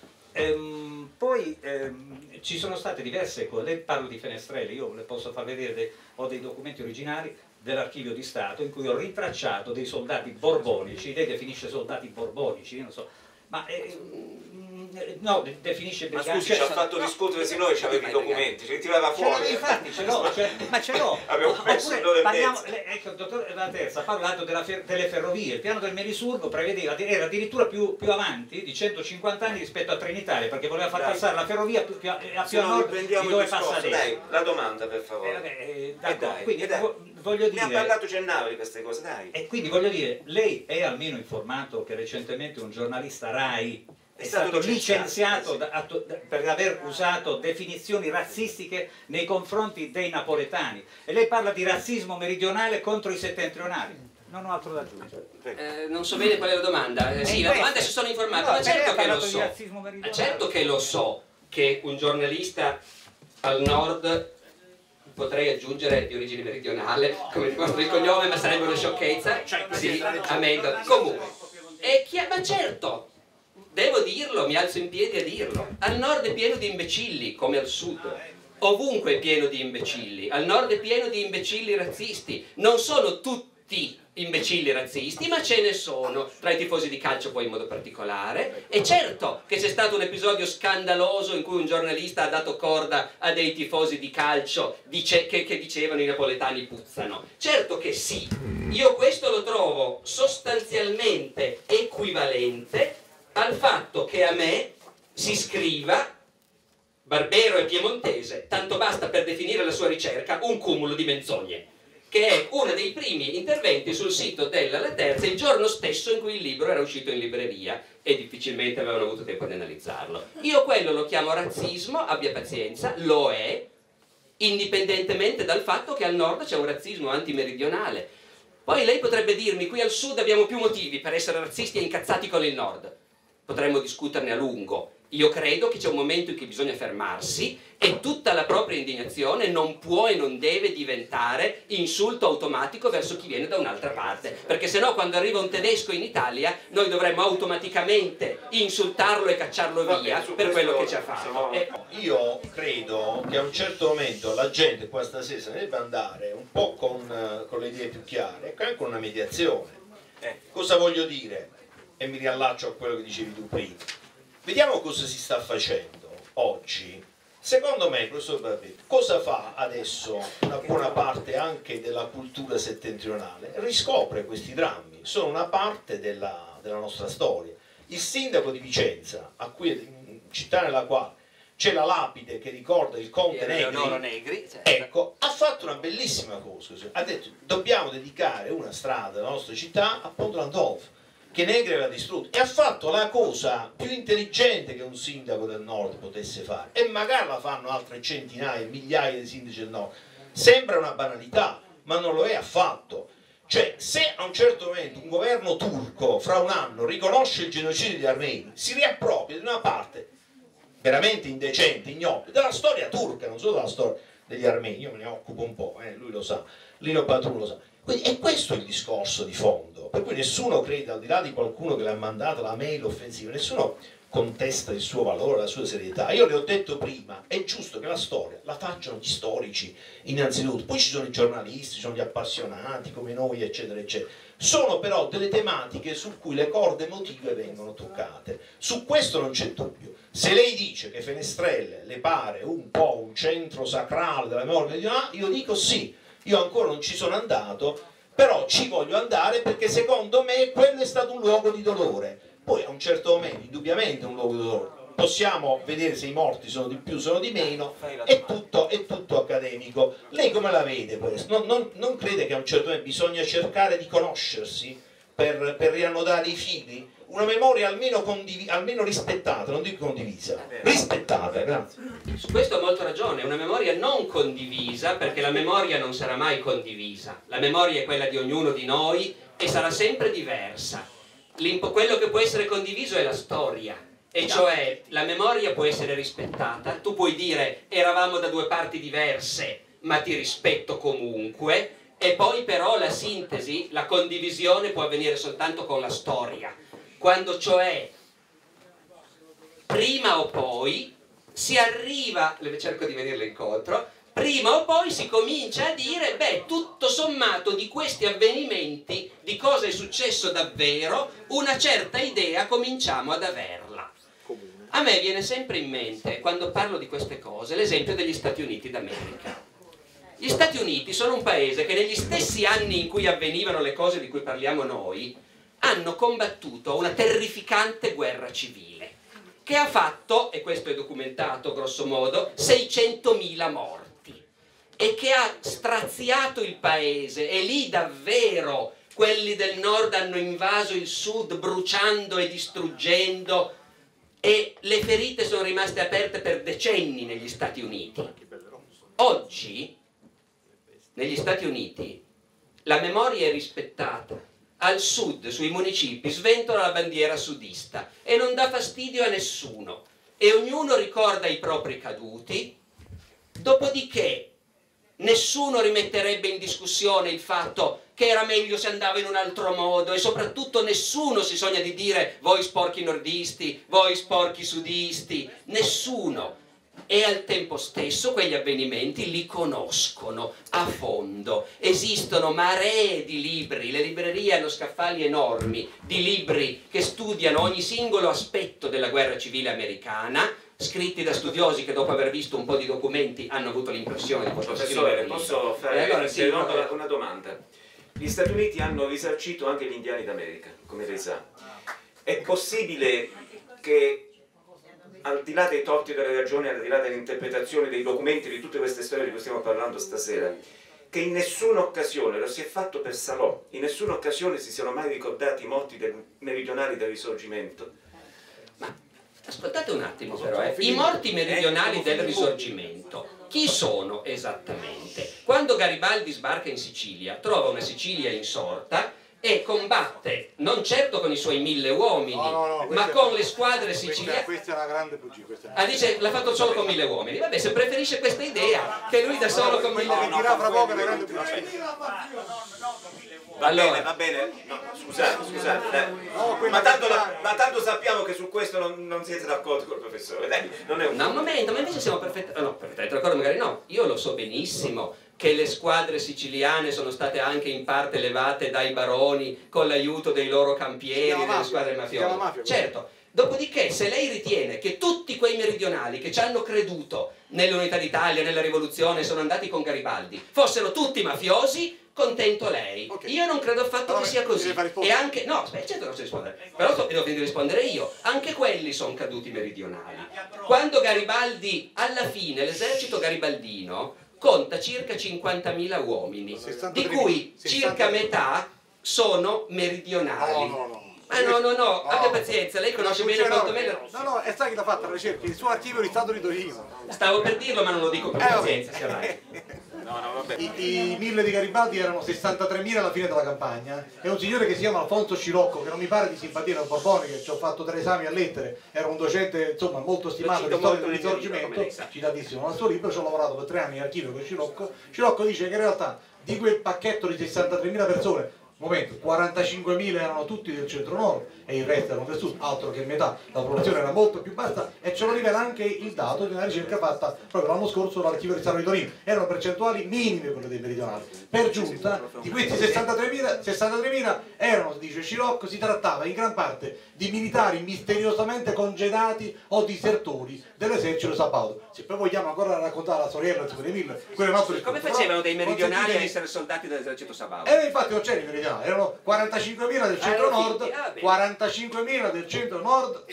[SPEAKER 7] Ehm, poi ehm, ci sono state diverse cose, lei parla di Fenestrelle, io le posso far vedere, dei, ho dei documenti originari dell'archivio di Stato in cui ho rintracciato dei soldati borbonici, lei definisce soldati borbonici, io non so, ma eh, no, definisce
[SPEAKER 3] ma scusi, ci ha fatto no, discutere se noi c'aveva i documenti, ci tirava fuori.
[SPEAKER 7] Infatti ce l'ho, cioè, ma ce l'ho.
[SPEAKER 3] Abbiamo perso un'ora e mezza.
[SPEAKER 7] Ecco, il dottor La Terza ha parlato della fer delle ferrovie, il piano del Merisurgo prevedeva, era addirittura più, più avanti di centocinquanta anni rispetto a Trenitalia, perché voleva far dai. passare la ferrovia più, più, a, più a nord di dove passa adesso.
[SPEAKER 3] Dai, la domanda per favore.
[SPEAKER 7] Eh, vabbè, eh,
[SPEAKER 3] eh, dai,
[SPEAKER 7] quindi,
[SPEAKER 3] eh, dai.
[SPEAKER 7] Voglio dire,
[SPEAKER 3] ne ha parlato Gennaro di queste cose, dai.
[SPEAKER 7] E quindi voglio dire, lei è almeno informato che recentemente un giornalista RAI è, è stato, stato licenziato da, da, per aver usato definizioni razzistiche nei confronti dei napoletani, e lei parla di razzismo meridionale contro i settentrionali. Non ho altro da aggiungere.
[SPEAKER 2] Eh, non so bene qual è la domanda. Eh, sì, la domanda si sono informato, no, ma certo che lo so. Ma certo che lo so che un giornalista al nord, potrei aggiungere di origine meridionale come ricordo il cognome, ma sarebbe una sciocchezza. Sì, amendo. Comunque, e chi, ma certo. Devo dirlo, mi alzo in piedi a dirlo. Al nord è pieno di imbecilli, come al sud. Ovunque è pieno di imbecilli. Al nord è pieno di imbecilli razzisti. Non sono tutti imbecilli razzisti, ma ce ne sono, tra i tifosi di calcio poi in modo particolare. E certo che c'è stato un episodio scandaloso in cui un giornalista ha dato corda a dei tifosi di calcio dice, che, che dicevano i napoletani puzzano. Certo che sì. Io questo lo trovo sostanzialmente equivalente al fatto che a me si scriva Barbero è piemontese, tanto basta per definire la sua ricerca un cumulo di menzogne, che è uno dei primi interventi sul sito della La Terza il giorno stesso in cui il libro era uscito in libreria e difficilmente avevano avuto tempo di analizzarlo. Io quello lo chiamo razzismo, abbia pazienza, lo è, indipendentemente dal fatto che al nord c'è un razzismo antimeridionale. Poi lei potrebbe dirmi, qui al sud abbiamo più motivi per essere razzisti e incazzati con il nord. Potremmo discuterne a lungo. Io credo che c'è un momento in cui bisogna fermarsi e tutta la propria indignazione non può e non deve diventare insulto automatico verso chi viene da un'altra parte, perché sennò quando arriva un tedesco in Italia noi dovremmo automaticamente insultarlo e cacciarlo via per quello che ci ha fatto. E...
[SPEAKER 8] Io credo che a un certo momento la gente qua stasera se ne deve andare un po' con, con le idee più chiare e anche con una mediazione. Cosa voglio dire? E mi riallaccio a quello che dicevi tu prima. Vediamo cosa si sta facendo oggi. Secondo me, professor Barbero, cosa fa adesso una buona parte anche della cultura settentrionale? Riscopre questi drammi, sono una parte della, della nostra storia. Il sindaco di Vicenza, a cui, città nella quale c'è la lapide che ricorda il conte Negri,
[SPEAKER 2] Negri certo.
[SPEAKER 8] Ecco, ha fatto una bellissima cosa. Ha detto, dobbiamo dedicare una strada della nostra città a Ponte Landolfo, che Negri aveva distrutto, e ha fatto la cosa più intelligente che un sindaco del nord potesse fare, e magari la fanno altre centinaia, migliaia di sindaci del nord. Sembra una banalità, ma non lo è affatto. Cioè, se a un certo momento un governo turco fra un anno riconosce il genocidio degli armeni, si riappropria di una parte veramente indecente, ignobile, della storia turca, non solo della storia degli armeni. Io me ne occupo un po', eh, lui lo sa, Lino Patruno lo sa. Quindi è questo il discorso di fondo, per cui nessuno crede, al di là di qualcuno che le ha mandato la mail offensiva, nessuno contesta il suo valore, la sua serietà. Io le ho detto prima, è giusto che la storia la facciano gli storici innanzitutto, poi ci sono i giornalisti, ci sono gli appassionati come noi, eccetera, eccetera. Sono però delle tematiche su cui le corde emotive vengono toccate, su questo non c'è dubbio. Se lei dice che Fenestrelle le pare un po' un centro sacrale della memoria meridionale, io dico sì. Io ancora non ci sono andato, però ci voglio andare perché secondo me quello è stato un luogo di dolore. Poi a un certo momento, indubbiamente è un luogo di dolore. Possiamo vedere se i morti sono di più, sono di meno, è tutto, è tutto accademico. Lei come la vede questo? Non, non, non crede che a un certo momento bisogna cercare di conoscersi per, per riannodare i fili? Una memoria almeno, almeno rispettata, non dico condivisa, rispettata, grazie.
[SPEAKER 2] Su questo ha molto ragione, una memoria non condivisa, perché la memoria non sarà mai condivisa, la memoria è quella di ognuno di noi e sarà sempre diversa. Quello che può essere condiviso è la storia, e cioè la memoria può essere rispettata, tu puoi dire eravamo da due parti diverse ma ti rispetto comunque, e poi però la sintesi, la condivisione può avvenire soltanto con la storia. Quando cioè prima o poi si arriva, cerco di venirle incontro, prima o poi si comincia a dire, beh, tutto sommato di questi avvenimenti, di cosa è successo davvero, una certa idea cominciamo ad averla. A me viene sempre in mente, quando parlo di queste cose, l'esempio degli Stati Uniti d'America. Gli Stati Uniti sono un paese che negli stessi anni in cui avvenivano le cose di cui parliamo noi, hanno combattuto una terrificante guerra civile che ha fatto, e questo è documentato grosso modo, seicentomila morti, e che ha straziato il paese, e lì davvero quelli del nord hanno invaso il sud bruciando e distruggendo, e le ferite sono rimaste aperte per decenni negli Stati Uniti. Oggi negli Stati Uniti la memoria è rispettata. Al sud, sui municipi, sventola la bandiera sudista e non dà fastidio a nessuno, e ognuno ricorda i propri caduti, dopodiché nessuno rimetterebbe in discussione il fatto che era meglio se andava in un altro modo, e soprattutto nessuno si sogna di dire voi sporchi nordisti, voi sporchi sudisti, nessuno. E al tempo stesso quegli avvenimenti li conoscono a fondo. Esistono maree di libri, le librerie hanno scaffali enormi di libri che studiano ogni singolo aspetto della guerra civile americana, scritti da studiosi che dopo aver visto un po' di documenti hanno avuto l'impressione di poter scrivere.
[SPEAKER 3] Posso fare
[SPEAKER 2] eh, allora, sì,
[SPEAKER 3] una, una domanda? Gli Stati Uniti hanno risarcito anche gli indiani d'America, come lei sa. È possibile che al di là dei torti e delle ragioni, al di là dell'interpretazione dei documenti, di tutte queste storie di cui stiamo parlando stasera, che in nessuna occasione, lo si è fatto per Salò, in nessuna occasione si siano mai ricordati i morti del, meridionali del Risorgimento.
[SPEAKER 2] Ma ascoltate un attimo però, eh. I morti meridionali del Risorgimento, chi sono esattamente? Quando Garibaldi sbarca in Sicilia, trova una Sicilia insorta e combatte, non certo con i suoi mille uomini, no, no, no, ma con le squadre siciliane.
[SPEAKER 5] Questa è una grande bugia.
[SPEAKER 2] Ah, dice, l'ha fatto solo con mille uomini. Vabbè, se preferisce questa idea, che lui da solo con mille uomini.
[SPEAKER 5] Dirà fra poco una grande bugia.
[SPEAKER 3] Va bene, va bene, no, scusate, scusate, dai. No, ma, tanto la, ma tanto sappiamo che su questo non, non siete d'accordo col professore, dai, non è un...
[SPEAKER 2] No, un momento, ma invece siamo perfettamente, no, perfettamente d'accordo, magari no, io lo so benissimo che le squadre siciliane sono state anche in parte levate dai baroni con l'aiuto dei loro campieri, delle mafia, squadre mafiose. Mafia, certo. Dopodiché, se lei ritiene che tutti quei meridionali che ci hanno creduto nell'unità d'Italia, nella rivoluzione, sono andati con Garibaldi, fossero tutti mafiosi, contento lei. Okay. Io non credo affatto allora, che sia così. E anche, no, aspetta, certo non so rispondere, però devo finire di rispondere io. Anche quelli sono caduti meridionali. Quando Garibaldi, alla fine, l'esercito garibaldino conta circa cinquantamila uomini, di cui circa metà sono meridionali.
[SPEAKER 5] No, no, no.
[SPEAKER 2] Ma no, no, no, abbia pazienza, lei conosce bene quanto me.
[SPEAKER 5] No, no, è sai chi l'ha fatta la ricerca? Il suo archivio di Stato di Torino.
[SPEAKER 2] Stavo per dirlo, ma non lo dico per
[SPEAKER 5] eh,
[SPEAKER 2] pazienza, sia vai.
[SPEAKER 3] No, no, vabbè.
[SPEAKER 4] I, I mille di Garibaldi erano sessantatremila alla fine della campagna. È un signore che si chiama Alfonso Scirocco, che non mi pare di simpatia del Borbone, che ci ho fatto tre esami a lettere, era un docente insomma molto stimato di storia del Risorgimento, citatissimo nel suo libro. Ci ho lavorato per tre anni in archivio con Scirocco. Scirocco dice che in realtà di quel pacchetto di sessantatremila persone, momento, quarantacinquemila erano tutti del centro-nord e il resto erano del sud, altro che metà, la popolazione era molto più bassa, e ce lo rivela anche il dato di una ricerca fatta proprio l'anno scorso dall'archivio di Stato di Torino. Erano percentuali minime quelle dei meridionali. Per giunta, di questi sessantatremila erano, dice Scirocco, si trattava in gran parte di militari misteriosamente congedati o disertori dell'esercito sabaudo. Se poi vogliamo ancora raccontare la storiella dei mille, quello è un altro discorso.
[SPEAKER 2] Come facevano dei meridionali a essere soldati dell'esercito sabaudo?
[SPEAKER 4] E infatti non c'erano i meridionali, erano quarantacinquemila del centro-nord, quarantacinquemila del centro-nord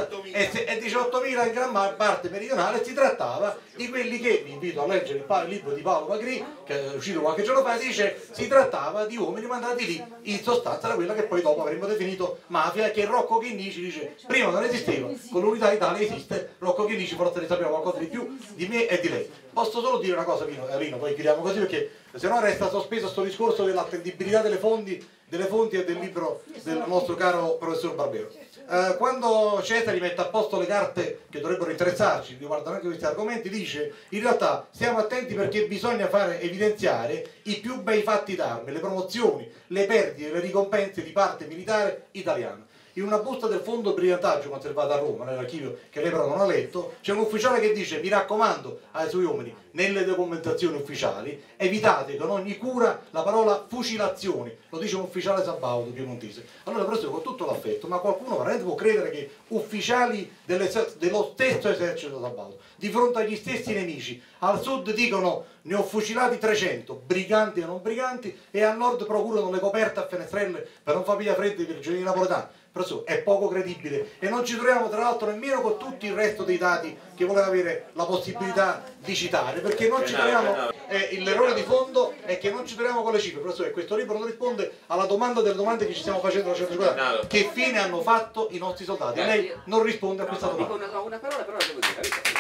[SPEAKER 4] e diciottomila in gran parte meridionale. Si trattava di quelli che, vi invito a leggere il libro di Paolo Magri, che è uscito qualche giorno fa, dice si trattava di uomini mandati lì in sostanza da quella che poi dopo avremmo definito mafia, che Rocco Chinnici dice prima non esisteva, con l'unità d'Italia esiste. Rocco Chinnici forse ne sapeva qualcosa di più di me e di lei. Posso solo dire una cosa, Rino, Rino poi chiudiamo così, perché se no resta sospeso sto discorso dell'attendibilità delle fonti, delle fonti e del libro del nostro caro professor Barbero. Eh, quando Cesari mette a posto le carte che dovrebbero interessarci, riguardano anche questi argomenti, dice in realtà stiamo attenti perché bisogna fare evidenziare i più bei fatti d'arme, le promozioni, le perdite, le ricompense di parte militare italiana. In una busta del fondo brigantaggio conservata a Roma, nell'archivio che lei però non ha letto, c'è un ufficiale che dice: mi raccomando ai suoi uomini, nelle documentazioni ufficiali evitate con ogni cura la parola fucilazioni. Lo dice un ufficiale sabaudo piemontese. Allora, professore, con tutto l'affetto, ma qualcuno veramente può credere che ufficiali dello stesso esercito sabaudo, di fronte agli stessi nemici, al sud dicono ne ho fucilati trecento, briganti e non briganti, e al nord procurano le coperte a fenestrelle per non far via freddo i prigionieri napoletani? Professore, è poco credibile, e non ci troviamo tra l'altro nemmeno con tutto il resto dei dati che voleva avere la possibilità di citare, perché non ci troviamo, eh, l'errore di fondo è che non ci troviamo con le cifre. Professore, questo libro non risponde alla domanda delle domande che ci stiamo facendo da centocinquanta. Che fine hanno fatto i nostri soldati? E lei non risponde a questa domanda.
[SPEAKER 2] Dico una, una parola, però la devo dire.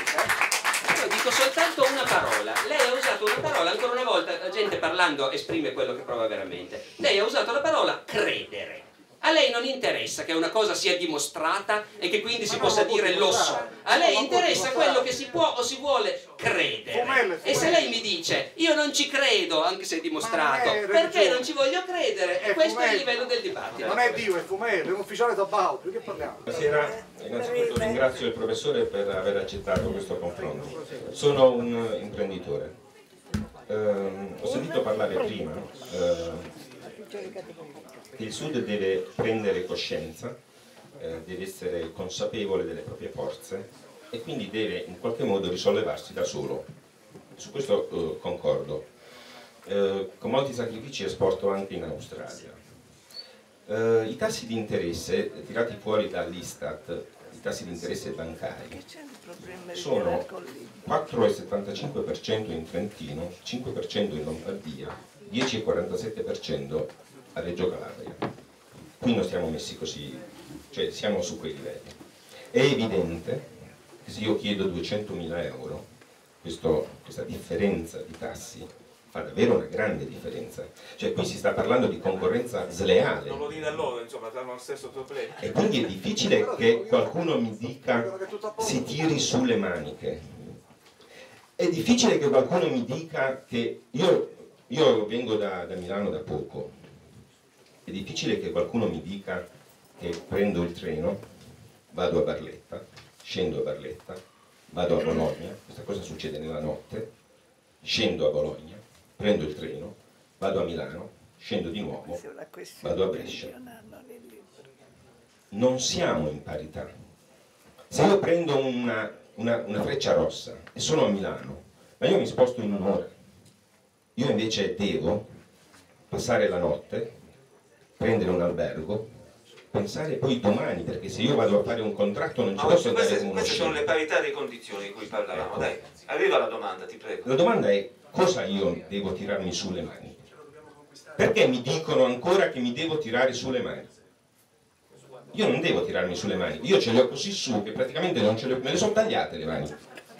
[SPEAKER 2] Io dico soltanto una parola. Lei ha usato una parola, ancora una volta, la gente parlando esprime quello che prova veramente. Lei ha usato la parola credere. A lei non interessa che una cosa sia dimostrata e che quindi si possa dire lo so. A lei interessa quello che si può o si vuole credere. E se lei mi dice io non ci credo, anche se è dimostrato, perché non ci voglio credere? E questo è il livello del dibattito.
[SPEAKER 5] Non è Dio, è Fumello, è un ufficiale sabaudo. Di che parliamo?
[SPEAKER 9] Buonasera, innanzitutto ringrazio il professore per aver accettato questo confronto. Sono un imprenditore. Eh, ho sentito parlare prima eh, che il Sud deve prendere coscienza, eh, deve essere consapevole delle proprie forze e quindi deve in qualche modo risollevarsi da solo. Su questo eh, concordo. Eh, con molti sacrifici esporto anche in Australia. Eh, I tassi di interesse tirati fuori dall'Istat, i tassi di interesse bancari sono quattro virgola settantacinque per cento in Trentino, cinque per cento in Lombardia, dieci virgola quarantasette per cento a Reggio Calabria. Qui non stiamo messi così, cioè siamo su quei livelli. È evidente che se io chiedo duecentomila euro, questo, questa differenza di tassi fa davvero una grande differenza. Cioè qui si sta parlando di concorrenza sleale.
[SPEAKER 3] Non lo dire a loro, insomma, hanno lo stesso problema.
[SPEAKER 9] E quindi è difficile che qualcuno mi dica si tiri sulle maniche. È difficile che qualcuno mi dica che io, io vengo da, da Milano da poco. È difficile che qualcuno mi dica che prendo il treno, vado a Barletta, scendo a Barletta, vado a Bologna, questa cosa succede nella notte, scendo a Bologna, prendo il treno, vado a Milano, scendo di nuovo, vado a Brescia. Non siamo in parità. Se io prendo una, una, una freccia rossa e sono a Milano, ma io mi sposto in un'ora, io invece devo passare la notte, prendere un albergo, pensare poi domani, perché se io vado a fare un contratto non ci
[SPEAKER 3] Ma
[SPEAKER 9] posso andare
[SPEAKER 3] queste,
[SPEAKER 9] con uno
[SPEAKER 3] queste sono
[SPEAKER 9] scemo.
[SPEAKER 3] le parità di condizioni di cui parlavamo. Dai, arriva la domanda, ti prego.
[SPEAKER 9] La domanda è: cosa io devo tirarmi sulle mani? Perché mi dicono ancora che mi devo tirare sulle mani? Io non devo tirarmi sulle mani, io ce le ho così su che praticamente non ce le ho, me le sono tagliate le mani.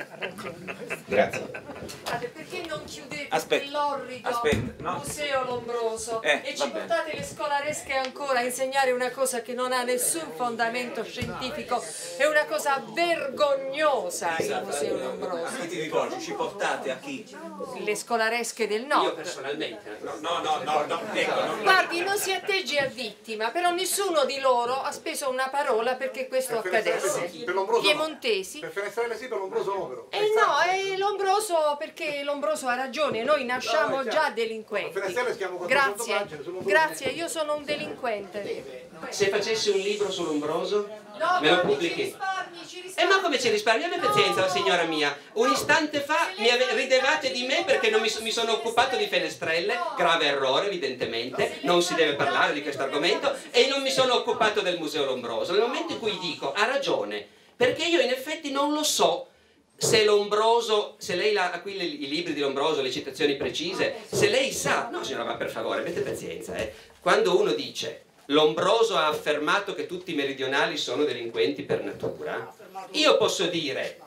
[SPEAKER 9] Grazie.
[SPEAKER 10] Perché non chiudete
[SPEAKER 3] Aspetta,
[SPEAKER 10] quell'orrido
[SPEAKER 3] aspetta, no.
[SPEAKER 10] museo Lombroso
[SPEAKER 3] Eh,
[SPEAKER 10] e
[SPEAKER 3] va
[SPEAKER 10] ci
[SPEAKER 3] bene.
[SPEAKER 10] portate le scolaresche ancora a insegnare una cosa che non ha nessun fondamento scientifico, è una cosa vergognosa il museo
[SPEAKER 3] A chi
[SPEAKER 10] Lombroso.
[SPEAKER 3] ti rivolgi? Ci portate a chi?
[SPEAKER 10] Le scolaresche del
[SPEAKER 2] Io
[SPEAKER 10] nord.
[SPEAKER 2] personalmente.
[SPEAKER 3] No, no, no, no, no, ecco, no.
[SPEAKER 10] Guardi, non si atteggi a vittima, però nessuno di loro ha speso una parola perché questo accadesse.
[SPEAKER 5] Per Lombroso no.
[SPEAKER 10] Piemontesi.
[SPEAKER 5] Per Fenestrelle sì, per Lombroso no però.
[SPEAKER 10] Eh no, è Lombroso perché Lombroso ha ragione, noi nasciamo
[SPEAKER 5] No, è
[SPEAKER 10] già
[SPEAKER 5] chiaro.
[SPEAKER 10] delinquenti.
[SPEAKER 5] Fenestrelle schiamo quattrocento
[SPEAKER 10] Grazie,
[SPEAKER 5] pagine, su Lombroso.
[SPEAKER 10] grazie, io sono un delinquente.
[SPEAKER 2] Se facessi un libro su Lombroso,
[SPEAKER 10] No,
[SPEAKER 2] me lo
[SPEAKER 10] guardi, ci
[SPEAKER 2] pubblichi.
[SPEAKER 10] risparmi, ci
[SPEAKER 2] Eh
[SPEAKER 10] risparmi.
[SPEAKER 2] ma come ci risparmi? Abbi pazienza, signora mia. Un istante fa mi ave- ridevate di me perché non mi, so- mi sono occupato di Fenestrelle, grave errore evidentemente, non si deve parlare di questo argomento, e non mi sono occupato del Museo Lombroso. Nel momento in cui dico, ha ragione, perché io in effetti non lo so se Lombroso, se lei ha qui le- i libri di Lombroso, le citazioni precise, se lei sa, no signora, ma per favore, avete pazienza, eh. Quando uno dice Lombroso ha affermato che tutti i meridionali sono delinquenti per natura, io posso dire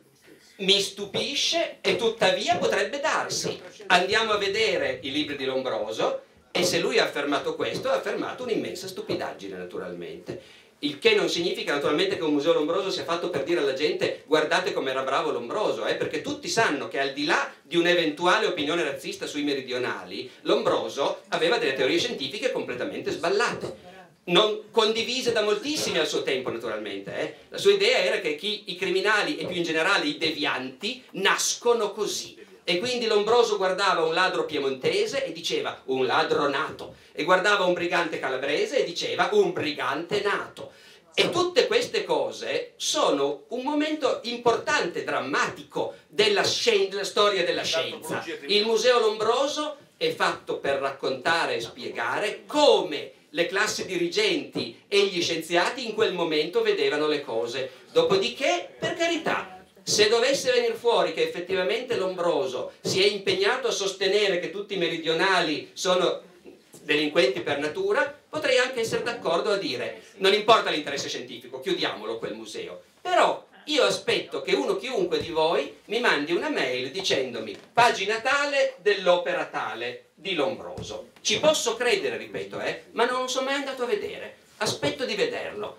[SPEAKER 2] mi stupisce e tuttavia potrebbe darsi. Andiamo a vedere i libri di Lombroso e se lui ha affermato questo, ha affermato un'immensa stupidaggine naturalmente. Il che non significa naturalmente che un museo Lombroso sia fatto per dire alla gente guardate come era bravo Lombroso, eh, perché tutti sanno che al di là di un'eventuale opinione razzista sui meridionali, Lombroso aveva delle teorie scientifiche completamente sballate, non condivise da moltissimi al suo tempo naturalmente. Eh. La sua idea era che chi, i criminali e più in generale i devianti nascono così. E quindi Lombroso guardava un ladro piemontese e diceva un ladro nato, e guardava un brigante calabrese e diceva un brigante nato. E tutte queste cose sono un momento importante, drammatico della, scien- della storia della scienza. Il Museo Lombroso è fatto per raccontare e spiegare come le classi dirigenti e gli scienziati in quel momento vedevano le cose. Dopodiché, per carità, se dovesse venire fuori che effettivamente Lombroso si è impegnato a sostenere che tutti i meridionali sono delinquenti per natura, potrei anche essere d'accordo a dire non importa l'interesse scientifico, chiudiamolo quel museo. Però io aspetto che uno chiunque di voi mi mandi una mail dicendomi pagina tale dell'opera tale di Lombroso. Ci posso credere, ripeto, eh, ma non lo sono mai andato a vedere. Aspetto di vederlo.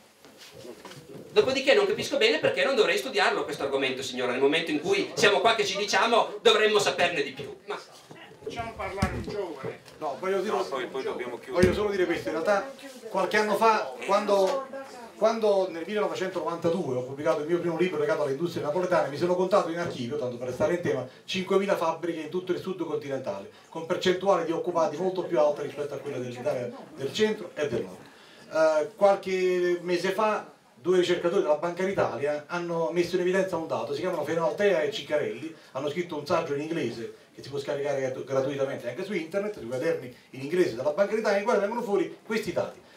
[SPEAKER 2] Dopodiché non capisco bene perché non dovrei studiarlo questo argomento, signora, nel momento in cui siamo qua che ci diciamo dovremmo saperne di più. Ma...
[SPEAKER 5] Facciamo parlare un giovane. No, voglio, dire,
[SPEAKER 3] No, poi, poi dobbiamo chiudere.
[SPEAKER 5] voglio solo dire questo. In realtà, qualche anno fa, quando, quando nel millenovecentonovantadue ho pubblicato il mio primo libro legato alle industrie napoletane, mi sono contato in archivio, tanto per restare in tema, cinquemila fabbriche in tutto il sud continentale, con percentuali di occupati molto più alte rispetto a quelle dell'Italia del centro e del nord. Eh, qualche mese fa due ricercatori della Banca d'Italia hanno messo in evidenza un dato, si chiamano Fenoltea e Ciccarelli, hanno scritto un saggio in inglese che si può scaricare gratuitamente anche su internet, sui quaderni in inglese della Banca d'Italia, in cui vengono fuori questi dati.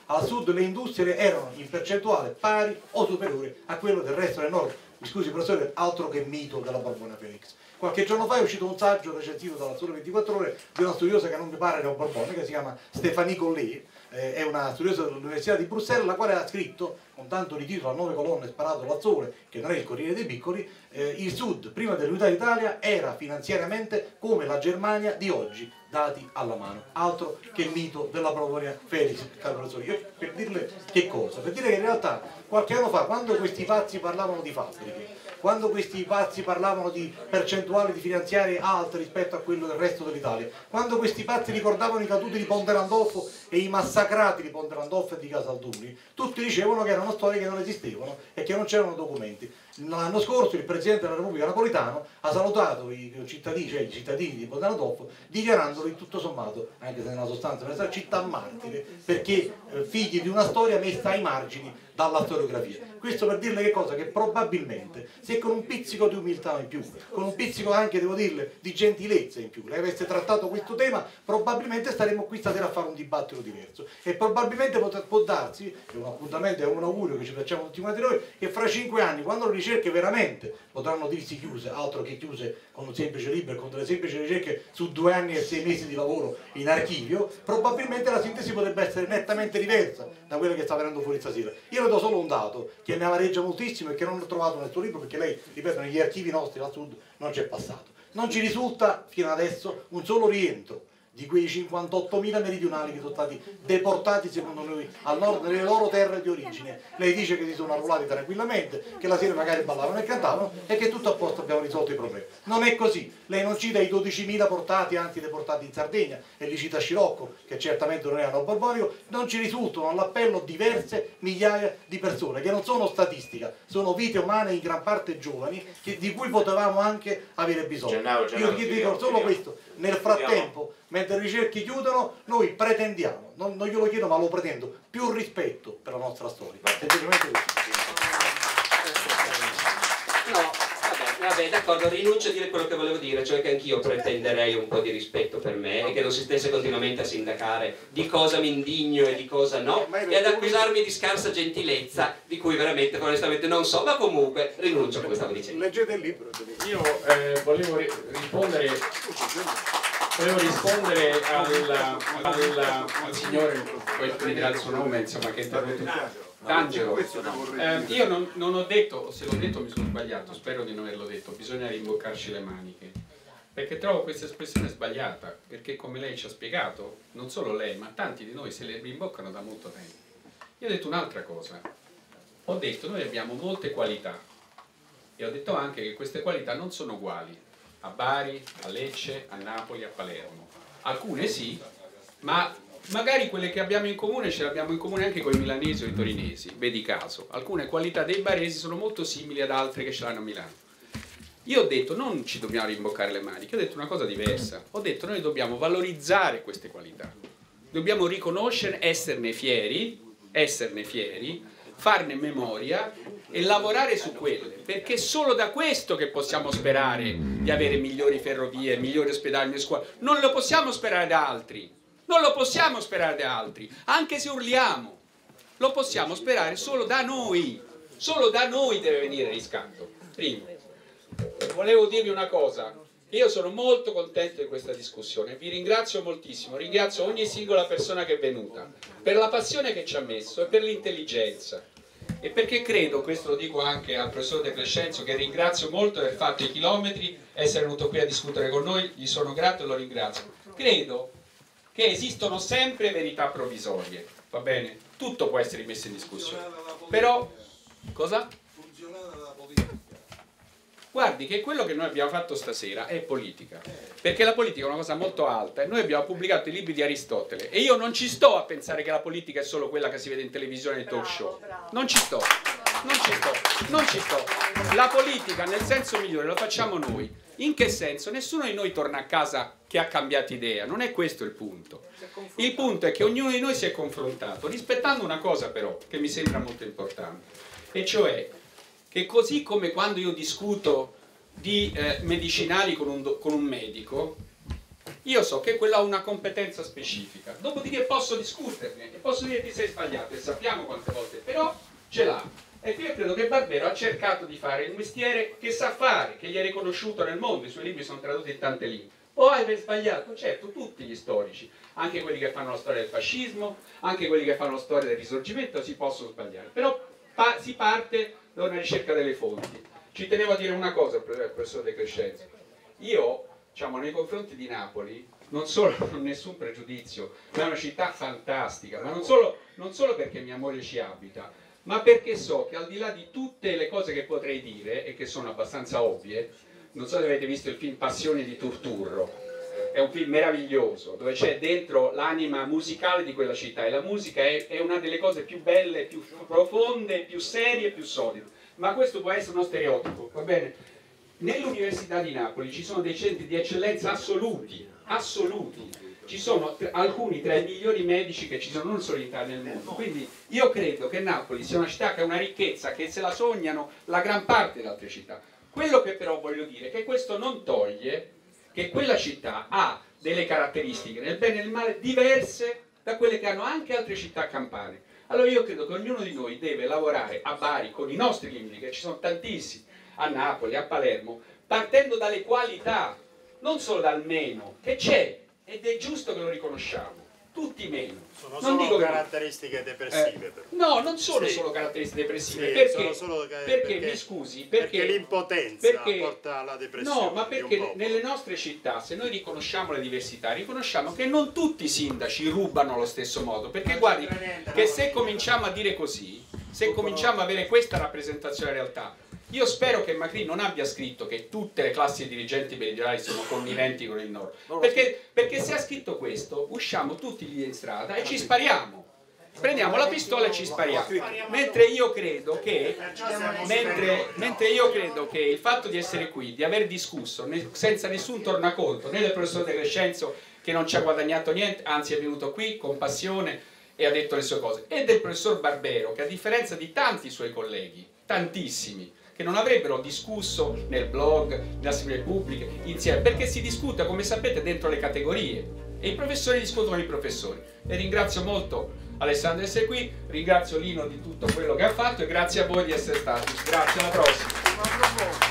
[SPEAKER 5] al sud le industrie erano in percentuale pari o superiore a quello del resto del nord. Mi scusi professore, altro che mito della Borbone Felix. Qualche giorno fa è uscito un saggio recensito dalla Sole ventiquattro Ore di una studiosa che non mi pare neoborbone, che si chiama Stéphanie Collet, eh, è una studiosa dell'Università di Bruxelles, la quale ha scritto, con tanto di titolo a nove colonne sparato dal sole, che non è il Corriere dei Piccoli, eh, il Sud, prima dell'unità d'Italia, era finanziariamente come la Germania di oggi, dati alla mano. Altro che il mito della Borbone Felix, caro professore. Io, per dirle che cosa? Per dire che in realtà, qualche anno fa, quando questi pazzi parlavano di fabbriche, quando questi pazzi parlavano di percentuali di finanziarie alte rispetto a quello del resto dell'Italia, quando questi pazzi ricordavano i caduti di Ponte Landolfo e i massacrati di Ponte Landolfo e di Casalduni, tutti dicevano che erano storie che non esistevano e che non c'erano documenti. L'anno scorso il Presidente della Repubblica Napolitano ha salutato i cittadini, cioè i cittadini di Ponte Landolfo, dichiarandoli tutto sommato, anche se nella sostanza per essere città martire, perché eh, figli di una storia messa ai margini dalla storiografia. Questo per dirle che cosa? Che probabilmente se con un pizzico di umiltà in più, con un pizzico anche, devo dirle, di gentilezza in più, lei avesse trattato questo tema, probabilmente staremmo qui stasera a fare un dibattito diverso e probabilmente pot può darsi, è un appuntamento, è un augurio che ci facciamo tutti quanti noi, che fra cinque anni, quando le ricerche veramente potranno dirsi chiuse, altro che chiuse con un semplice libro e con delle semplici ricerche su due anni e sei mesi di lavoro in archivio, probabilmente la sintesi potrebbe essere nettamente diversa da quella che sta venendo fuori stasera. Io le do solo un dato che mi amareggia moltissimo e che non ho trovato nel suo libro, perché lei, ripeto, negli archivi nostri al sud non c'è passato. Non ci risulta fino adesso un solo rientro di quei cinquantottomila meridionali che sono stati deportati secondo noi al nord nelle loro terre di origine. Lei dice che si sono arruolati tranquillamente, che la sera magari ballavano e cantavano e che tutto a posto, abbiamo risolto i problemi. Non è così. Lei non cita i dodicimila portati, anzi deportati in Sardegna, e li cita Scirocco, che certamente non era borbonico. Non ci risultano all'appello diverse migliaia di persone, che non sono statistica, sono vite umane in gran parte giovani, che, di cui potevamo anche avere bisogno. Gennaro, Gennaro, Io ti dico solo questo, nel frattempo, mentre le ricerche chiudono, noi pretendiamo, non, non glielo chiedo ma lo pretendo, più rispetto per la nostra storia. Semplicemente
[SPEAKER 2] No, vabbè, vabbè d'accordo, rinuncio a dire quello che volevo dire, cioè che anch'io pretenderei un po' di rispetto per me e che non si stesse continuamente a sindacare di cosa mi indigno e di cosa no, e ad accusarmi di scarsa gentilezza, di cui veramente, onestamente non so, ma comunque rinuncio, come stavo dicendo.
[SPEAKER 5] Leggete il libro.
[SPEAKER 1] Io eh, volevo ri rispondere... Volevo rispondere al, al, al signore, poi dirà il suo nome, insomma, che è intervenuto. D'Angelo. Eh, io non, non ho detto, se l'ho detto mi sono sbagliato, spero di non averlo detto, bisogna rimboccarci le maniche. Perché trovo questa espressione sbagliata, perché come lei ci ha spiegato, non solo lei, ma tanti di noi se le rimboccano da molto tempo. Io ho detto un'altra cosa. Ho detto noi abbiamo molte qualità e ho detto anche che queste qualità non sono uguali a Bari, a Lecce, a Napoli, a Palermo. Alcune sì, ma magari quelle che abbiamo in comune ce le abbiamo in comune anche con i milanesi o i torinesi, vedi caso. Alcune qualità dei baresi sono molto simili ad altre che ce l'hanno a Milano. Io ho detto non ci dobbiamo rimboccare le maniche, ho detto una cosa diversa. Ho detto noi dobbiamo valorizzare queste qualità. Dobbiamo riconoscere, esserne fieri, esserne fieri, farne memoria e lavorare su quelle, perché è solo da questo che possiamo sperare di avere migliori ferrovie, migliori ospedali, migliori scuole. Non lo possiamo sperare da altri, non lo possiamo sperare da altri, anche se urliamo. Lo possiamo sperare solo da noi, solo da noi deve venire il riscatto. Primo, volevo dirvi una cosa, io sono molto contento di questa discussione, vi ringrazio moltissimo, ringrazio ogni singola persona che è venuta, per la passione che ci ha messo e per l'intelligenza. E perché credo, questo lo dico anche al professor De Crescenzo, che ringrazio molto per aver fatto i chilometri, essere venuto qui a discutere con noi, gli sono grato e lo ringrazio. Credo che esistono sempre verità provvisorie, va bene? Tutto può essere messo in discussione. Però, cosa? Guardi che quello che noi abbiamo fatto stasera è politica, perché la politica è una cosa molto alta e noi abbiamo pubblicato i libri di Aristotele e io non ci sto a pensare che la politica è solo quella che si vede in televisione e nei talk show, non ci sto, non ci sto, non ci sto. La politica nel senso migliore la facciamo noi. In che senso? Nessuno di noi torna a casa che ha cambiato idea, non è questo il punto. Il punto è che ognuno di noi si è confrontato, rispettando una cosa però che mi sembra molto importante, e cioè che così come quando io discuto di eh, medicinali con un, con un medico, io so che quello ha una competenza specifica, dopodiché posso discuterne e posso dire ti sei sbagliato, e sappiamo quante volte, però ce l'ha. E io credo che Barbero ha cercato di fare il mestiere che sa fare, che gli è riconosciuto nel mondo, i suoi libri sono tradotti in tante lingue. Può aver sbagliato, certo, tutti gli storici, anche quelli che fanno la storia del fascismo, anche quelli che fanno la storia del risorgimento, si possono sbagliare, però pa si parte da una ricerca delle fonti. Ci tenevo a dire una cosa, professor De Crescenzo, io, diciamo, nei confronti di Napoli, non solo non ho nessun pregiudizio, ma è una città fantastica, ma non solo, non solo perché mia moglie ci abita, ma perché so che al di là di tutte le cose che potrei dire, e che sono abbastanza ovvie, non so se avete visto il film Passioni di Turturro, è un film meraviglioso, dove c'è dentro l'anima musicale di quella città, e la musica è, è una delle cose più belle, più profonde, più serie, più solide. Ma questo può essere uno stereotipo, va bene? Nell'Università di Napoli ci sono dei centri di eccellenza assoluti, assoluti. Ci sono alcuni tra i migliori medici che ci sono non solo in Italia nel mondo. Quindi io credo che Napoli sia una città che ha una ricchezza che se la sognano la gran parte delle altre città. Quello che però voglio dire è che questo non toglie che quella città ha delle caratteristiche, nel bene e nel male, diverse da quelle che hanno anche altre città campane. Allora io credo che ognuno di noi deve lavorare a Bari con i nostri limiti, che ci sono tantissimi, a Napoli, a Palermo, partendo dalle qualità, non solo dal meno, che c'è, ed è giusto che lo riconosciamo. Tutti meno.
[SPEAKER 11] Sono
[SPEAKER 1] non
[SPEAKER 11] solo
[SPEAKER 1] dico
[SPEAKER 11] caratteristiche
[SPEAKER 1] che...
[SPEAKER 11] depressive.
[SPEAKER 1] Eh, no, non sono
[SPEAKER 11] sì.
[SPEAKER 1] solo caratteristiche depressive.
[SPEAKER 11] Sì,
[SPEAKER 1] perché,
[SPEAKER 11] solo che,
[SPEAKER 1] perché,
[SPEAKER 11] perché,
[SPEAKER 1] mi scusi, perché,
[SPEAKER 11] perché l'impotenza
[SPEAKER 1] perché,
[SPEAKER 11] porta alla depressione.
[SPEAKER 1] No, ma perché nelle nostre città, se noi riconosciamo le diversità, riconosciamo che non tutti i sindaci rubano allo stesso modo. Perché guardi, che se cominciamo a dire così, se cominciamo a avere questa rappresentazione della realtà, io spero che Macri non abbia scritto che tutte le classi dirigenti meridionali sono conniventi con il nord, perché, perché se ha scritto questo usciamo tutti lì in strada e ci spariamo, prendiamo la pistola e ci spariamo, mentre io credo che, mentre, mentre io credo che il fatto di essere qui, di aver discusso ne, senza nessun tornaconto, né del professor De Crescenzo che non ci ha guadagnato niente, anzi è venuto qui con passione e ha detto le sue cose, e del professor Barbero che a differenza di tanti suoi colleghi, tantissimi, che non avrebbero discusso nel blog, nelle assemblee pubbliche, insieme, perché si discute, come sapete, dentro le categorie e i professori discutono con i professori. E ringrazio molto Alessandro di essere qui, ringrazio Lino di tutto quello che ha fatto e grazie a voi di essere stati. Grazie, alla prossima.